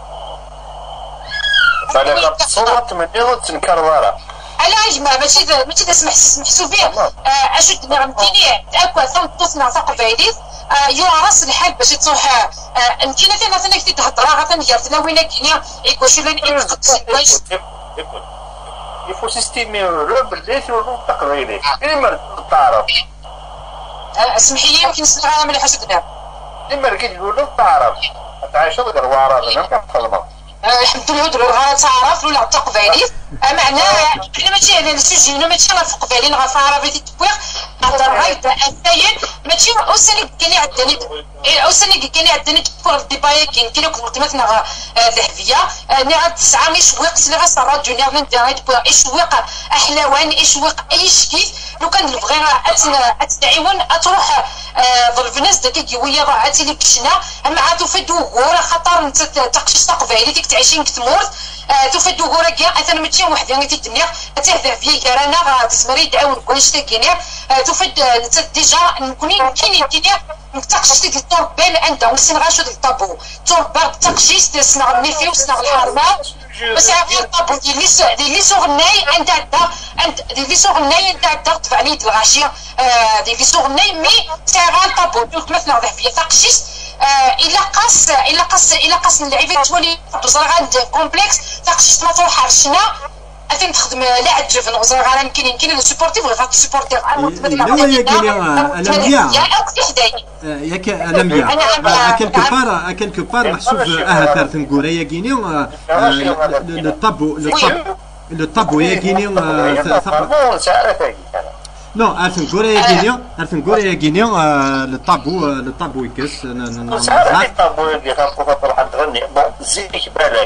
فانا تصوت من يغد تنكر ورا على اجمع ماشي ماشي تسمح محسوب به اشد نعمتيني تاكل ثم تصنع ثقب فايديس يو راس الحال باش تصوح يمكن مثلا مثلا كي تهضر غادي ندير لا وين كاينه يكوش لين واش يفو سيستيمي لو بالليل ولو تقريبا كيما تعرف اسمحي لي يمكن نسمعها مليح حسدنا كيما كيقولوا تعرف تعيش غير ورا انا كنفهمها الحمد لله درو غا تعرف ولا تقبالي معناها انا ماشي انا نسجل ماشي انا في قبالي نغفر بيتي تبويغ هضر رايت الثاني ماشي اوسني كاين عندني اوسني كاين عندني تفور الديباي كاين كاين كنت مثلا ذهبيه انا تسعه مش ويق سلي غا صرات جونيور من دايت بو ايش ويق احلوان ايش ويق اي شكيت لو كان نبغي اتعاون تروح ظلفناس داك كيويا راه عاتي لي كشنا مع تفدو غورا خاطر انت تقشش تقبالي ديك تعيشين كتمورت تفدو غورا كاع انا ماشي وحده اللي تدنيا تهدا فيا كرانا تسمري تعاون كلش تاكينيا تفد انت ديجا نكوني كاينين كاينين نتقشش ديك الطربان عندهم سنغاشو ديك الطابو طربان تقشيش تسنغ النيفي وسنغ الحرمه بس عافيه الطابو ديال لي ديال لي سوغناي عند عندها عند ديال لي سوغناي عند عندها تبع لي الغاشيه ديال لي سوغناي مي ساغا الطابو دوك مثلا ضعفيه تقشيش الا قاس الا قاس الا قاس اللعيبه تولي بزرغ عند كومبلكس تقشيش ما تروح عرشنا اثن تخدم لا عجبنا وزرغ راه يمكن يمكن السبورتيف ولا السبورتيف لا يا كاين الانبياء ياك الانبياء اكل كبار اكل كبار محسوب اه ثالث نقول يا كاين الطابو الطابو يا كاين نو ألفين كوريا جينيا ألفين كوريا جينيا للطابو للطابو يكس ساعة الطابو اللي غنبقى تروح تغني زيك بالك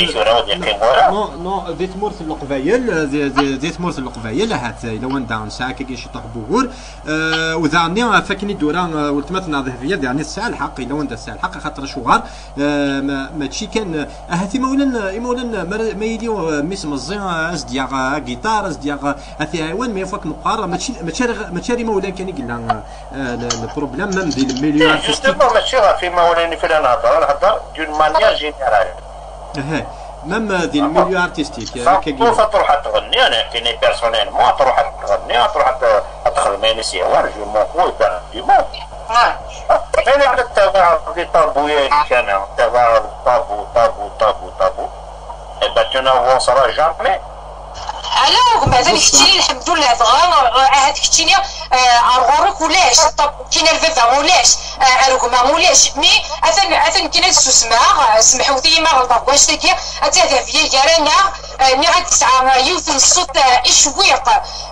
نو نو ذي تمورت القبايل ذي تمورت القبايل هات إلا وين داون ساعة كي شي طابو وذاني فاكني دوران ولتمتنا ذهبية يعني الساعة الحق إلا وين الساعة الحق خاطر شوغار ماشي كان هاتي مولن مولن ما يليو ميس مزين أزدياغ جيتار أزدياغ هاتي عيوان ما يفك نقار ماشي ماشي مولا كان قلنا البروبليم ميم ديال الميليو ارتستيك ماشي في مولاني في نهضر نهضر دون مانيير جينيرال اها ميم ديال الميليو ارتستيك كيف تروح تغني انا كاين بيرسونيلمون تروح تغني تروح تدخل مينيسي وار جو مون كوي ديما كاين على التبع في طابويا كان تبع طابو طابو طابو طابو اي با تو نو سرا جامي على بعدا كتيني الحمد لله دغا عاد كتيني غورك ولاش طب كاين الفافا ولاش ركما ولاش مي اثن اثن كاين السوسما سمحوا لي ما غلطوا واش تاكي هذا فيا جارانا مي غاد تسعه يوث الصوت اشويق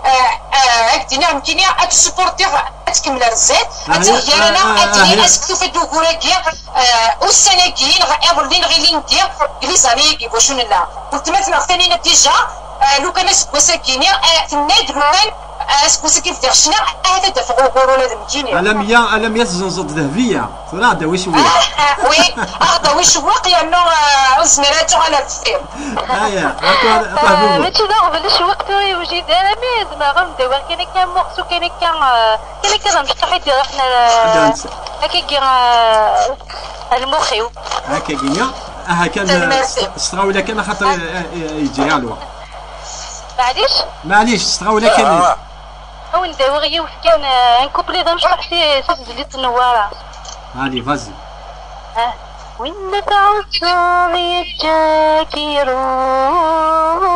هكذا يمكن ان تسبورتي تكمل الزيت حتى جارانا اتي اسكتو في الدوكوراكيا والسناكين غير غير ندير كليزاني كيفاش لا قلت مثلا ثاني ديجا لو كان سكوساكيني تناد لو كان سكوساكي في داخشنا هذا دفع غورو لازم تجيني على مية على مية زنزط ذهبيه ترى هذا واش هو وي هذا واش هو لانه اسمراتو على الفيلم اييه ماشي داغ بلاش وقت يوجد انا مي زعما غندوي كاين كان مقصو كاين كان كاين كان مفتوح يدير احنا هكا كي المخيو هكا كينيا ها كان استغاوله كان خاطر يجي على الوقت معليش معليش استغاوله كان او نداوي غير كان ان كوبلي دا نشرح سي سي النواره. allez vas-y. اه وين تعصى يتجاكرون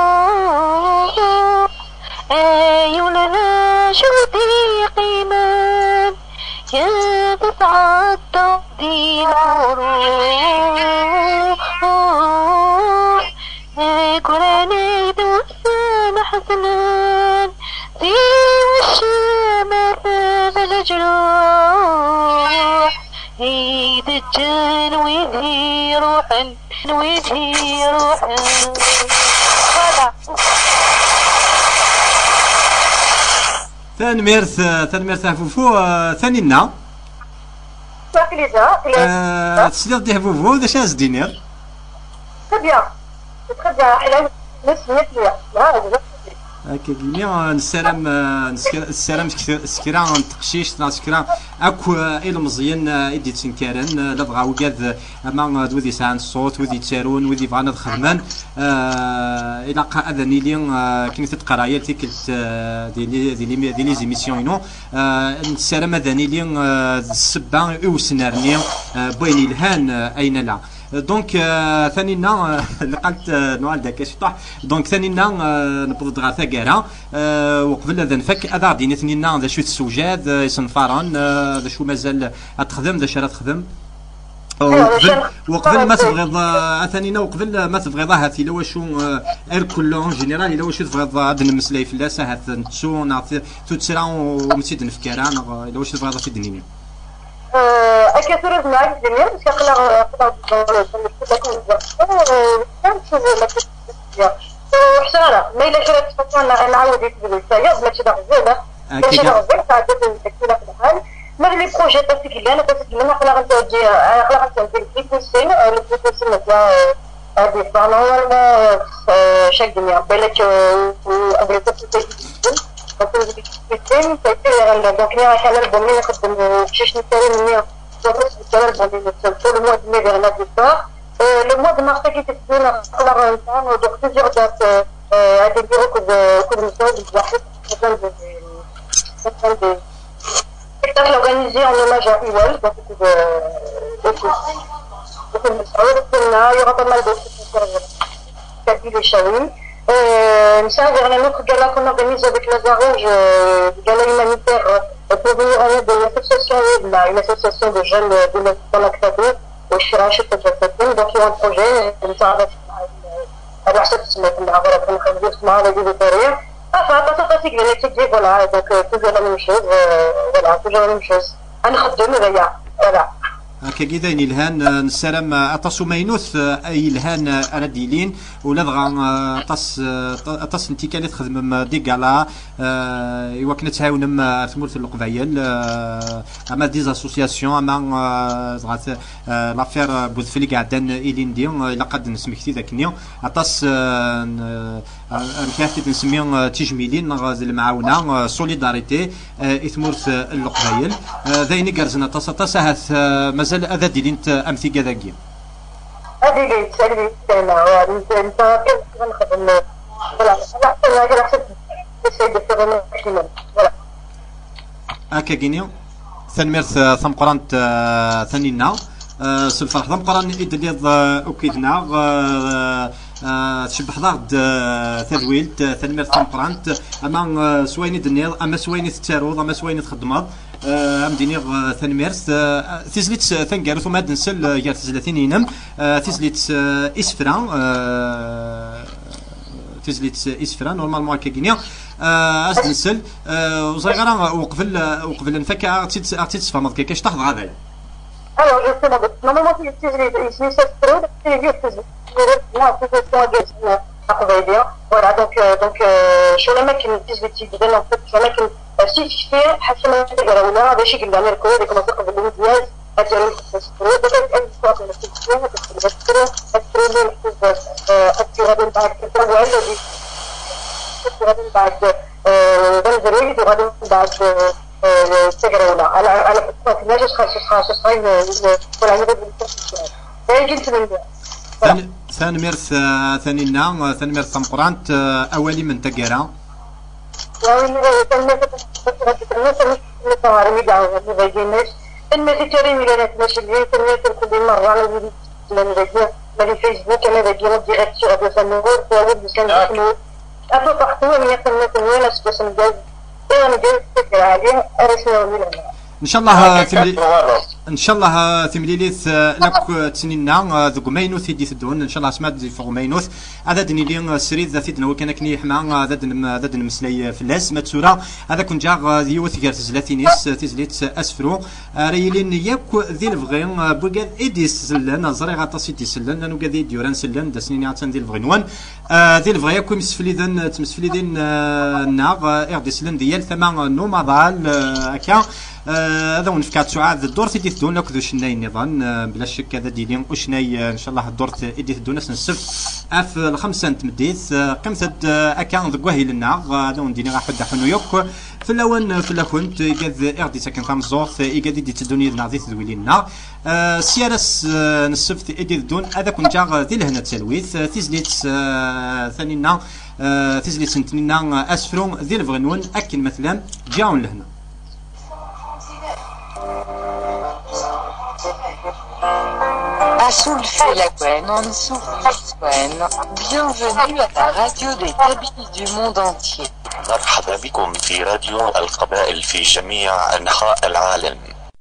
أينا جودي قيمان يا تتعطى دي الروح قراني دوسان حسنان دي والشمس الجروح هي دجان ويدي روحا ويدي روحا. فوالا تنميرث تنميرث فوفو ثانينا تاكليزا تسليط ديه فوفو داش از دينير تري بيان تري بيان حنا نسميت ليا هكا كيما نسلم نسلم سكرا نتقشيش سكرا اكو المزيان ايدي تنكرن لا بغاو كاد اما ودي سان الصوت ودي تسارون ودي بغانا خدمان الى قاعدني لي كنت تقرايا تيكلت ديال ديال ديال لي زيميسيون نو نسلم داني لي السبا وسنارني بين الهان اين لا دونك ثانينا لقيت نوال داك شطح دونك ثانينا نبض غا ثقاره وقبل هذا نفك هذا غادي ثانينا ذا شو السوجاد يصنفران ذا شو مازال تخدم ذا شرا تخدم وقبل وقبل ما تبغيض ثانينا وقبل ما تبغيضها هاتي لو شو ار كلون جينيرال لو شو تبغيض هاد المسلاي فلاسه هات نتسو نعطي تسرا ومسيد نفكران لو شو تبغيض في الدنيا أكثر من عدد الدنيا بس كقلا قلا وحشرة ما إلا شريت فتوانا نعاود يتبدل السيارة بلا تشدع الزينة بلا تشدع الزينة تعدد التكتيلة في الحال ما غلي بروجي تاسك اللي أنا تاسك اللي أنا قلا غنتوجي قلا غنتوجي الكليبوسين الكليبوسين متاع هادي فنورمال شاك دنيا بالك أبريتو تاسك السيستم تايتير دونك نيا حنا البومي نخدم شيش نتاعي مني وصلت بالطريقه البومي نتسلسل المواد مي غير لا ديسا لو مود مارس كي تسدونا قلنا نتاع دونك بليزيور دات هادي بيرو كود كود مساعد واحد مثلا دي spectacle organisé en hommage à Iwal donc كود مساعد قلنا il y aura pas mal d'autres concerts Kabyle et Shaoui. Euh, ça, vers un autre gala qu'on organise avec Lazarouge, euh, gala humanitaire, euh, pour venir en aide de l'association, une association de jeunes de dans l'Aktado, au Chirachet de Jaffatin, donc ils ont un projet, ça va alors ça se met en avant la première la vie de carrière. Enfin, pas ça facile, les étudier, voilà, donc euh, toujours la même chose, euh, voilà, toujours la même chose. Un خدم هذايا, voilà. هكا كذا الهان نسلم اطاسو ماينوث اي الهان رديلين ولا بغا اطاس اطاس انت كانت تخدم ديكالا ايوا كنا تعاونم ثمورت القبايل اما دي اسوسياسيون اما زغات لافير بوذفلي قاعدان ايليندي الا قد نسمكتي ذاك النيو اطاس نكافتي نسميو تجميلين المعاونه سوليداريتي اثمورت القبايل ذايني كارزنا اطاس اطاس هاث مازال هذا ديلينت امثي كذاكي هذه اللي تسالي انا انت كيف نخدم فوالا انا انا حسيت السيد الفرن كيما فوالا هكا كينيو ثنميرث ثمقرانت ثانينا سلفرح ثمقران يدليض اوكيدنا تشبح ضغط تذويلت ثنميرث ثمقرانت اما سويني دنيض اما سويني تتاروض اما سويني تخدمض ام دينيغ ثنميرث تيزليت ثنكارو ثم هاد نسل يا تزلاتين ينم تيزليت اسفرا تيزليت اسفرا نورمالمون هكا كينيا از نسل وصغيرا وقبل وقبل نفك ارتي تفهمض كيفاش تحضر هذا Alors justement, normalement si je suis satisfait, c'est mieux que moi c'est ce qu'on a à Koweïdia. Voilà donc donc شو لما كان تيزليت بدنا نفك شو لما كان si tu fais حسنا تقراونا باش يقلنا الكود كما تقبل الامتياز اجل التسكرو بدات اي صوت من التسكرو التسكرو التسكرو التسكرو بعد التسكرو الذي التسكرو بعد بنزريد وغادي بعد تقراونا على على حسب ناجي خاص خاص خاص ولا يبدا بالتسكرو يجي نتمنى ثاني ميرث ثانينا ثاني ميرث ثمقرانت اولي من تقرا يعني تنمية الناس اللي اللي دعوة اللي بايديناش تنمية تري ميلانات ماشي اللي تنمية كل مرة على لأن باقي مالي فيسبوك أنا باقي ما ديريكت سو غادي سنور فوالد كان دخلوا أبو تحتوى من يتنمية الناس بس نجاز إيه نجاز فكرة عليه أرسنا ميلانا ان شاء الله ثملي ان شاء الله ثمليليث لك تسنينا ذوك ماينوث يدي تدون ان شاء الله سمعت فوق ماينوث هذا دني لي سريد ذا ثيدنا وكان كني حما هذا دن هذا دن مسلي فلاس ماتسورا هذا كون جا ديوث غير تزلاتينيس تزليت اسفرو ريلين ياك ذي الفغي بوكاد ايديس سلان زري غاطاس يدي سلان لانو كادي ديوران سلان دا سنين عطان ديال الفغينوان ذي الفغي ياك مسفليدن تمسفليدين ناغ ار دي سلان ديال ثمان نومادال هكا هذا آه ونفكات سعاد الدور تيدي تدون لك ذو شناي النظام آه بلا شك هذا ديلين وشناي آه ان شاء الله الدور تيدي تدون ناس السبت اف الخمسه نتمديت آه قمت اكان ذكواهي لنا هذا ونديني راح حدا حنويوك في الاول في الاكونت يقاد اردي ساكن خمس زوث يقاد يدي تدوني نعطي تدويلنا آه سيارس آه السبت يدي تدون هذا كون جا ذي لهنا تسلويث آه تيزليت آه ثانينا آه تيزليت سنتنا اسفرون ذي الفغنون اكل مثلا جاون لهنا. Asoulfé-la-Gwen, en Soulfé-la-Gwen, bienvenue à la radio des Kabyles du monde entier. مرحبا بكم في راديو القبائل في جميع أنحاء العالم.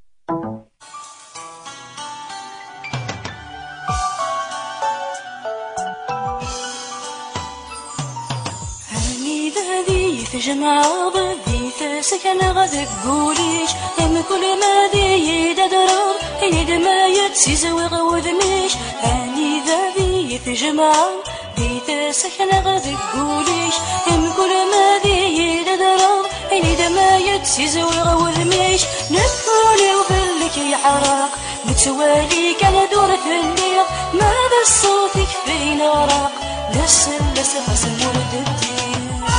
هاني ذهبي في جمعة ضدي سكن غادك قوليش هم كل ما دي ددرار هني دما يتسيز ويغوذ ميش هاني ذهبي في جمعة دي سكن غادك قوليش هم كل ما دي ددرار هني دما يتسيز ويغوذ ميش نفولي وفلك يا حراق متوالي كان دور في الليل ماذا الصوت يكفينا راق لسل لسل لسل ولد الدين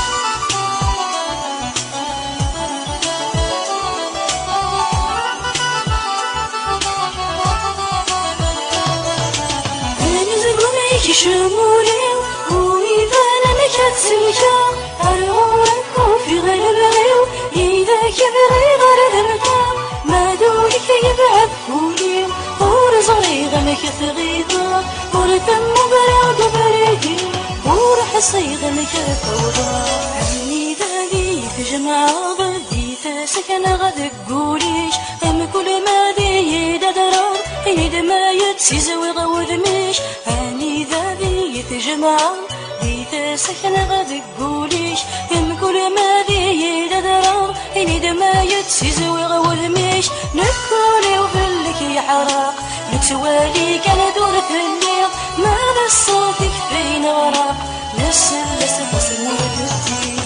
شمولي وإذا لم كتسمكا أرغورك في غلبغيو إذا كبغي غرد مقام ما دولك يبعد فولي ورزغي غمك ثغيظا ورتم برعد بريدي ورحصي غمك فوضى عني ذاقي في جمعة ضدي تسكن غدك قوليش أم كل ما دي ددرار إني دما يتسيز ويغوذ ميش هاني ذابي في جمعة دي تسكن غادك قوليش يم كل ما دي ددرار إني دما يتسيز ويغوذ ميش نكولي وفلك يا حراق نتوالي كان دور في الليل ماذا الصوت يكفينا وراق لسل لسل لسل ولد الدين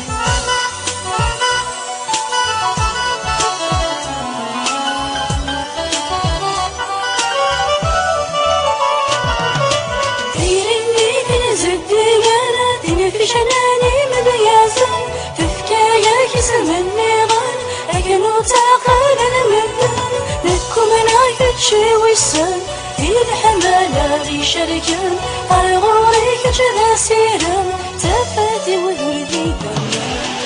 في شناني مبيازا تفكايا كسم النيران أكنو تعقل المدن لكم نايك تشوي السن في الحمالة في شركان الغوري كجذا سيرا تفاتي وذردي دم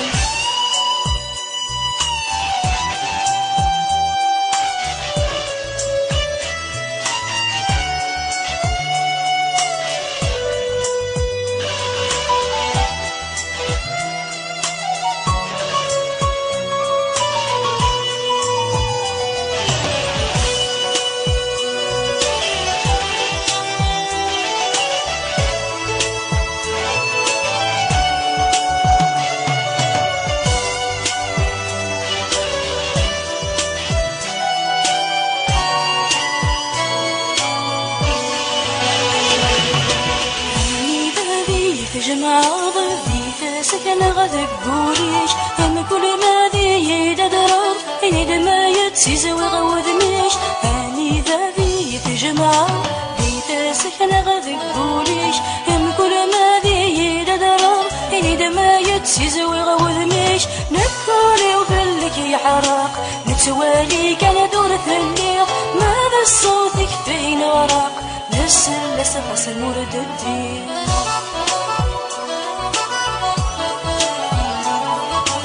جمعة ضدي تسكن غدك قوليش هم كل ما دي ددرار إني دما يتسيز ويغوذ ميش هاني ذابي في جمعة دي تسكن غدك قوليش هم كل ما دي ددرار إني دما يتسيز ويغوذ ميش نكولي وفلك يا حراق نتوالي كان دور في الليل ماذا الصوت يكفينا وراق لسل لسل لسل ولد الدين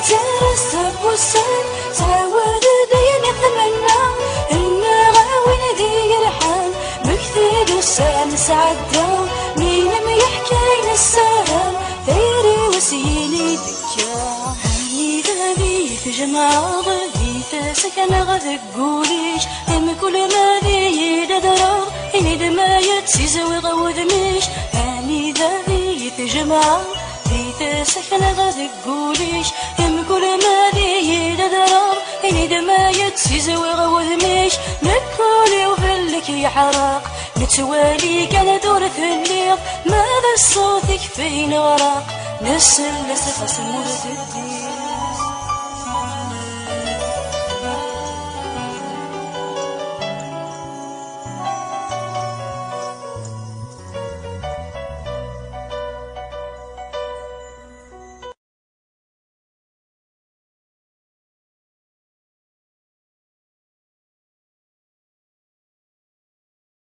ترس بوسان تعود دين يتمنى إنه غاوين ذي الحان مكتب السان سعدا مين ما يحكي السلام ثيري وسيلي دكا هاني ذهبي في جماعة ضدي فسكن غذك قوليش هم كل ما ذي لدرا إني دما يتسيز ويغوذ ميش هاني ذهبي في جماعة ذي فسكن غذك قوليش هم كل ما ذي لدرا إني دما يتسيز ويغوذ ميش نكولي وفلك يحرق نتوالي كان دور في الليل ماذا الصوت يكفينا وراق نسل لسخس مرد الدين